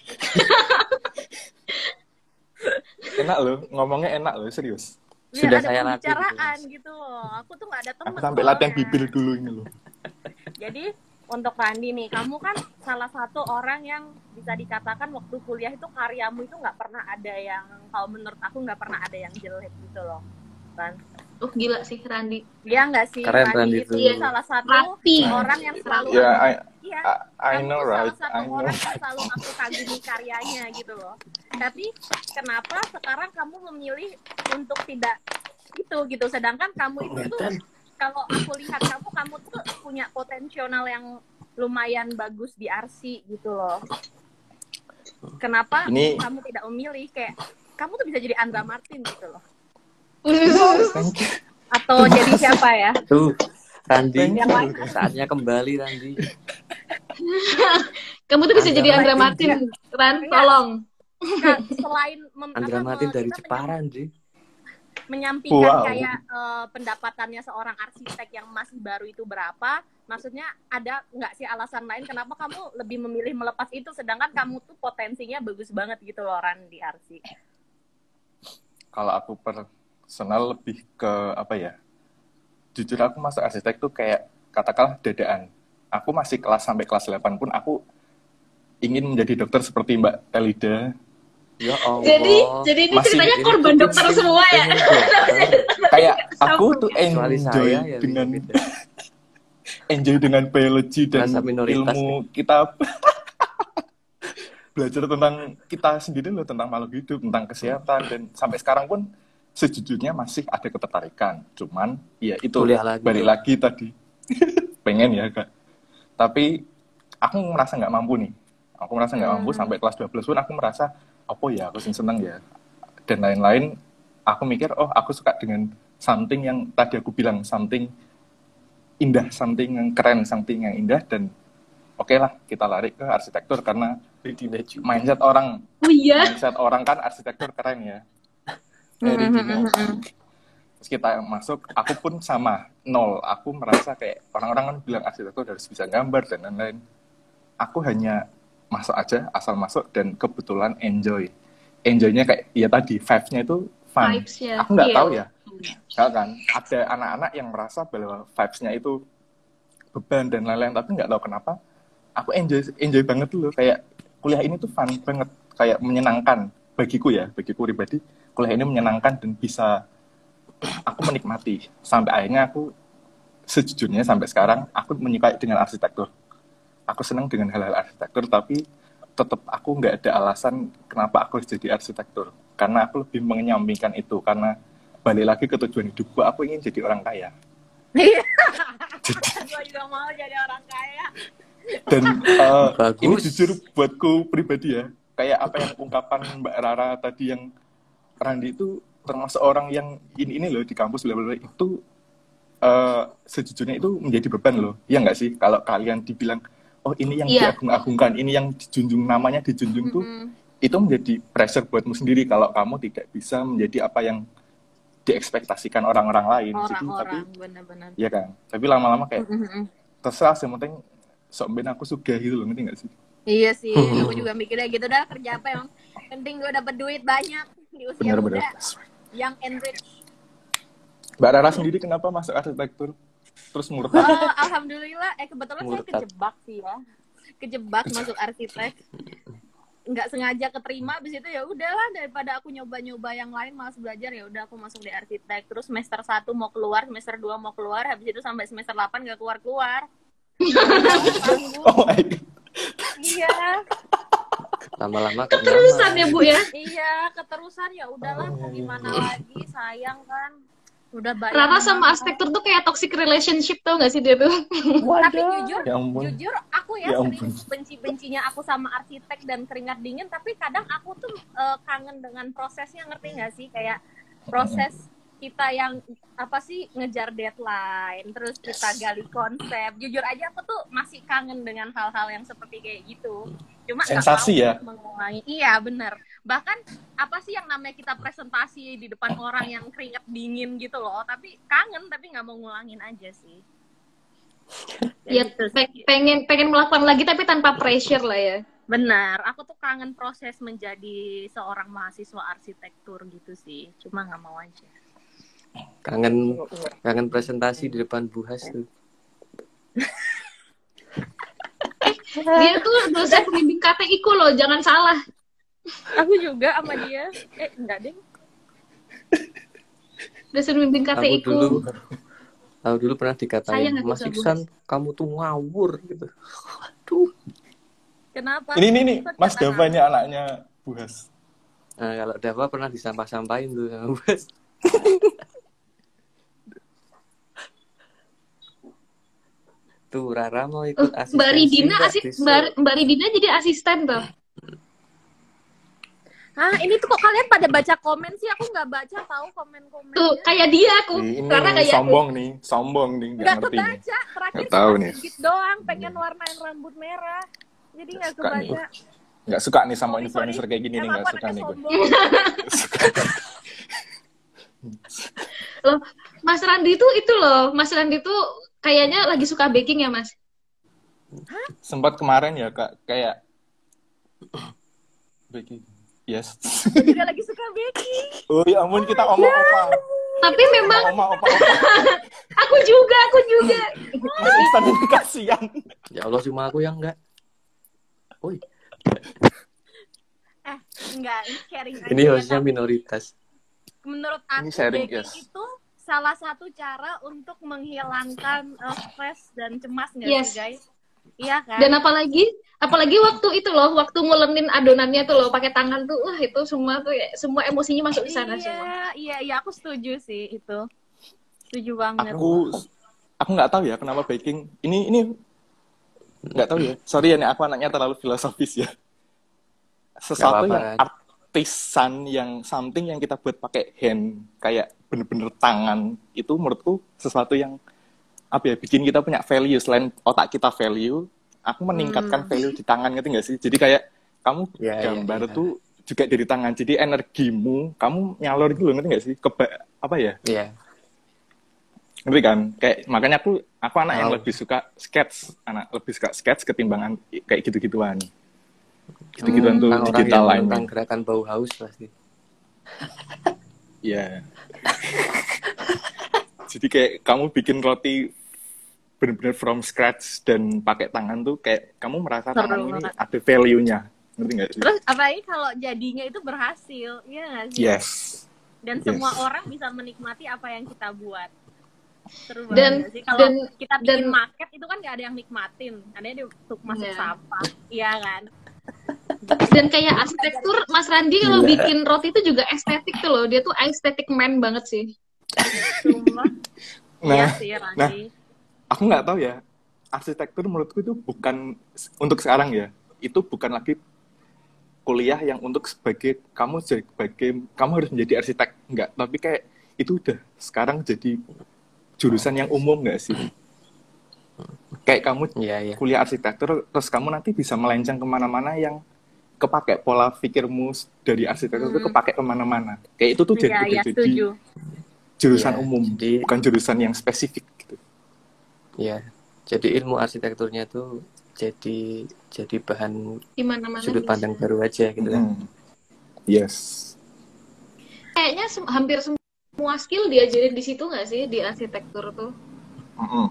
Enak loh, ngomongnya enak loh, serius. Iya, Sudah ada saya latih pembicaraan gitu, gitu loh. Aku tuh nggak ada temen. Aku sampai latihan soalnya. bibir dulu ini loh. Jadi untuk Randi nih, kamu kan salah satu orang yang bisa dikatakan waktu kuliah itu karyamu itu nggak pernah ada yang, kalau menurut aku nggak pernah ada yang jelek gitu loh, kan? Uh gila sih Randi. Iya nggak sih? Keren, Randi itu itu. salah satu Rapi. orang yang selalu Ya, aku- I- iya. I, I Kamu know tuh right, salah satu I know. orang yang selalu aku kagumi karyanya gitu loh. Tapi kenapa sekarang kamu memilih untuk tidak itu gitu? Sedangkan kamu itu tuh kalau aku lihat kamu, kamu tuh punya potensial yang lumayan bagus di R C gitu loh. Kenapa Ini- kamu tidak memilih kayak kamu tuh bisa jadi Andra Martin gitu loh? Thank you. Atau jadi siapa ya? Tuh, Randi, Yang lain. saatnya kembali Randi. Kamu tuh bisa Andra jadi Andra Martin. Martin, Ran, Iya. tolong. Nah, selain mem- Andra apa, Martin me- dari kita Jepara, Randi. menyampingkan Wow. kayak eh, pendapatannya seorang arsitek yang masih baru itu berapa, maksudnya ada nggak sih alasan lain kenapa kamu lebih memilih melepas itu, sedangkan kamu tuh potensinya bagus banget gitu loh Ran di R C. Kalau aku personal lebih ke apa ya? Jujur aku masuk arsitek tuh kayak katakanlah dadaan. Aku masih kelas sampai kelas delapan pun aku ingin menjadi dokter seperti Mbak Elida. Ya Allah. Jadi jadi ini Masih- ceritanya Ini korban tuh dokter pengen- semua ya. pengen dokter. Kayak aku tuh Kecuali enjoy saya ya, dengan beda. enjoy dengan biologi dan Rasa minoritas, ilmu kita belajar tentang kita sendiri loh, tentang makhluk hidup, tentang kesehatan, dan sampai sekarang pun sejujurnya masih ada ketertarikan. Cuman ya itu Kuliah lagi. balik lagi tadi pengen ya kak. Tapi aku merasa nggak mampu nih. Aku merasa nggak mampu Hmm. sampai kelas dua belas pun aku merasa apa ya aku sih seneng ya dan lain-lain. Aku mikir oh aku suka dengan something yang tadi aku bilang something indah, something yang keren, something yang indah, dan oke lah kita lari ke arsitektur karena Dina juga. mindset orang Oh iya. mindset orang kan arsitektur keren ya. Dari Dina. Terus kita masuk, aku pun sama nol. Aku merasa kayak orang-orang kan bilang arsitektur harus bisa gambar dan lain-lain. Aku hanya masuk aja, asal masuk dan kebetulan enjoy. Enjoynya kayak ya tadi vibes-nya itu fun. Vibes-nya, Aku nggak iya. tahu ya. Kalau kan ada anak-anak yang merasa bahwa vibes-nya itu beban dan lain-lain, tapi nggak tahu kenapa aku enjoy enjoy banget dulu. Kayak kuliah ini tuh fun banget, kayak menyenangkan bagiku ya, bagiku pribadi. Kuliah ini menyenangkan dan bisa aku menikmati sampai akhirnya aku sejujurnya sampai sekarang aku menyukai dengan arsitektur. Aku senang dengan hal-hal arsitektur, tapi tetap aku nggak ada alasan kenapa aku harus jadi arsitektur. Karena aku lebih menyampingkan itu, karena balik lagi ke tujuan hidupku, aku ingin jadi orang kaya. Iya. Gue juga mau jadi orang kaya. Dan uh, Bagus. ini jujur buatku pribadi ya, kayak apa yang ungkapan Mbak Rara tadi, yang Randi itu termasuk orang yang ini ini loh di kampus bla bla bla, itu uh, sejujurnya itu menjadi beban loh. Iya nggak sih? Kalau kalian dibilang, oh ini yang Iya. diagung-agungkan, ini yang dijunjung, namanya dijunjung tuh, Mm-mm. itu menjadi pressure buatmu sendiri kalau kamu tidak bisa menjadi apa yang diekspektasikan orang-orang lain. Jadi tapi, Orang-orang benar-benar. ya kan. Tapi lama-lama kayak Mm-mm. terserah, yang penting sok ben aku suka gitu loh, ngerti nggak sih? Iya sih, aku juga mikirnya gitu, dah kerja apa yang penting gue dapet duit banyak di usia Benar-benar. muda, yang enrich. Mbak Rara sendiri kenapa masuk arsitektur? Terus murtad? Oh, alhamdulillah, eh kebetulan saya Murtad. kejebak sih ya, kejebak masuk arsitek, nggak sengaja keterima, abis itu ya udahlah, daripada aku nyoba-nyoba yang lain malas belajar, ya udah aku masuk di arsitek. Terus semester satu mau keluar, semester dua mau keluar, habis itu sampai semester delapan nggak keluar-keluar. Oh my god. Iya, Lama-lama kayak Keterusan nyaman. ya Bu ya. iya, keterusan ya udahlah, mau gimana lagi, sayang kan, udah bayar. Rara sama mahal. arsitektur tuh kayak toxic relationship tau gak sih dia tuh? Tapi jujur, Ya ampun. jujur aku ya, Ya sering ampun. benci-bencinya aku sama arsitek dan keringat dingin, tapi kadang aku tuh eh, kangen dengan prosesnya, ngerti nggak sih? Kayak proses kita yang apa sih, ngejar deadline, terus kita gali konsep. Jujur aja aku tuh masih kangen dengan hal-hal yang seperti kayak gitu. Cuma nggak Sensasi mau ya? mengulangi. Iya bener. Bahkan apa sih yang namanya kita presentasi di depan orang yang keringat dingin gitu loh. Tapi kangen, tapi nggak mau ngulangin aja sih. Ya gitu sih. pe- pengen pengen melakukan lagi tapi tanpa pressure lah ya. Benar, aku tuh kangen proses menjadi seorang mahasiswa arsitektur gitu sih. Cuma nggak mau aja. Kangen kangen presentasi di depan Bu Has tuh. Dia tuh dosen pembimbing K T I ku loh, jangan salah. Aku juga sama dia. Eh, enggak deh. Dosen pembimbing K T I Aku ku. dulu aku dulu pernah Sayang dikatain, aku Mas sama Bu Iksan, kamu tuh ngawur gitu. Aduh. Kenapa? Ini ini nih, Kok Mas kata Dava ini anaknya Bu Has. Nah, kalau Dava pernah disampah-sampahin tuh sama Bu Has. Tuh Rara mau ikut Uh, asisten. Mbak Ridina asik Mbak, Mbak Ridina jadi asisten tuh. Ah, ini tuh kok kalian pada baca komen sih? Aku nggak baca tahu komen-komennya. Tuh kayak dia aku. Nih, ini Karena nih, kayak sombong nih, sombong nih, nggak Nggak ngerti nih. kebaca. Terakhir Nggak tahu cuma nih. sedikit doang, pengen warnain rambut merah. Jadi nggak Suka nih. kebaca. Nggak suka nih sama Sorry, influencer sorry. kayak gini nih, Emang nggak aku suka nih anaknya gue. sombong. loh, Mas Randi tuh itu loh, Mas Randi tuh kayaknya lagi suka baking ya, Mas? Sempat kemarin ya kak, kayak baking. Yes. Aku juga lagi suka baking. Oh ya ampun, kita omong opa. Tapi memang Oma opa opa. aku juga, aku juga. Mas Iksan ini kasihan. Ya Allah, cuma aku yang enggak. Woi, Eh, enggak, ini sharing aja. ini ya, hostnya tapi minoritas. menurut aku Ini sharing, baking yes. itu salah satu cara untuk menghilangkan uh, stres dan cemas nggak Yes. sih guys? Iya kan? Dan apalagi, apalagi waktu itu loh, waktu ngulenin adonannya tuh loh, pakai tangan tuh, wah itu semua tuh, ya, semua emosinya masuk ke sana iya, semua. iya, iya, aku setuju sih itu. Setuju banget. Aku aku nggak tahu ya kenapa baking. Ini ini nggak tahu ya. Sorry ya nih, aku anaknya terlalu filosofis ya. Sesuatu Nggak yang apa-apa. artisan, yang something yang kita buat pakai hand, kayak bener-bener tangan, itu menurutku sesuatu yang apa ya, bikin kita punya value. Selain otak kita value, aku meningkatkan Hmm. value di tangan, ngerti nggak sih? Jadi kayak kamu Ya, ya, gambar ya. tuh juga dari tangan. Jadi energimu kamu nyalur gitu loh, ngerti nggak sih? Keba apa ya? Iya. Ngerti kan? Kayak makanya aku aku anak yang Tahu. lebih suka sketch, anak lebih suka sketch ketimbang an- kayak gitu-gituan. Gitu-gituan tuh Tentang orang digital yang line. tentang gerakan bau haus pasti. Iya. Jadi kayak kamu bikin roti bener-bener from scratch dan pakai tangan tuh kayak kamu merasa Seru tangan ini banget. ada value-nya. Ngerti nggak sih? Terus apalagi kalau jadinya itu berhasil, iya nggak sih? Yes. Dan Yes. semua orang bisa menikmati apa yang kita buat. Seru banget Dan nggak sih? Kalau dan kita bikin dan- market itu kan nggak ada yang nikmatin, ada yang untuk masuk Iya. sampah, iya kan? dan kayak arsitektur, Mas Randi kalau Gila. bikin roti itu juga estetik tuh loh, dia tuh estetik man banget sih. Cuma, iya Nah, sih nah, Randi. aku nggak tahu ya. arsitektur menurutku itu bukan untuk sekarang ya. Itu bukan lagi kuliah yang untuk sebagai kamu sebagai kamu harus menjadi arsitek, enggak, tapi kayak itu udah sekarang jadi jurusan yang umum enggak sih? Kayak kamu Iya, iya. kuliah arsitektur terus kamu nanti bisa melenceng kemana-mana yang kepake pola pikirmu dari arsitektur itu Hmm. kepake kemana-mana. Kayak itu tuh jadi Iya, udah iya, jadi setuju. jurusan Iya, umum, jadi- bukan jurusan yang spesifik gitu. Ya, jadi ilmu arsitekturnya tuh jadi jadi bahan Di mana-mana sudut bisa. pandang baru aja gitu kan. Mm. Yes. Kayaknya sem- hampir semua skill diajarin di situ nggak sih di arsitektur tuh? Mm-mm.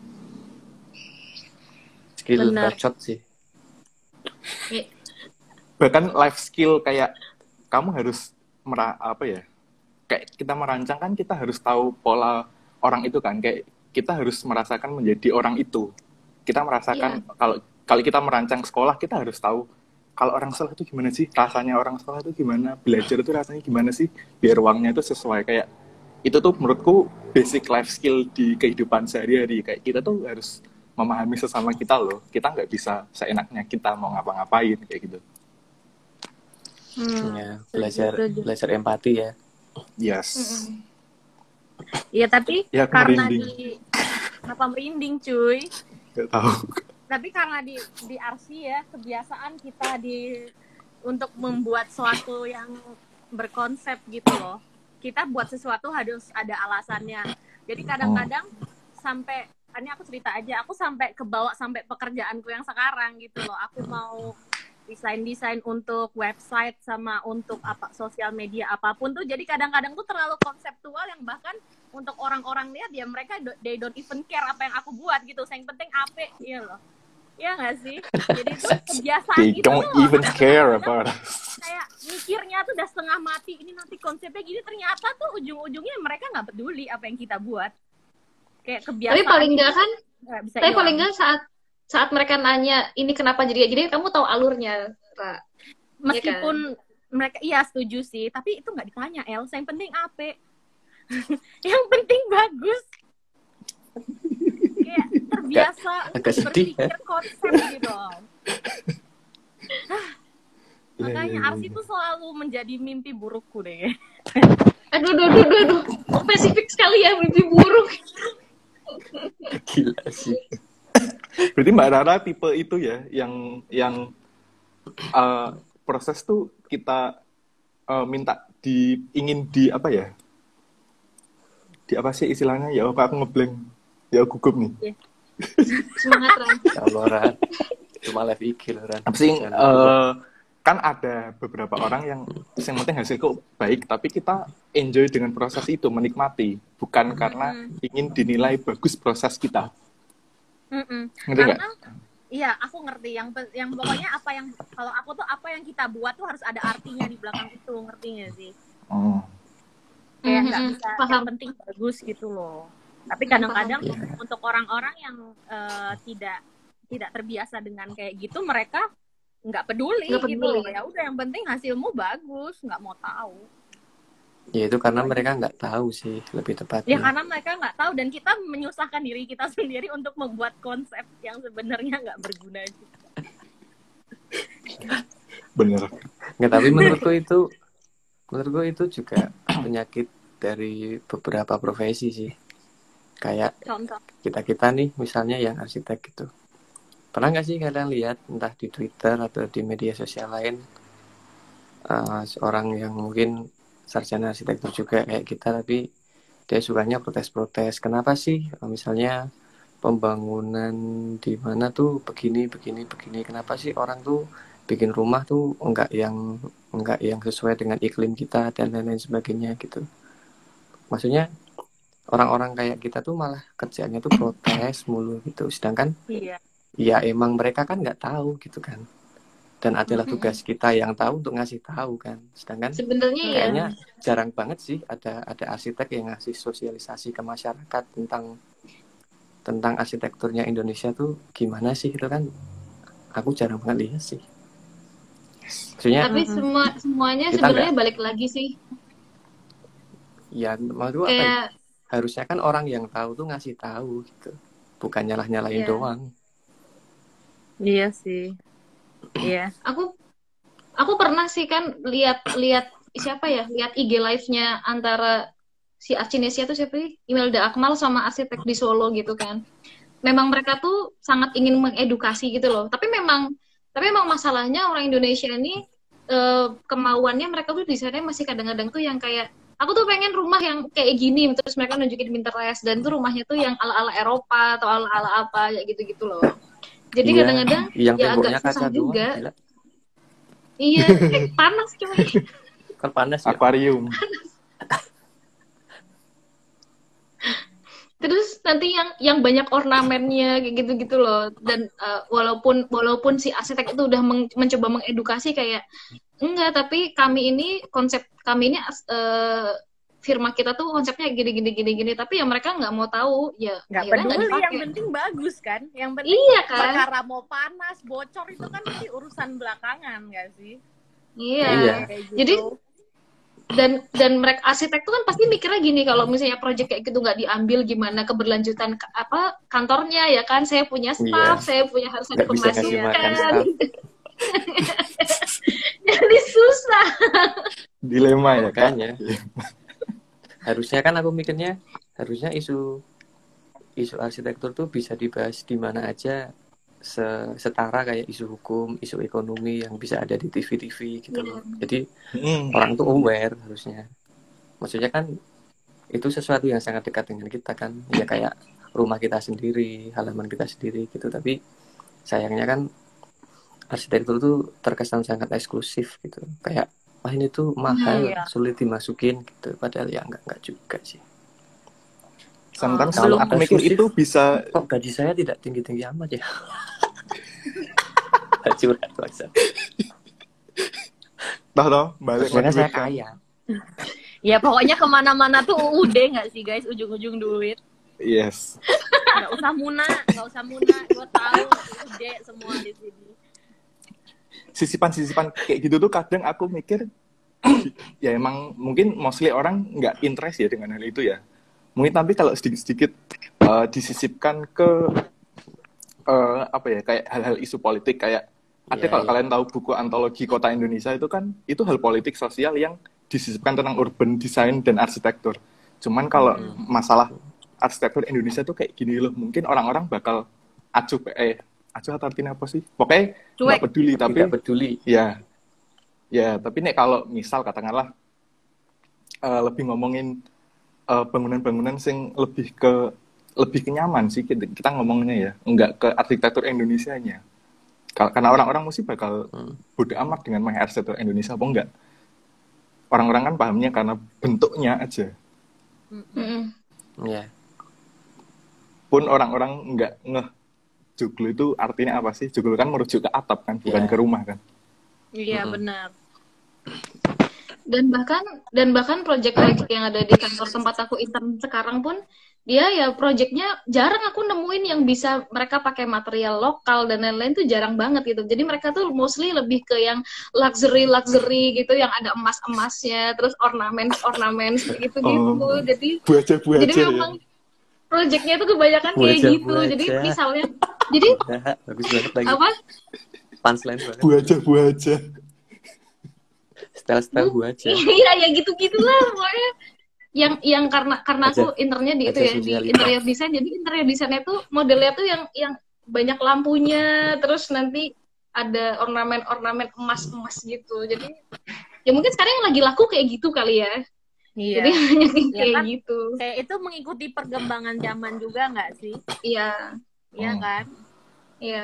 Skill Benar. bacot sih. Ya, Bahkan life skill kayak kamu harus mera apa ya? Kayak kita merancang kan kita harus tahu pola orang itu kan, kayak kita harus merasakan menjadi orang itu. Kita merasakan kalau kalau kita merancang sekolah kita harus tahu kalau orang sekolah itu gimana sih, rasanya orang sekolah itu gimana, belajar itu rasanya gimana sih, biar ruangnya itu sesuai. Kayak itu tuh menurutku basic life skill di kehidupan sehari-hari. Kayak kita tuh harus memahami sesama kita loh. Kita nggak bisa seenaknya kita mau ngapa-ngapain kayak gitu. Hmm. Ya, belajar setuju. belajar empati ya. Yes. mm-mm. Iya, tapi Ya, aku karena merinding. di kenapa merinding, cuy? Nggak tahu. Tapi karena di di Arsi ya, kebiasaan kita di untuk membuat sesuatu yang berkonsep gitu loh. Kita buat sesuatu harus ada alasannya. Jadi kadang-kadang sampai ini aku cerita aja, aku sampai kebawa sampai pekerjaanku yang sekarang gitu loh. Aku mau desain-desain untuk website sama untuk apa sosial media apapun tuh, jadi kadang-kadang tuh terlalu konseptual yang bahkan untuk orang-orang lihat ya mereka do- they don't even care apa yang aku buat gitu. Yang penting ape, iya loh. Iya nggak sih? Jadi itu kebiasaan They gitu don't loh. even care about us. Kayak mikirnya tuh udah setengah mati, ini nanti konsepnya gini, ternyata tuh ujung-ujungnya mereka nggak peduli apa yang kita buat. Kayak kebiasaan. Tapi paling nggak kan, nggak bisa tapi hilang. paling nggak saat saat mereka nanya ini kenapa jadi jadi kamu tahu alurnya, Ra. Meskipun mereka iya setuju sih, tapi itu nggak ditanya El. Yang penting ape. Yang penting bagus. Kayak terbiasa agak untuk sedih, berpikir konsep gitu. Iya, Makanya iya, iya, Arsi iya. tuh selalu menjadi mimpi burukku deh. Aduh, aduh, aduh, aduh, aduh. Spesifik sekali ya mimpi buruk. Gila sih. Berarti Mbak Rara tipe itu ya, yang yang uh, proses tuh kita uh, minta di ingin di apa ya? Di apa sih istilahnya? Ya apa aku ngeblank. Ya aku gugup nih. Semangat, Ran. Ya Allah, Ran. Cuma live I G loh, Ran. Apa sih? Jangan uh, kan ada beberapa orang yang yang penting hasilku baik, tapi kita enjoy dengan proses itu, menikmati, bukan karena ingin dinilai bagus proses kita. Mm-mm. Ngerti nggak? Karena iya aku ngerti yang pe- yang pokoknya apa yang kalau aku tuh apa yang kita buat tuh harus ada artinya di belakang itu, ngerti nggak sih? Hmm. Kayak nggak Mhm, bisa paham. yang penting bagus gitu loh. Tapi kadang-kadang Iya. untuk orang-orang yang eh, tidak tidak terbiasa dengan kayak gitu, mereka nggak peduli, Nggak gitu peduli. loh. Ya udah yang penting hasilmu bagus, nggak mau tahu. Ya itu karena mereka nggak tahu sih lebih Ya tepatnya. karena mereka nggak tahu dan kita menyusahkan diri kita sendiri untuk membuat konsep yang sebenarnya nggak berguna juga. Bener. Nggak, tapi menurutku itu menurutku itu juga penyakit dari beberapa profesi sih. Kayak Contoh. kita-kita nih misalnya yang arsitek gitu. Pernah nggak sih kalian lihat entah di Twitter atau di media sosial lain uh, seorang yang mungkin sarjana arsitektur juga kayak kita, tapi dia sukanya protes-protes. Kenapa sih uh, misalnya pembangunan di mana tuh begini begini begini? Kenapa sih orang tuh bikin rumah tuh enggak yang enggak yang sesuai dengan iklim kita dan lain-lain sebagainya gitu. Maksudnya orang-orang kayak kita tuh malah kerjaannya tuh protes mulu gitu. Sedangkan Iya. ya emang mereka kan nggak tahu gitu kan. Dan adalah tugas kita yang tahu untuk ngasih tahu kan. Sedangkan Sebenarnya ya, kayaknya jarang banget sih ada ada arsitek yang ngasih sosialisasi ke masyarakat tentang tentang arsitekturnya Indonesia tuh gimana sih gitu kan. Aku jarang banget lihat sih. Maksudnya tapi semua semuanya Kita sebenarnya balik lagi sih. ya maksud gua apa ya? Kayak Harusnya kan orang yang tahu tuh ngasih tahu gitu. bukan nyalah-nyalahin Iya. doang. Iya sih. Iya. Aku aku pernah sih kan lihat lihat siapa ya? Lihat I G live-nya antara si Archinesia tuh siapa sih? Imelda Akmal sama arsitek di Solo gitu kan. Memang mereka tuh sangat ingin mengedukasi gitu loh. Tapi memang tapi memang masalahnya orang Indonesia ini eh, kemauannya mereka tuh desainnya masih kadang-kadang tuh yang kayak aku tuh pengen rumah yang kayak gini, terus mereka nunjukin Pinterest dan tuh rumahnya tuh yang ala-ala Eropa atau ala-ala apa ya gitu-gitu loh. Jadi Iya, kadang-kadang yang ya temboknya agak susah kaca doang, juga. gila. Iya, eh, panas coy. Kan panas ya. Akuarium. Terus nanti yang yang banyak ornamennya kayak gitu-gitu loh. Dan uh, walaupun walaupun si arsitek itu udah meng- mencoba mengedukasi kayak enggak, tapi kami ini konsep kami ini uh, firma kita tuh konsepnya gini-gini gini-gini, tapi ya mereka nggak mau tahu, ya Nggak akhirnya nggak peduli, yang dipakai. penting bagus kan. Yang penting Iya kan? perkara mau panas, bocor itu kan nanti urusan belakangan nggak sih? Iya. Iya. Kayak gitu. Jadi dan dan mereka arsitek tuh kan pasti mikirnya gini, kalau misalnya project kayak gitu nggak diambil gimana keberlanjutan ke- apa kantornya ya kan, saya punya staff, Iya. saya punya harus ada Nggak bisa ngasih makan pemasukan. staff. Jadi susah. Dilema ya kan? Makanya. Harusnya kan aku mikirnya harusnya isu isu arsitektur tuh bisa dibahas di mana aja, se- setara kayak isu hukum, isu ekonomi yang bisa ada di T V-T V gitu loh. Jadi Hmm. orang tuh aware harusnya. Maksudnya kan itu sesuatu yang sangat dekat dengan kita kan. Ya kayak rumah kita sendiri, halaman kita sendiri gitu. Tapi sayangnya kan arsitektur tuh terkesan sangat eksklusif gitu. Kayak wah ini tuh mahal, Iya. sulit dimasukin gitu. Padahal ya enggak enggak juga sih. Sometimes Kalau aku mikir eksklusif, itu bisa kok gaji saya tidak tinggi-tinggi amat ya? Curhat maksud. toh toh balik Sebenarnya saya duit kan. kaya. Ya pokoknya kemana-mana tuh U U D nggak sih guys, ujung-ujung duit. Yes. Nggak usah muna, nggak usah muna. Gue tahu U U D semua di sini. Sisipan-sisipan kayak gitu tuh kadang aku mikir ya emang mungkin mostly orang nggak interest ya dengan hal itu ya. Mungkin tapi kalau sedikit-sedikit uh, disisipkan ke uh, apa ya kayak hal-hal isu politik kayak ada Iya, kalau iya. kalian tahu buku antologi kota Indonesia itu kan itu hal politik sosial yang disisipkan tentang urban design dan arsitektur. Cuman kalau Hmm. masalah arsitektur Indonesia tuh kayak gini loh, mungkin orang-orang bakal acuh eh acuh atau artinya apa sih? Pokoknya nggak Cuek. peduli tapi Tidak peduli. ya ya tapi nek kalau misal katakanlah eh, lebih ngomongin eh, bangunan-bangunan sing lebih ke lebih kenyaman sih kita, kita ngomongnya ya, enggak ke arsitektur Indonesianya. Kal- Karena orang-orang mesti bakal Hmm. bodo amat dengan main arsitektur Indonesia apa enggak. Orang-orang kan pahamnya karena bentuknya aja. Mm-mm. Ya. Pun orang-orang enggak ngeh joglo itu artinya apa sih? Joglo kan merujuk ke atap kan, bukan Ya. ke rumah kan. Iya Mm-mm. benar. Dan bahkan dan bahkan project-project yang ada di kantor tempat aku intern sekarang pun dia ya projectnya jarang aku nemuin yang bisa mereka pakai material lokal dan lain-lain tuh jarang banget gitu. Jadi mereka tuh mostly lebih ke yang luxury luxury gitu yang ada emas-emasnya, terus ornamen-ornamen gitu gitu. Oh. Jadi Buaja-buaja jadi ya. memang projectnya tuh kebanyakan kayak Buaja-buaja. gitu. Jadi misalnya jadi Nah, bagus banget lagi. apa? Punchline banget. Buaja-buaja. Style-style gua aja. Iya ya gitu-gitulah pokoknya. Yang yang karena karena aku Aja- internnya di itu aja ya di sosialita. interior design, jadi interior desainnya tuh modelnya tuh yang yang banyak lampunya, terus nanti ada ornamen-ornamen emas-emas gitu. Jadi ya mungkin sekarang yang lagi laku kayak gitu kali ya. Iya. Jadi banyak yang Ya kayak kan? gitu. Kayak itu mengikuti perkembangan zaman juga nggak sih? Iya, Iya Hmm. kan? iya.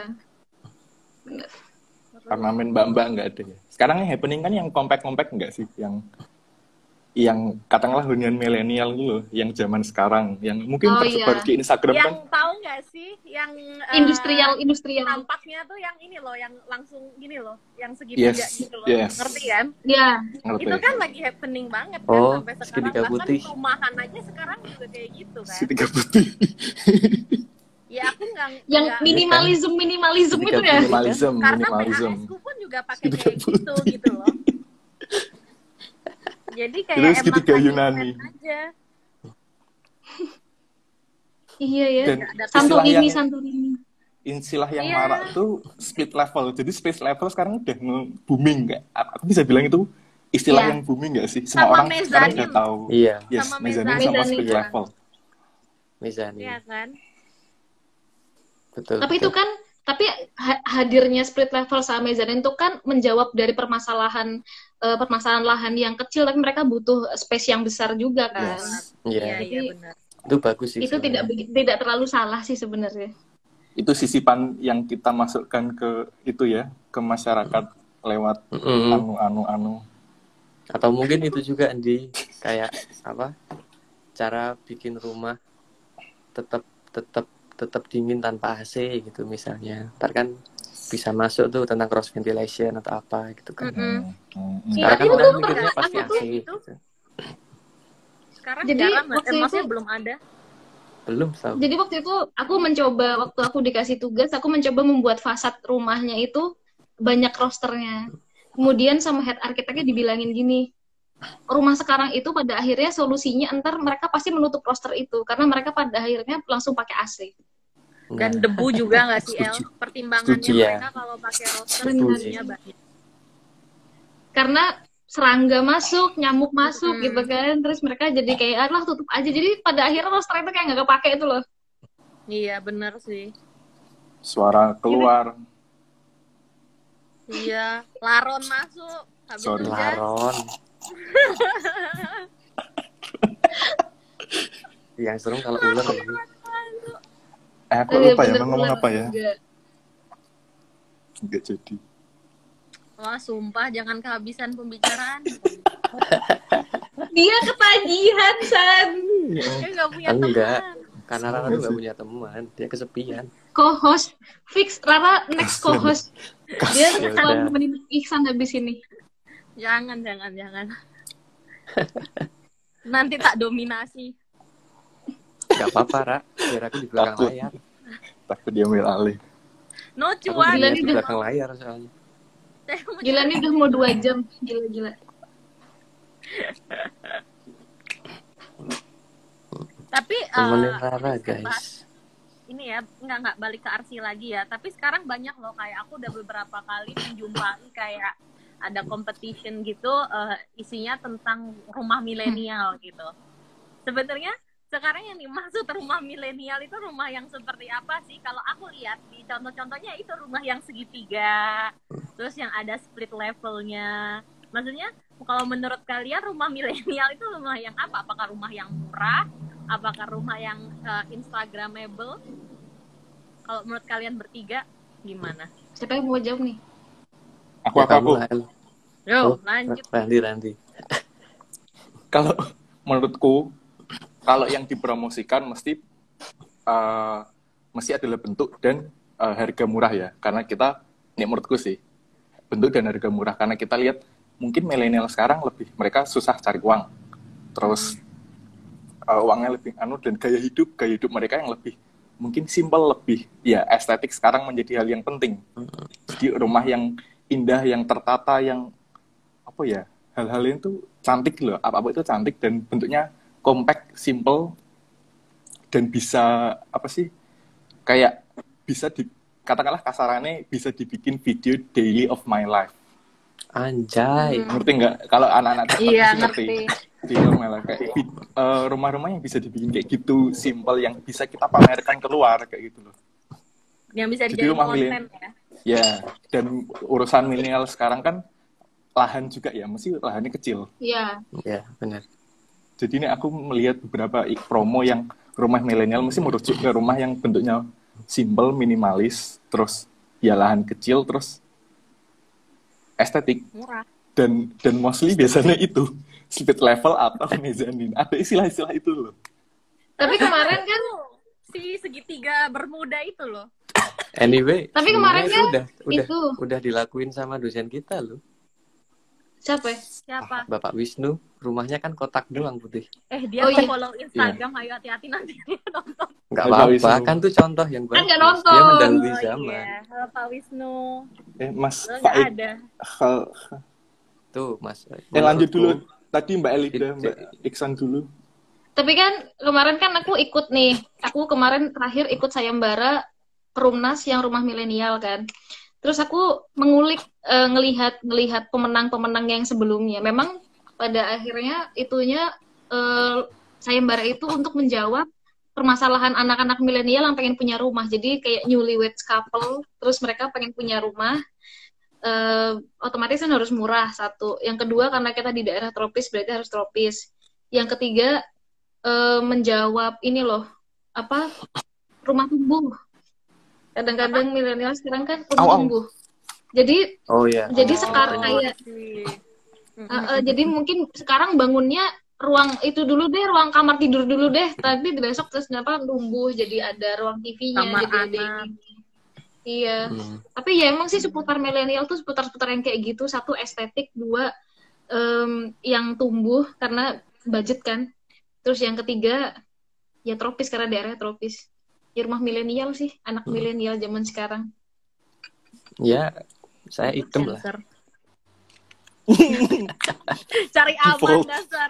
Ornamen mbak-mbak nggak ada ya. Sekarang yang happening kan yang compact-compact nggak sih? Yang yang katakanlah hunian milenial gitu loh, yang zaman sekarang, yang mungkin Oh, tersebar iya. di Instagram kan. Yang tahu nggak sih? Yang eh, Industrial industrial. tampaknya tuh yang ini loh, yang langsung gini loh, yang segitiga Yes, gitu loh. yes. Ngerti kan? Ya, Ngerti? Itu kan lagi happening banget kan Oh, sampai sekarang. segitiga Bahkan putih. perumahan aja sekarang juga kayak gitu kan. Segitiga putih. Ya aku nggak yang nggak- minimalism minimalism itu ya. Minimalism, karena minimalism. P A S ku pun juga pakai Segitiga kayak gitu gitu loh. Jadi kayak Itu emang segitiga lagi Yunani. tren aja. Iya ya. Dan Nggak ada istilah Santorini, yang Santorini. istilah yang Iya. marak tuh split level. Jadi space level sekarang udah nge- booming nggak? Aku bisa bilang itu istilah Iya. yang booming nggak sih? Semua Sama orang sekarang mezanin. udah tahu. Iya, Yes, Sama mezanin mezanin. sama split Mezanin. level. Mizani. Iya kan? Betul. Tapi itu betul. kan, tapi ha- hadirnya split level sama mezanin itu kan menjawab dari permasalahan eh, permasalahan lahan yang kecil, tapi mereka butuh space yang besar juga kan. Yes. Iya, Iya, iya Jadi, benar. itu bagus sih. itu tidak sebenarnya. begi- tidak terlalu salah sih sebenarnya. Itu sisipan yang kita masukkan ke itu ya, ke masyarakat lewat Mm-mm. anu anu anu. Atau mungkin itu juga di kayak apa? Cara bikin rumah tetap tetap tetap dingin tanpa A C gitu misalnya. Ntar kan bisa masuk tuh tentang cross ventilation atau apa gitu kan. Mm-mm. Hmm, hmm. Iya, Sekarang kan itu orang tuh mikirnya pernah- pasti aku A tuh C gitu. gitu. Sekarang Jadi, jarang, waktu eh, maksudnya itu- belum ada. Belum tahu. Jadi waktu itu aku mencoba, waktu aku dikasih tugas, aku mencoba membuat fasad rumahnya itu banyak rosternya. Kemudian sama head arsiteknya dibilangin gini, rumah sekarang itu pada akhirnya solusinya entar mereka pasti menutup roster itu, karena mereka pada akhirnya langsung pakai A C. Dan Nah, debu juga nggak sih, El? Setuju. Pertimbangannya Setuju, ya. mereka kalau pakai roster Setuju. debunya banyak. Karena serangga masuk, nyamuk masuk Hmm. gitu kan, terus mereka jadi kayak, alah tutup aja. Jadi pada akhirnya roster itu kayak nggak kepake itu loh. Iya, bener sih. Suara keluar. Iya, laron masuk. Habis Sorry. hujan, laron. Yang serem kalau ular gitu. Eh, aku Iya, lupa ya, bener, mau ngomong ular apa ya? juga. Enggak jadi. wah sumpah jangan kehabisan pembicaraan. Dia ketagihan, San. Dia nggak punya Enggak. teman. Karena Rara tuh gak punya teman, dia kesepian. Co-host fix Rara next co-host. Dia Ya selalu udah. nemenin Iksan habis ini. Jangan, jangan, jangan. Nanti tak dominasi. Gak apa-apa, Ra. Biar aku di belakang Takut. layar. Takut dia ambil alih. No Aku cuan. Gila di, nih, di udah- belakang layar soalnya. Gila nih udah mau dua jam. Gila-gila. Tapi Temenin eh, Rara, ini guys. ini ya nggak nggak balik ke Arsi lagi ya. Tapi sekarang banyak loh, kayak aku udah beberapa kali menjumpai kayak ada competition gitu, eh, isinya tentang rumah milenial gitu. Sebenarnya sekarang yang dimaksud rumah milenial itu rumah yang seperti apa sih? Kalau aku lihat di contoh-contohnya itu rumah yang segitiga, terus yang ada split levelnya. Maksudnya kalau menurut kalian rumah milenial itu rumah yang apa? Apakah rumah yang murah? Apakah rumah yang uh, Instagramable? Kalau menurut kalian bertiga gimana? Siapa yang mau jawab nih? Aku Ya, aku aku. kamu lah, El. Yo, Oh, lanjut. Randy, Randy. Kalau menurutku, kalau yang dipromosikan mesti uh, mesti adalah bentuk dan uh, harga murah ya. Karena kita, ini menurutku sih, bentuk dan harga murah. Karena kita lihat mungkin milenial sekarang lebih mereka susah cari uang, terus uh, uangnya lebih anu, dan gaya hidup gaya hidup mereka yang lebih mungkin simpel, lebih ya estetik sekarang menjadi hal yang penting. Jadi rumah yang indah, yang tertata, yang apa ya, hal-hal itu cantik loh, apa-apa itu cantik dan bentuknya compact, simple, dan bisa apa sih, kayak bisa di, katakanlah kasarannya bisa dibikin video daily of my life. Anjay. Hmm. Ngerti nggak? Kalau anak-anak TikTok Iya, pasti ngerti. ngerti. Daily of my life kayak vid- eh, rumah-rumah yang bisa dibikin kayak gitu, simple, yang bisa kita pamerkan keluar kayak gitu loh. Yang bisa Jadi dijadiin rumah konten milen- ya. Ya, dan urusan milenial sekarang kan lahan juga ya, mesti lahannya kecil. Iya. Ya, benar. Jadi ini aku melihat beberapa i- promo yang rumah milenial mesti merujuk ke rumah yang bentuknya simple, minimalis, terus ya lahan kecil, terus estetik, Murah. dan dan mostly biasanya itu split level atau mezanin. Ada istilah-istilah itu loh. Tapi kemarin kan Si segitiga bermuda itu loh. Anyway, Tapi sebenarnya kemarin itu kan udah udah itu. udah dilakuin sama dosen kita loh. siapa? ya? Siapa? Bapak Wisnu, rumahnya kan kotak doang putih. Eh dia Oh, mau iya. follow Instagram, ayo hati-hati nanti dia nonton. Enggak Bapak apa-apa, Wisnu. kan tuh contoh yang bagus. Kan nggak nonton. Dia mendahului Oh, zaman. iya. Halo Pak Wisnu. Eh, Mas Lo nggak Faik, ada. hal- Tuh, Mas. eh lanjut dulu. menurutku, Tadi Mbak Elida, It- Mbak Iksan dulu. Tapi kan kemarin kan aku ikut nih. Aku kemarin terakhir ikut sayembara Perumnas yang rumah milenial kan. Terus aku mengulik eh, ngelihat ngelihat pemenang-pemenang yang sebelumnya. Memang pada akhirnya itunya eh, sayembara itu untuk menjawab permasalahan anak-anak milenial yang pengen punya rumah. Jadi kayak newlyweds couple, terus mereka pengen punya rumah. Eh, otomatis kan harus murah satu. Yang kedua karena kita di daerah tropis berarti harus tropis. Yang ketiga eh, menjawab ini loh apa rumah tumbuh. Kadang-kadang milenial sekarang kan rumah Au, au. tumbuh. Jadi Oh ya. jadi Oh, sekarang I kayak see. uh, uh, jadi mungkin sekarang bangunnya ruang itu dulu deh, ruang kamar tidur dulu deh. Tapi besok terus kenapa tumbuh jadi ada ruang T V-nya, Kamar jadi ada anak. ini. Iya. Hmm. Tapi ya emang sih seputar milenial tuh seputar-seputar yang kayak gitu. Satu estetik, dua em, yang tumbuh karena budget kan. Terus yang ketiga ya tropis karena daerah tropis. Ya rumah milenial sih, anak milenial zaman sekarang. Ya, saya hitam lah. Sensor. Cari aman Default. dasar.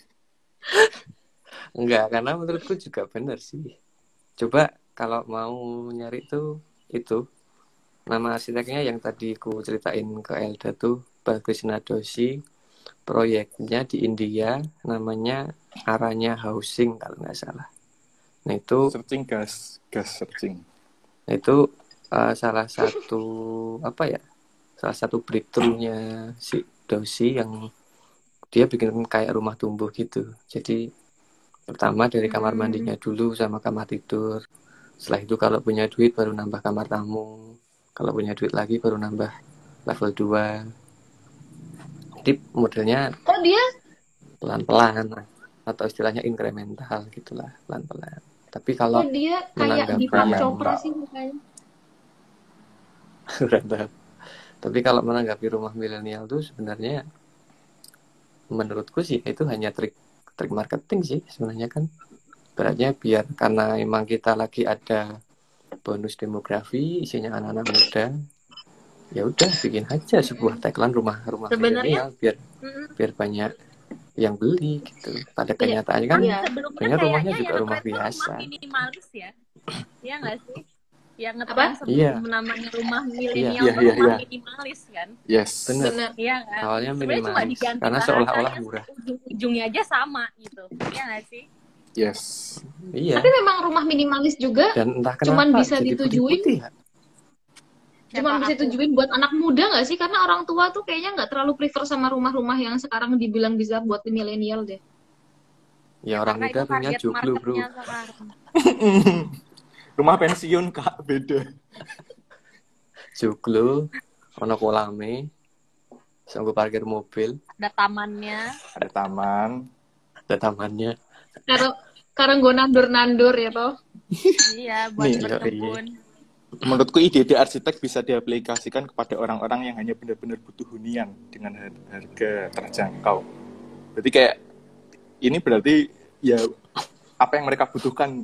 Enggak, karena menurutku juga benar sih. Coba kalau mau nyari tuh itu nama arsiteknya yang tadi ku ceritain ke Elda tuh Bagus Nadosi. Proyeknya di India namanya Aranya Housing kalau nggak salah. Nah itu Searching gas, gas searching. itu uh, salah satu apa ya? Salah satu breakthrough-nya si Dosi yang dia bikin kayak rumah tumbuh gitu. Jadi pertama dari kamar mandinya dulu sama kamar tidur. Setelah itu kalau punya duit baru nambah kamar tamu. Kalau punya duit lagi baru nambah level dua. Jadi modelnya Oh dia pelan-pelan atau istilahnya incremental gitulah, pelan-pelan. Tapi kalau oh dia kayak menanggapi di Park yang- Chopra sih mukanya. Random. Tapi kalau menanggapi rumah milenial tuh sebenarnya menurutku sih itu hanya trik trik marketing sih sebenarnya kan. Beratnya biar karena emang kita lagi ada bonus demografi isinya anak-anak muda. Ya udah bikin aja sebuah tagline rumah rumah Sebenarnya- milenial biar Mm-mm. biar banyak yang beli gitu. Pada Iya. kenyataannya kan Iya. Sebelumnya Kayaknya rumahnya kayaknya juga yang rumah tren tuh biasa. rumah minimalis ya. Iya nggak sih? Yang Apa? ngetren sebelum Iya. namanya rumah milenial Iya, tuh iya, rumah iya. minimalis kan? Yes. Bener. Benar. Iya kan? Awalnya Sebenarnya cuma minimalis diganti karena seolah-olah bahasanya, murah. ujung-ujungnya aja sama gitu. Iya nggak sih? Yes. Iya. Tapi memang rumah minimalis juga Dan entah kenapa cuman bisa jadi ditujuin putih-putih ya. cuma Siapa bisa aku? ditujuin buat anak muda nggak sih? Karena orang tua tuh kayaknya nggak terlalu prefer sama rumah-rumah yang sekarang dibilang bisa buat milenial deh. Ya orang Karena muda itu punya target joglo bro. marketnya sekarang. Rumah pensiun kak beda. Joglo, ono kolame, sanggup parkir mobil, Ada tamannya. Ada taman. ada tamannya. Karena karena gue nandur-nandur ya toh. Iya, buat Nih, berkebun. Menurutku ide-ide arsitek bisa diaplikasikan kepada orang-orang yang hanya benar-benar butuh hunian dengan har- harga terjangkau. Berarti kayak ini berarti ya apa yang mereka butuhkan.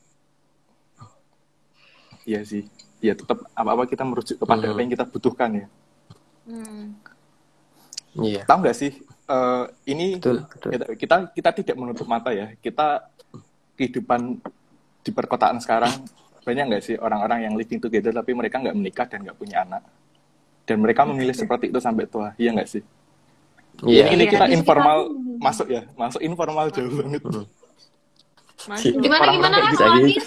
Iya sih. Ya tetap apa-apa kita merujuk kepada Hmm. apa yang kita butuhkan ya. Hmm. Iya, Tahu nggak sih? eh, ini betul, betul. kita, kita kita tidak menutup mata ya. Kita kehidupan di perkotaan sekarang banyak nggak sih orang-orang yang living together tapi mereka nggak menikah dan nggak punya anak, dan mereka memilih seperti itu sampai tua, iya nggak sih? Iya. Ini, ini Iya. kita Di informal sekitar- masuk ya, masuk informal jauh banget. Hmm. Masuk. Gimana Orang-orang gimana kayak Mas gitu aja. Wadid?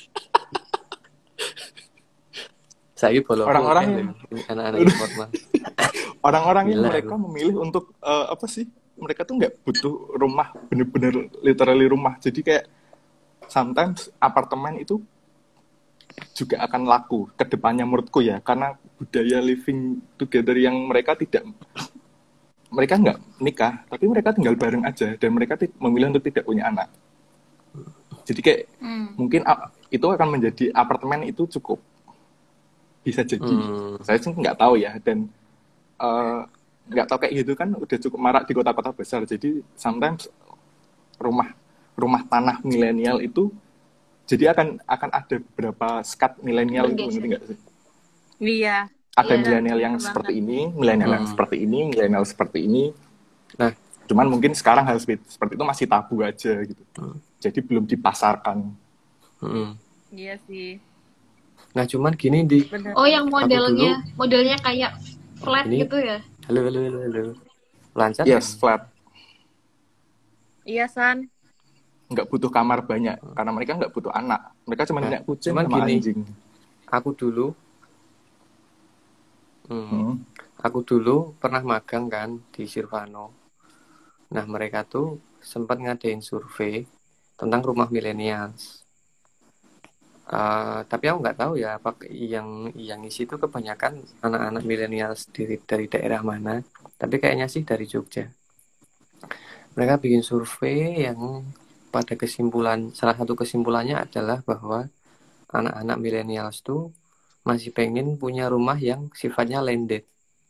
Saya bolong Orang-orang kan, yang- ini anak-anak informal. Orang-orang yang Gila, mereka lu. memilih untuk eh, apa sih? Mereka tuh nggak butuh rumah, bener-bener literally rumah. Jadi kayak sometimes apartemen itu juga akan laku ke depannya menurutku ya, karena budaya living together yang mereka tidak mereka nggak nikah, tapi mereka tinggal bareng aja dan mereka ti- memilih untuk tidak punya anak. Jadi kayak Hmm. mungkin a- itu akan menjadi apartemen itu cukup bisa jadi. Hmm. Saya sih nggak tahu ya, dan eh, nggak tahu kayak gitu kan udah cukup marak di kota-kota besar. Jadi sometimes rumah rumah tanah milenial itu jadi akan akan ada beberapa skat milenial itu, Bergeser. ngerti nggak sih? Iya. Ada Iya, milenial bener yang banget. seperti ini, milenial yang Hmm. seperti ini, milenial seperti ini. Nah, Cuman mungkin sekarang hal seperti itu masih tabu aja gitu. Hmm. Jadi belum dipasarkan. Hmm. Iya sih. Nah cuman gini di Bener. Oh, yang aku modelnya dulu modelnya kayak flat ini gitu ya? halo halo halo halo lancar Yes, kan? flat. Iya, San. Nggak butuh kamar banyak karena mereka nggak butuh anak. Mereka cuma Nah, punya kucing cuman sama gini, anjing. aku dulu hmm, Hmm. aku dulu pernah magang kan di Sirvano. Nah mereka tuh sempat ngadain survei tentang rumah millennials. Uh, tapi aku nggak tahu ya apa yang yang isi itu kebanyakan anak-anak millennials dari dari daerah mana. Tapi kayaknya sih dari Jogja. Mereka bikin survei yang pada kesimpulan salah satu kesimpulannya adalah bahwa anak-anak millennials tuh masih pengen punya rumah yang sifatnya landed.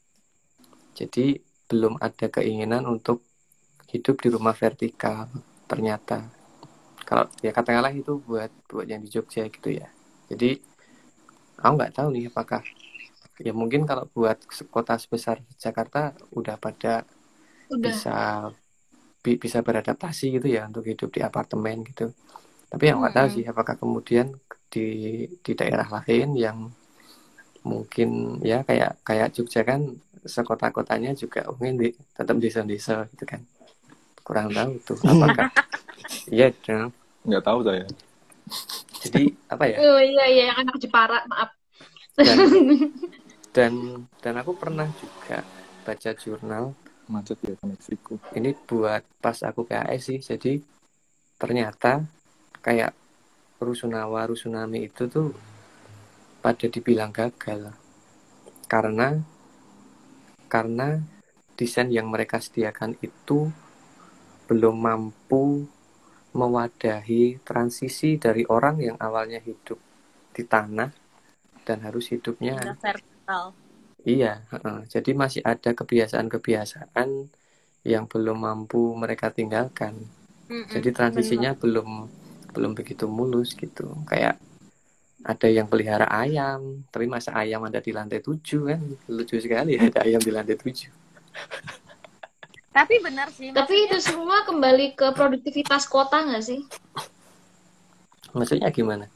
Jadi belum ada keinginan untuk hidup di rumah vertikal ternyata. Kalau ya katakanlah itu buat buat yang di Jogja gitu ya. Jadi aku nggak tahu nih apakah ya mungkin kalau buat kota sebesar Jakarta udah pada Udah. bisa bi- bisa beradaptasi gitu ya untuk hidup di apartemen gitu. Tapi yang nggak tahu sih apakah kemudian di di daerah lain yang mungkin ya kayak kayak Jogja kan sekota-kotanya juga mungkin di, tetap desa-desa gitu kan. Kurang tahu tuh apakah iya dong. Nggak tahu saya. Jadi apa ya? Oh iya iya yang anak Jepara, maaf. Dan dan dan aku pernah juga baca jurnal Macet ya ke Meksiko. ini buat pas aku P A S sih. Jadi ternyata kayak rusunawa rusunami itu tuh pada dibilang gagal karena karena desain yang mereka sediakan itu belum mampu mewadahi transisi dari orang yang awalnya hidup di tanah dan harus hidupnya Udah vertikal. iya, uh, jadi masih ada kebiasaan-kebiasaan yang belum mampu mereka tinggalkan. Mm-mm, Jadi transisinya bener. belum belum begitu mulus gitu. Kayak ada yang pelihara ayam, tapi masa ayam ada di lantai tujuh kan lucu sekali ya ada ayam di lantai tujuh. Tapi benar sih. Tapi itu semua kembali ke produktivitas kota nggak sih? Maksudnya gimana?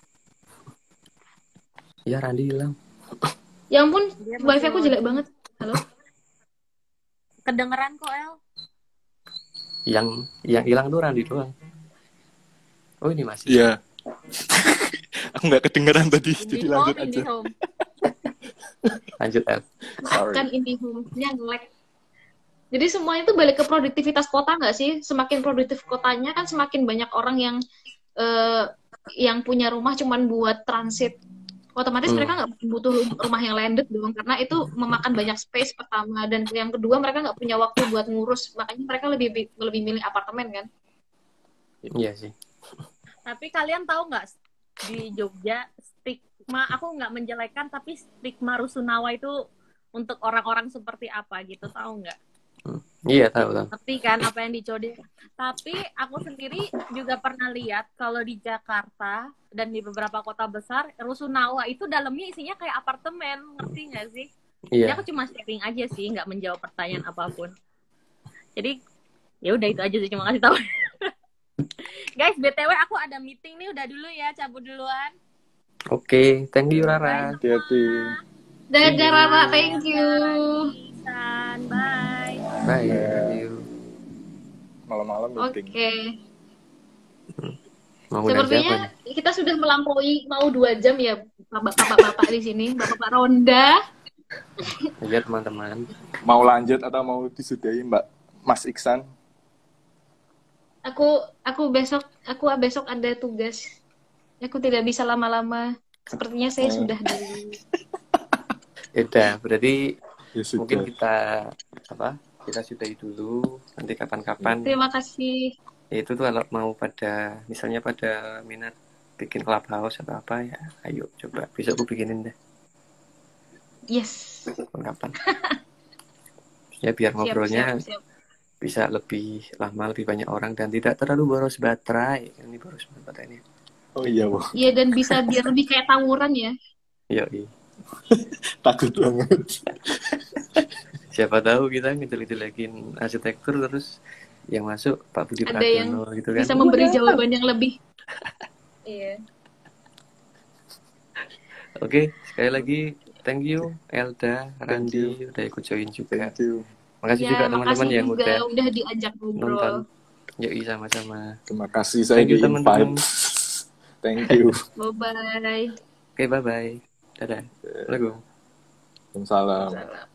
Ya Randi hilang. Ya ampun, Dia wifi masih aku jelek banget. Halo? kedengeran kok, El. Yang yang hilang tuh Randi doang. Oh ini masih. Iya. Aku nggak kedengeran tadi, jadi Indie lanjut home, aja. indie home. Lanjut El. Sorry. Kan IndiHome-nya nge-lag. Jadi semuanya itu balik ke produktivitas kota nggak sih? Semakin produktif kotanya kan semakin banyak orang yang eh, yang punya rumah cuman buat transit. Otomatis Hmm. mereka nggak butuh rumah yang landed dong, karena itu memakan banyak space pertama, dan yang kedua mereka nggak punya waktu buat ngurus, makanya mereka lebih lebih milih apartemen kan. Iya sih. Tapi kalian tahu nggak di Jogja stigma, aku nggak menjelekan, tapi stigma rusunawa itu untuk orang-orang seperti apa gitu, tahu nggak? Hmm. Iya tahu tahu. Ngerti kan apa yang dicode. Tapi aku sendiri juga pernah lihat kalau di Jakarta dan di beberapa kota besar rusunawa itu dalamnya isinya kayak apartemen, ngerti nggak sih? Jadi Iya. aku cuma sharing aja sih, nggak menjawab pertanyaan apapun. Jadi ya udah itu aja sih, cuma kasih tahu. Guys, B T W aku ada meeting nih, udah dulu ya, cabut duluan. Oke, thank you Bye Rara. Hati-hati. Dadah Rara, thank you. San, bye. Bye. Thank you. Malam-malam Oke, meeting. Mau undang siapa sepertinya nih? kita sudah melampaui mau dua jam ya, bapak-bapak di sini, bapak-bapak Ronda. Lihat teman-teman. Mau lanjut atau mau disudahi Mbak Mas Iksan? Aku aku besok aku besok ada tugas. Aku tidak bisa lama-lama. Sepertinya saya Oh. sudah dulu. Udah, berarti Ya sudah. mungkin kita apa? Kita sudahi dulu. Nanti kapan-kapan. Terima kasih. Ya, itu tuh kalau mau pada misalnya pada minat bikin clubhouse atau apa ya, ayo coba. Besok aku bikinin deh. Yes. Kapan? Ya biar Siap, ngobrolnya siap, siap. bisa lebih lama, lebih banyak orang dan tidak terlalu boros baterai. Ini boros baterai ini. Oh iya, Bu. Iya, dan bisa biar lebih kayak tawuran ya. Iya, iya. Takut banget. Siapa tahu kita ngejelek-jelekin arsitektur terus yang masuk Pak Budi ada yang Pradono gitu kan. bisa memberi jawaban yang lebih. Iya. Oke, sekali lagi thank you Elda, Thank Randi udah ikut join juga. Thank you. Makasih Ya, juga teman-teman makasih yang juga udah udah diajak ngobrol. nonton. Yoi sama-sama. Terima kasih saya Thank you, di teman-teman. invite. Thank you. Bye bye. Oke, bye-bye. Dadah. Assalamualaikum. Waalaikumsalam. Salam.